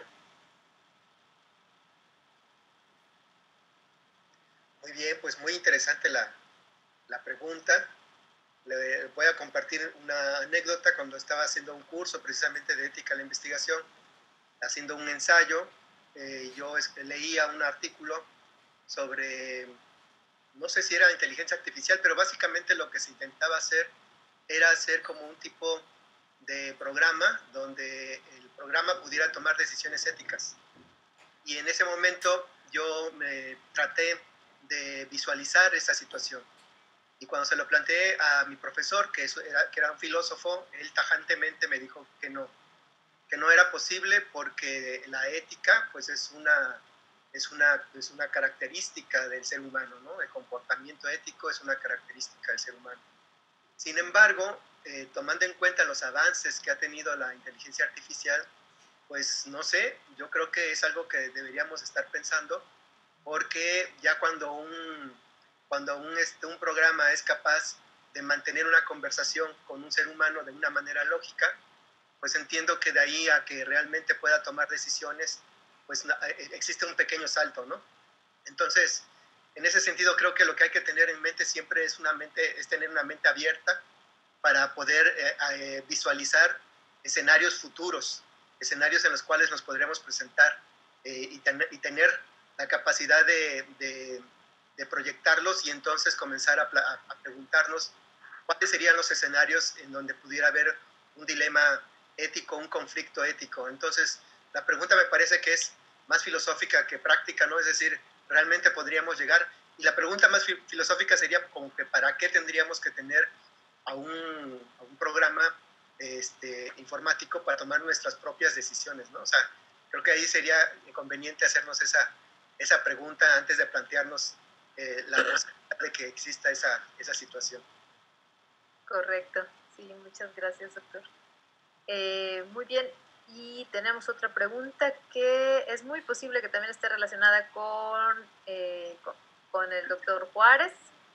Muy bien, pues muy interesante la, la pregunta. Le voy a compartir una anécdota cuando estaba haciendo un curso precisamente de ética en la investigación, haciendo un ensayo. Eh, yo leía un artículo sobre, no sé si era inteligencia artificial, pero básicamente lo que se intentaba hacer era hacer como un tipo de programa donde el programa pudiera tomar decisiones éticas. Y en ese momento yo me traté de visualizar esa situación. Y cuando se lo planteé a mi profesor, que era, que era un filósofo, él tajantemente me dijo que no, que no era posible porque la ética pues es una, es una, es una característica del ser humano, ¿no? El comportamiento ético es una característica del ser humano. Sin embargo, eh, tomando en cuenta los avances que ha tenido la inteligencia artificial, pues no sé, yo creo que es algo que deberíamos estar pensando, porque ya cuando un, cuando un, este, un programa es capaz de mantener una conversación con un ser humano de una manera lógica, pues entiendo que de ahí a que realmente pueda tomar decisiones, pues existe un pequeño salto, ¿no? Entonces, en ese sentido creo que lo que hay que tener en mente siempre es, una mente, es tener una mente abierta para poder eh, eh, visualizar escenarios futuros, escenarios en los cuales nos podríamos presentar eh, y, ten, y tener la capacidad de, de, de proyectarlos y entonces comenzar a, a, a preguntarnos cuáles serían los escenarios en donde pudiera haber un dilema ético, un conflicto ético. Entonces, la pregunta me parece que es más filosófica que práctica, ¿no? Es decir, realmente podríamos llegar, y la pregunta más fi- filosófica sería como que ¿para qué tendríamos que tener a un, a un programa este, informático para tomar nuestras propias decisiones, ¿no? O sea, creo que ahí sería conveniente hacernos esa, esa pregunta antes de plantearnos eh, la posibilidad de que exista esa, esa situación. Correcto, sí, muchas gracias, doctor. Eh, muy bien, y tenemos otra pregunta que es muy posible que también esté relacionada con, eh, con, con el doctor Juárez.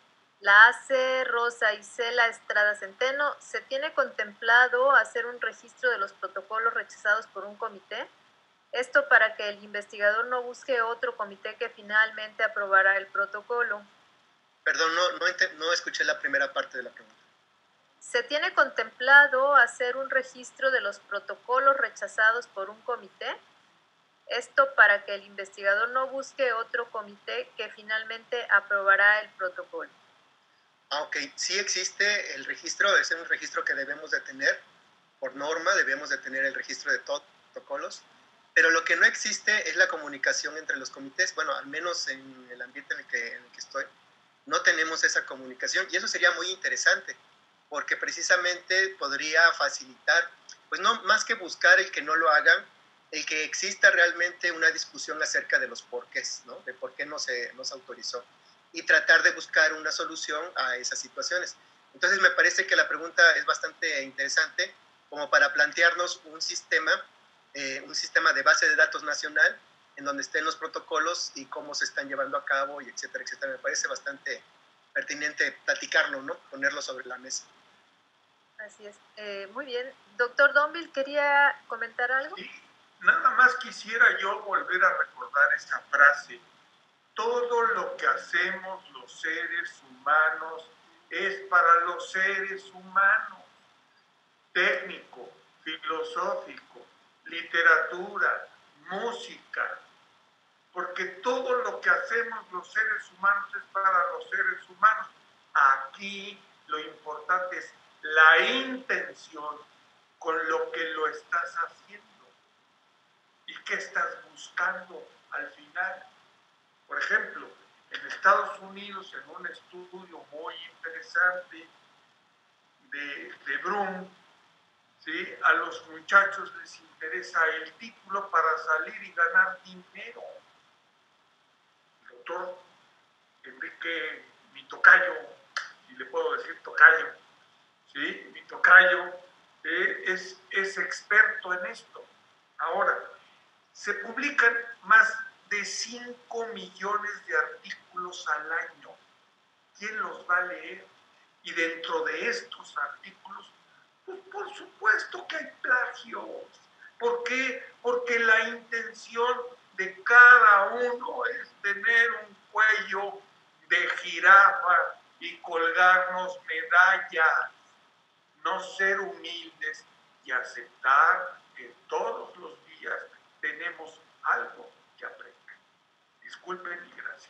La hace Rosa Isela Estrada Centeno. ¿Se tiene contemplado hacer un registro de los protocolos rechazados por un comité? Esto para que el investigador no busque otro comité que finalmente aprobará el protocolo. Perdón, no, no, no escuché la primera parte de la pregunta. ¿Se tiene contemplado hacer un registro de los protocolos rechazados por un comité? Esto para que el investigador no busque otro comité que finalmente aprobará el protocolo. Ah, ok. Sí existe el registro, es un registro que debemos de tener. Por norma debemos de tener el registro de todos los protocolos. Pero lo que no existe es la comunicación entre los comités. Bueno, al menos en el ambiente en el que, en el que estoy, no tenemos esa comunicación. Y eso sería muy interesante, porque precisamente podría facilitar, pues no más que buscar el que no lo hagan, el que exista realmente una discusión acerca de los porqués, ¿no? De por qué no se, no se autorizó, y tratar de buscar una solución a esas situaciones. Entonces me parece que la pregunta es bastante interesante como para plantearnos un sistema, eh, un sistema de base de datos nacional en donde estén los protocolos y cómo se están llevando a cabo, y etcétera, etcétera. Me parece bastante pertinente platicarlo, ¿no? Ponerlo sobre la mesa. Así es. Eh, muy bien. Doctor Donville, ¿quería comentar algo? Sí, nada más quisiera yo volver a recordar esa frase. Todo lo que hacemos los seres humanos es para los seres humanos. Técnico, filosófico, literatura, música. Porque todo lo que hacemos los seres humanos es para los seres humanos. Aquí lo importante es la intención con lo que lo estás haciendo y qué estás buscando al final. Por ejemplo, en Estados Unidos, en un estudio muy interesante de, de Brum, ¿sí? A los muchachos les interesa el título para salir y ganar dinero. El doctor Enrique, mi tocayo, si le puedo decir tocayo, ¿sí? Mi tocayo eh, es, es experto en esto. Ahora, se publican más de cinco millones de artículos al año. ¿Quién los va a leer? Y dentro de estos artículos, pues por supuesto que hay plagios. ¿Por qué? Porque la intención de cada uno es tener un cuello de jirafa y colgarnos medallas, no ser humildes y aceptar que todos los días tenemos algo que aprender. Disculpen y gracias.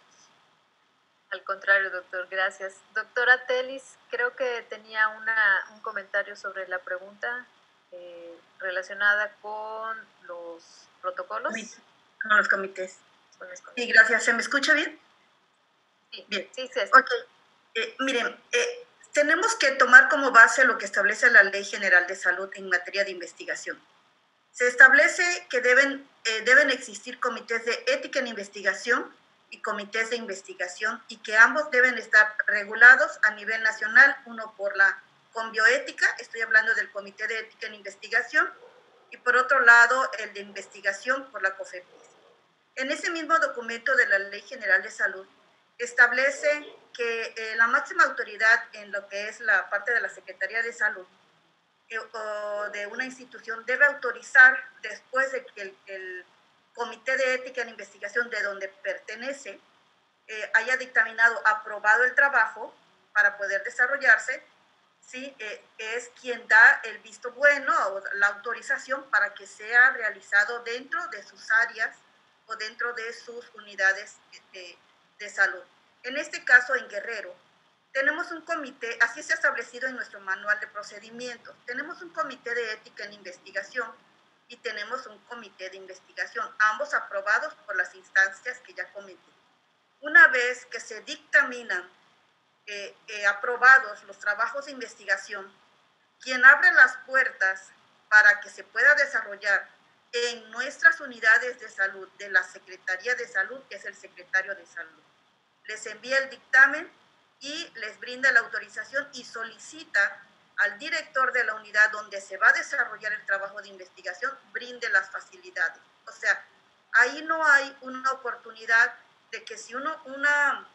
Al contrario, doctor, gracias. Doctora Telis, creo que tenía una, un comentario sobre la pregunta eh, relacionada con los protocolos. Con los comités. Con los comités. Sí, gracias. ¿Se me escucha bien? Sí, bien. Sí, sí. Ok. Eh, miren, eh, tenemos que tomar como base lo que establece la Ley General de Salud en materia de investigación. Se establece que deben, eh, deben existir comités de ética en investigación y comités de investigación, y que ambos deben estar regulados a nivel nacional, uno por la Conbioética, estoy hablando del Comité de Ética en Investigación, y por otro lado el de investigación por la COFEPRIS. En ese mismo documento de la Ley General de Salud establece que eh, la máxima autoridad en lo que es la parte de la Secretaría de Salud eh, o de una institución debe autorizar, después de que el, el Comité de Ética en Investigación de donde pertenece eh, haya dictaminado, aprobado el trabajo para poder desarrollarse, ¿sí? Eh, es quien da el visto bueno o la autorización para que sea realizado dentro de sus áreas o dentro de sus unidades de, de salud. En este caso, en Guerrero, tenemos un comité, así se ha establecido en nuestro manual de procedimientos, tenemos un comité de ética en investigación y tenemos un comité de investigación, ambos aprobados por las instancias que ya comenté. Una vez que se dictaminan eh, eh, aprobados los trabajos de investigación, quien abre las puertas para que se pueda desarrollar en nuestras unidades de salud de la Secretaría de Salud, que es el secretario de Salud, les envía el dictamen y les brinda la autorización y solicita al director de la unidad donde se va a desarrollar el trabajo de investigación, brinde las facilidades. O sea, ahí no hay una oportunidad de que si uno, una,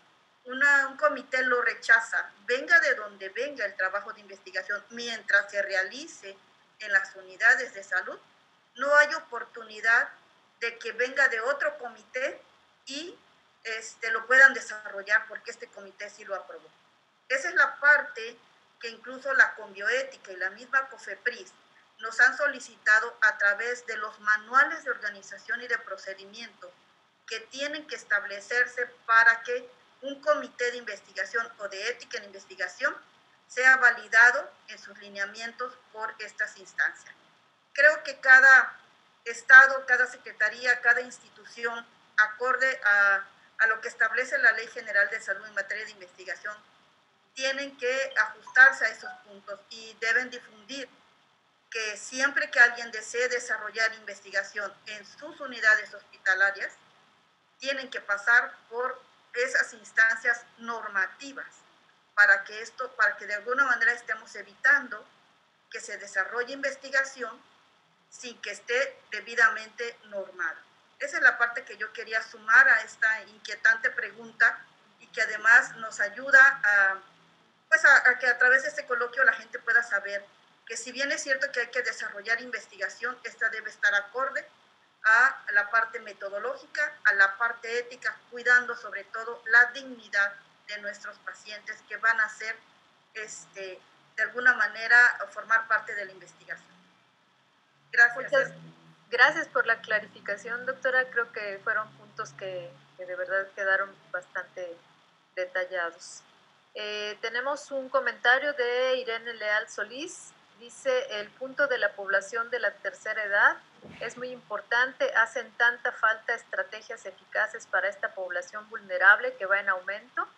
una, un comité lo rechaza, venga de donde venga el trabajo de investigación, mientras se realice en las unidades de salud, no hay oportunidad de que venga de otro comité y este, lo puedan desarrollar porque este comité sí lo aprobó. Esa es la parte que incluso la Conbioética y la misma COFEPRIS nos han solicitado a través de los manuales de organización y de procedimientos que tienen que establecerse para que un comité de investigación o de ética en investigación sea validado en sus lineamientos por estas instancias. Creo que cada estado, cada secretaría, cada institución, acorde a, a lo que establece la Ley General de Salud en materia de investigación, tienen que ajustarse a esos puntos y deben difundir que siempre que alguien desee desarrollar investigación en sus unidades hospitalarias, tienen que pasar por esas instancias normativas para que esto, para que de alguna manera estemos evitando que se desarrolle investigación sin que esté debidamente normada. Esa es la parte que yo quería sumar a esta inquietante pregunta y que además nos ayuda a, pues a, a que a través de este coloquio la gente pueda saber que si bien es cierto que hay que desarrollar investigación, esta debe estar acorde a la parte metodológica, a la parte ética, cuidando sobre todo la dignidad de nuestros pacientes que van a ser, este, de alguna manera, formar parte de la investigación. Gracias. Muchas gracias por la clarificación, doctora. Creo que fueron puntos que, que de verdad quedaron bastante detallados. Eh, tenemos un comentario de Irene Leal Solís. Dice, el punto de la población de la tercera edad es muy importante. Hacen tanta falta estrategias eficaces para esta población vulnerable que va en aumento.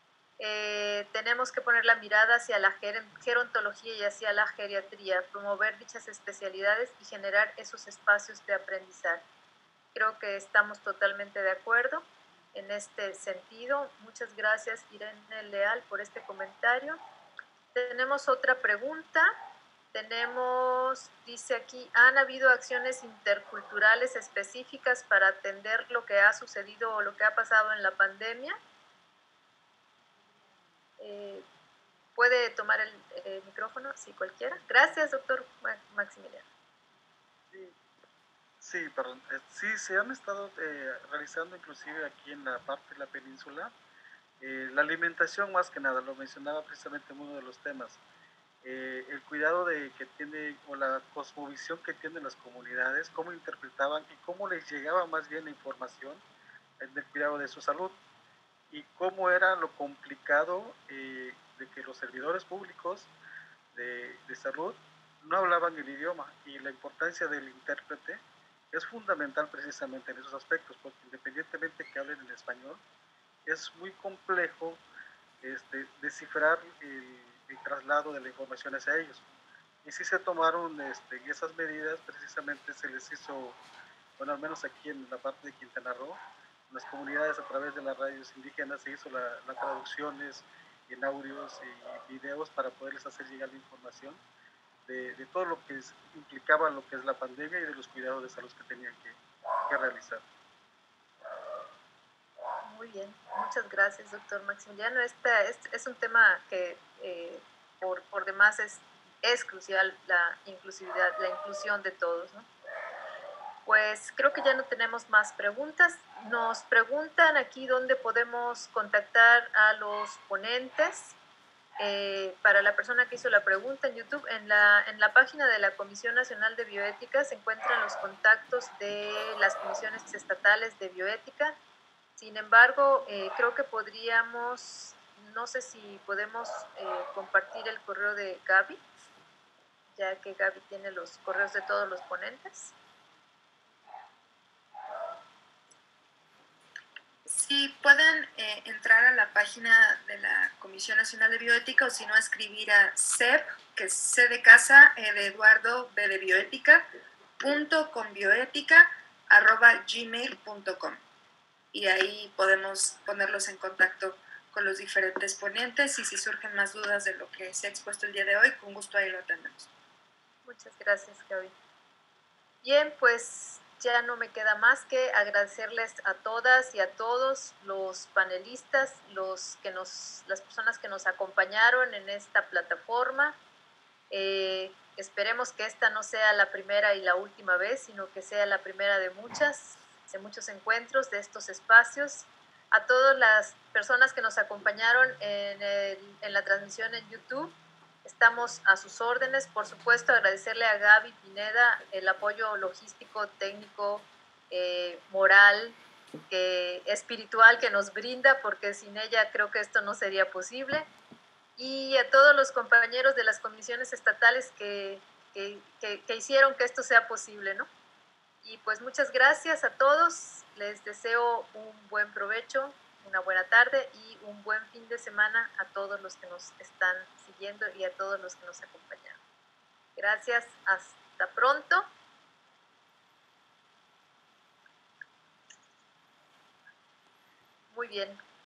Eh, tenemos que poner la mirada hacia la gerontología y hacia la geriatría, promover dichas especialidades y generar esos espacios de aprendizaje. Creo que estamos totalmente de acuerdo en este sentido. Muchas gracias, Irene Leal, por este comentario. Tenemos otra pregunta. Tenemos, dice aquí, ¿han habido acciones interculturales específicas para atender lo que ha sucedido o lo que ha pasado en la pandemia? Eh, ¿Puede tomar el eh, micrófono? Sí, cualquiera. Gracias, doctor Maximiliano. Sí, sí, perdón. Eh, sí, se han estado eh, realizando inclusive aquí en la parte de la península. Eh, la alimentación más que nada, lo mencionaba precisamente en uno de los temas. Eh, el cuidado de que tiene, o la cosmovisión que tienen las comunidades, cómo interpretaban y cómo les llegaba más bien la información del cuidado de su salud y cómo era lo complicado eh, de que los servidores públicos de, de salud no hablaban el idioma, y la importancia del intérprete es fundamental precisamente en esos aspectos, porque independientemente que hablen en español, es muy complejo este, descifrar el el traslado de la información hacia ellos. Y sí se tomaron este, esas medidas, precisamente se les hizo, bueno, al menos aquí en la parte de Quintana Roo, en las comunidades a través de las radios indígenas se hizo las la traducciones en audios y videos para poderles hacer llegar la información de, de todo lo que es, implicaba lo que es la pandemia y de los cuidados de salud que tenían que, que realizar. Muy bien, muchas gracias, doctor Maximiliano. Este es, es un tema que eh, por, por demás es, es crucial, la inclusividad, la inclusión de todos, ¿no? Pues creo que ya no tenemos más preguntas. Nos preguntan aquí dónde podemos contactar a los ponentes. Eh, para la persona que hizo la pregunta en YouTube, en la, en la página de la Comisión Nacional de Bioética se encuentran los contactos de las comisiones estatales de bioética. Sin embargo, eh, creo que podríamos, no sé si podemos eh, compartir el correo de Gaby, ya que Gaby tiene los correos de todos los ponentes. Sí, pueden eh, entrar a la página de la Comisión Nacional de Bioética o si no escribir a C E B, que es C de casa, E de Eduardo, B de Bioética, punto conbioética, arroba gmail punto com. Y ahí podemos ponerlos en contacto con los diferentes ponentes y si surgen más dudas de lo que se ha expuesto el día de hoy, con gusto ahí lo atendemos. Muchas gracias, Gaby. Bien, pues ya no me queda más que agradecerles a todas y a todos los panelistas, los que nos, las personas que nos acompañaron en esta plataforma. Eh, esperemos que esta no sea la primera y la última vez, sino que sea la primera de muchas, de muchos encuentros de estos espacios. A todas las personas que nos acompañaron en, el, en la transmisión en YouTube, estamos a sus órdenes. Por supuesto, agradecerle a Gaby Pineda el apoyo logístico, técnico, eh, moral, que, espiritual que nos brinda, porque sin ella creo que esto no sería posible. Y a todos los compañeros de las comisiones estatales que, que, que, que hicieron que esto sea posible, ¿no? Y pues muchas gracias a todos, les deseo un buen provecho, una buena tarde y un buen fin de semana a todos los que nos están siguiendo y a todos los que nos acompañaron. Gracias, hasta pronto. Muy bien.